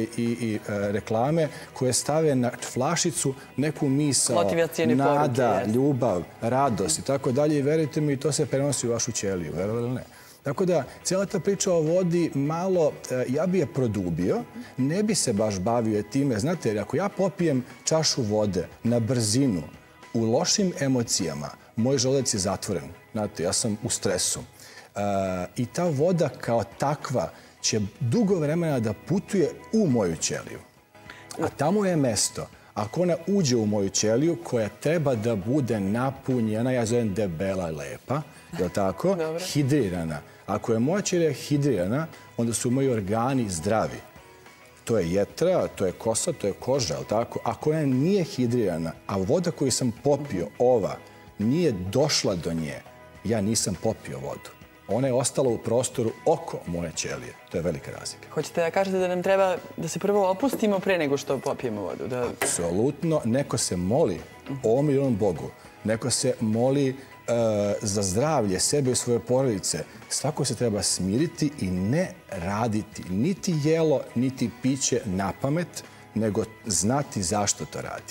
reklame koje stave na flašicu neku misao, nada, ljubav, radost i tako dalje. I verujte mi, to se prenosi u vašu ćeliju, verovali ili ne? Tako da, cijela ta priča o vodi malo, ja bi je produbio, ne bi se baš bavio time. Znate, jer ako ja popijem čašu vode na brzinu, u lošim emocijama, moj želudac je zatvoren. Znate, ja sam u stresu. I ta voda kao takva će dugo vremena da putuje u moju ćeliju. A tamo je mesto, ako ona uđe u moju ćeliju, koja treba da bude napunjena, ja zovem debela i lepa, je li tako? Hidrirana. Ako je moja ćelija hidrirana, onda su moji organi zdravi. To je jetra, to je kosa, to je koža, je li tako? Ako ona nije hidrirana, a voda koju sam popio, ova, nije došla do nje, ja nisam popio vodu. Ona je ostala u prostoru oko moje ćelije. To je velika razlika. Hoćete da kažete da nam treba da se prvo opustimo pre nego što popijemo vodu? Apsolutno. Neko se moli ovom ili onom Bogu. Neko se moli za zdravlje sebe i svoje porodice. Svako se treba smiriti i ne raditi niti jelo, niti piće na pamet, nego znati zašto to radi.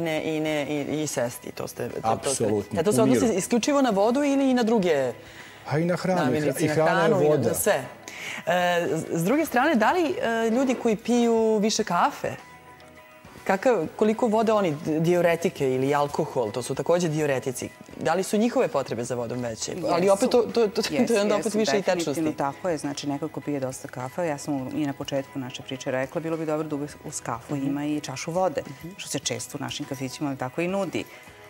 I sesti. Apsolutno. To se odnosi isključivo na vodu ili i na druge... A i na hranu. I hrana je voda. Sve. S druge strane, da li ljudi koji piju više kafe, koliko vode oni, diuretike ili alkohol, to su također diuretici, da li su njihove potrebe za vodom veće? Ali opet to je onda opet više i tečnosti. Tako je, znači neko ko pije dosta kafe, ja sam i na početku naše priče rekla, bilo bi dobro da uz kafu ima i čašu vode, što se često u našim kafićima tako i nudi.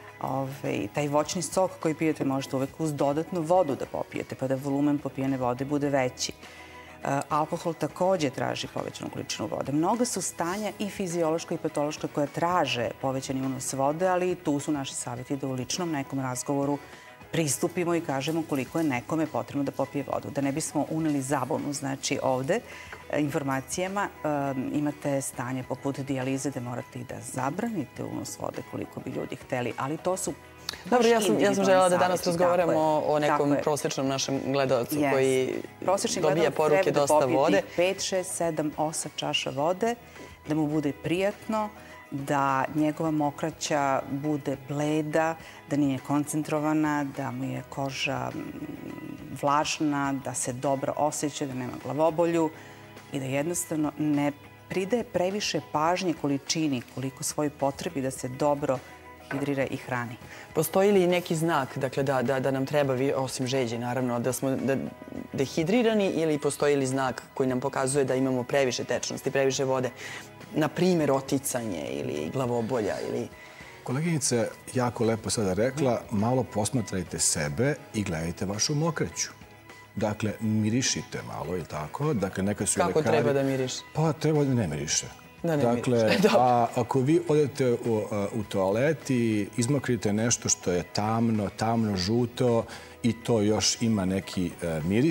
Taj voćni sok koji pijete možete uvek uz dodatnu vodu da popijete, pa da volumen popijene vode bude veći. Alkohol također traži povećanu količinu vode. Mnoga su stanja i fiziološka i patološka koja traže povećani unos vode, ali tu su naši savjeti da u ličnom nekom razgovoru pristupimo i kažemo koliko je nekome potrebno da popije vodu. Da ne bismo uneli zabunu, znači ovde informacijama imate stanje poput dijalize da morate i da zabranite unos vode koliko bi ljudi hteli, ali to su Dobro, ja sam željela da danas razgovaramo o nekom prosječnom našem gledalcu koji dobija poruke dosta vode. Prosječni gledalac treba da popiti 5, 6, 7, 8 čaša vode, da mu bude prijatno, da njegova mokraća bude bleda, da nije koncentrovana, da mu je koža vlažna, da se dobro osjeća, da nema glavobolju i da jednostavno ne pridaje previše pažnje količini koliko svoj potrebi da se dobro hidrira i hrani. Postoji li neki znak da nam treba, osim žeđi naravno, da smo dehidrirani ili postoji li znak koji nam pokazuje da imamo previše tečnosti, previše vode? Na primjer, oticanje ili glavobolja ili... Koleginica jako lepo sada rekla, malo posmatrajte sebe i gledajte vašu mokraću. Dakle, mirišite malo, ili tako? Kako treba da miriše? Pa treba da ne miriše. Dakle, ako vi odete u toalet i izmokrite nešto što je tamno, žuto i to još ima neki miris,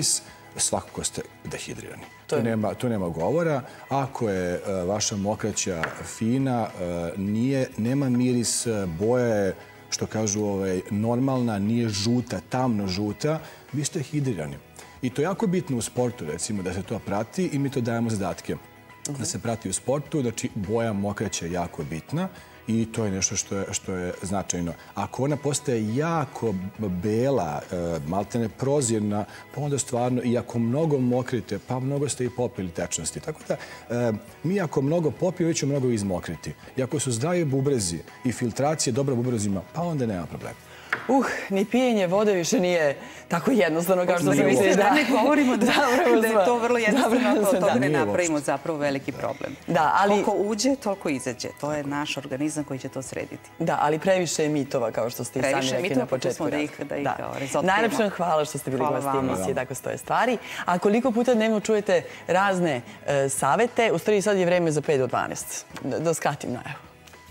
svakako ste dehidrirani. Tu nema govora. Ako je vaša mokraća fina, nema miris, boja je, što kažu, normalna, nije žuta, tamno žuta, vi ste hidrirani. I to je jako bitno u sportu, recimo, da se to prati i mi to dajemo zadatke. Da se prati u sportu, znači boja mokraća je jako bitna i to je nešto što je značajno. Ako ona postaje jako bela, maltene prozirna, pa onda stvarno, i ako mnogo mokrite, pa mnogo ste i popili tečnosti. Tako da, mi ako mnogo popijemo, već ćemo mnogo izmokriti. I ako su zdravi bubrezi i filtracije dobro bubrezima, pa onda nema problema. Ni pijenje vode više nije tako jednostavno kao što se misli. Da ne govorimo da je to vrlo jednostavno, ako od toga ne napravimo zapravo veliki problem. Koliko uđe, toliko izađe. To je naš organizam koji će to srediti. Da, ali previše je mitova, kao što ste i sami rekli na početku. Da ih razotkrimo. Najlepše hvala što ste bili gosti emisije Tako stoje stvari. A koliko puta dnevno čujete razne savete, u stvari sad je vreme za 5 do 12. Da skratim najavu.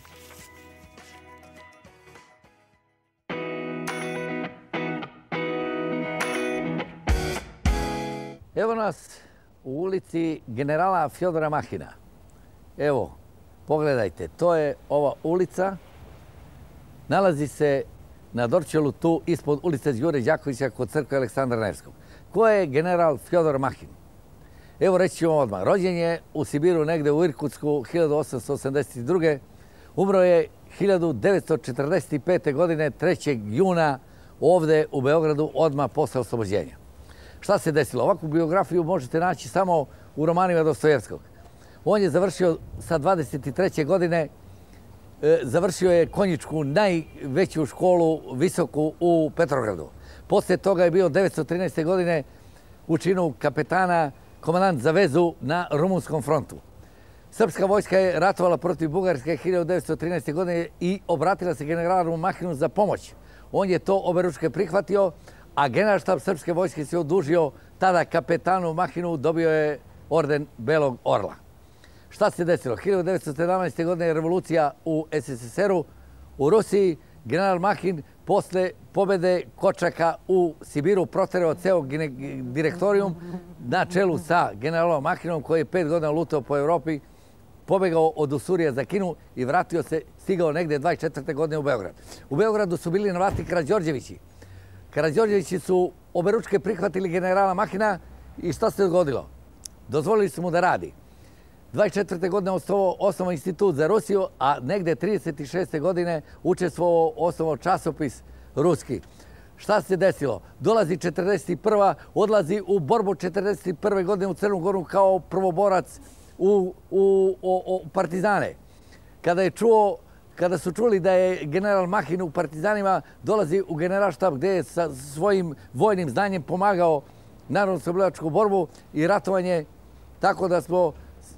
Evo nas u ulici generala Fjodora Mahina. Evo, pogledajte, to je ova ulica. Nalazi se na Dorćolu tu ispod ulice Đure Đakovića kod crkve Aleksandra Nevskog. Ko je general Fjodor Mahin? Evo reći ću vam odmah. Rođen je u Sibiru negde u Irkutsku 1882. Umro je 1945. godine 3. juna ovde u Beogradu odmah posle oslobođenja. Šta se desilo? Ovakvu biografiju možete naći samo u romanima Dostojevskog. On je završio sa 23. godine, završio je konjičku najveću školu visoku u Petrogradu. Posle toga je bio 1913. godine u činu kapetana, komandant za vezu na Rumunskom frontu. Srpska vojska je ratovala protiv Bugarske 1913. godine i obratila se generalu Mahinu za pomoć. On je to oberučke prihvatio, a generalštab srpske vojske se odužio tada kapetanu Mahinu, dobio je orden Belog orla. Šta se desilo? 1917. godine je revolucija u SSSR-u, u Rusiji. General Mahin posle pobede Kočaka u Sibiru proterao ceo direktorijum na čelu sa generalom Mahinom, koji je 5 godina lutao po Evropi, pobegao od Usurija za Kinu i vratio se, stigao negde 24. godine u Beograd. U Beogradu su bili na vlasti Karađorđevići. Karađorđevići su oberučke prihvatili generala Mahina i šta se dogodilo? Dozvolili su mu da radi. 24. godine osnovao institut za Rusiju, a negde 36. godine učestvovao osnovao časopis ruski. Šta se desilo? Dolazi 41. odlazi u borbu 41. godine u Crnu Goru kao prvoborac u partizane. Kada su čuli da je general Mahin u partizanima, dolazi u generalštab gde je sa svojim vojnim znanjem pomagao narodno-oslobodilačku borbu i ratovanje, tako da smo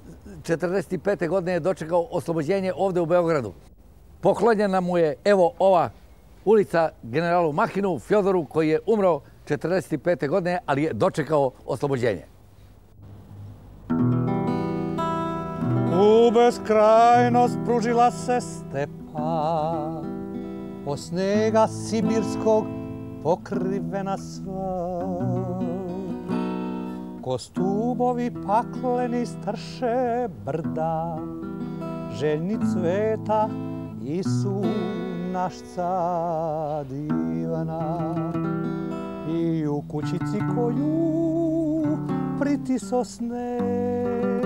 1945. godine dočekao oslobođenje ovde u Beogradu. Poklonjena mu je, evo, ova ulica generalu Mahinu, Fjodoru, koji je umro 1945. godine, ali je dočekao oslobođenje. U beskrajnost pružila se stepa, od snega sibirskog pokrivena sva. Ko stubovi pakleni strše brda, željni cveta i su naš car divana. I u kućici koju pritiso sneg,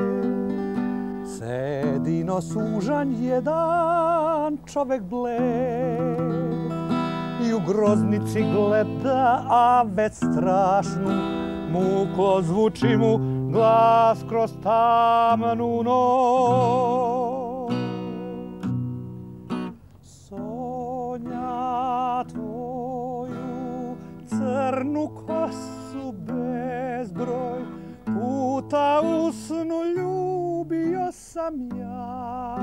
sedino sužan jedan čovek bled. I u groznici gleda, a već strašnu muklo zvuči mu glas kroz tamnu noć. Sonja tvoju crnu kosu bezbroj puta u snu ljubio sam ja.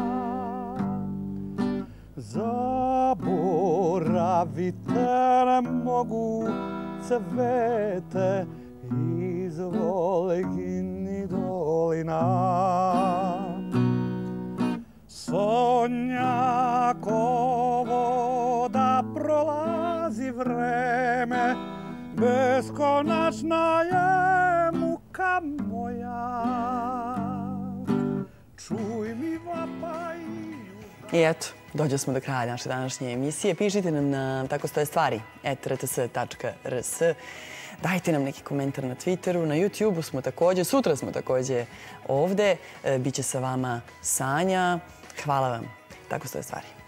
Zaboravite ne mogu cvete iz Volegini dolina. Sonja ko voda prolazi vreme, beskonačna je muka moja. Čuj mi vapaj. I eto, dođe smo do kraja naše današnje emisije. Pišite nam na takostoje.stvari@rts.rs. Dajte nam neki komentar na Twitteru, na YouTubeu smo takođe, sutra smo takođe ovde. Biće sa vama Sanja. Hvala vam. Tako stoje stvari.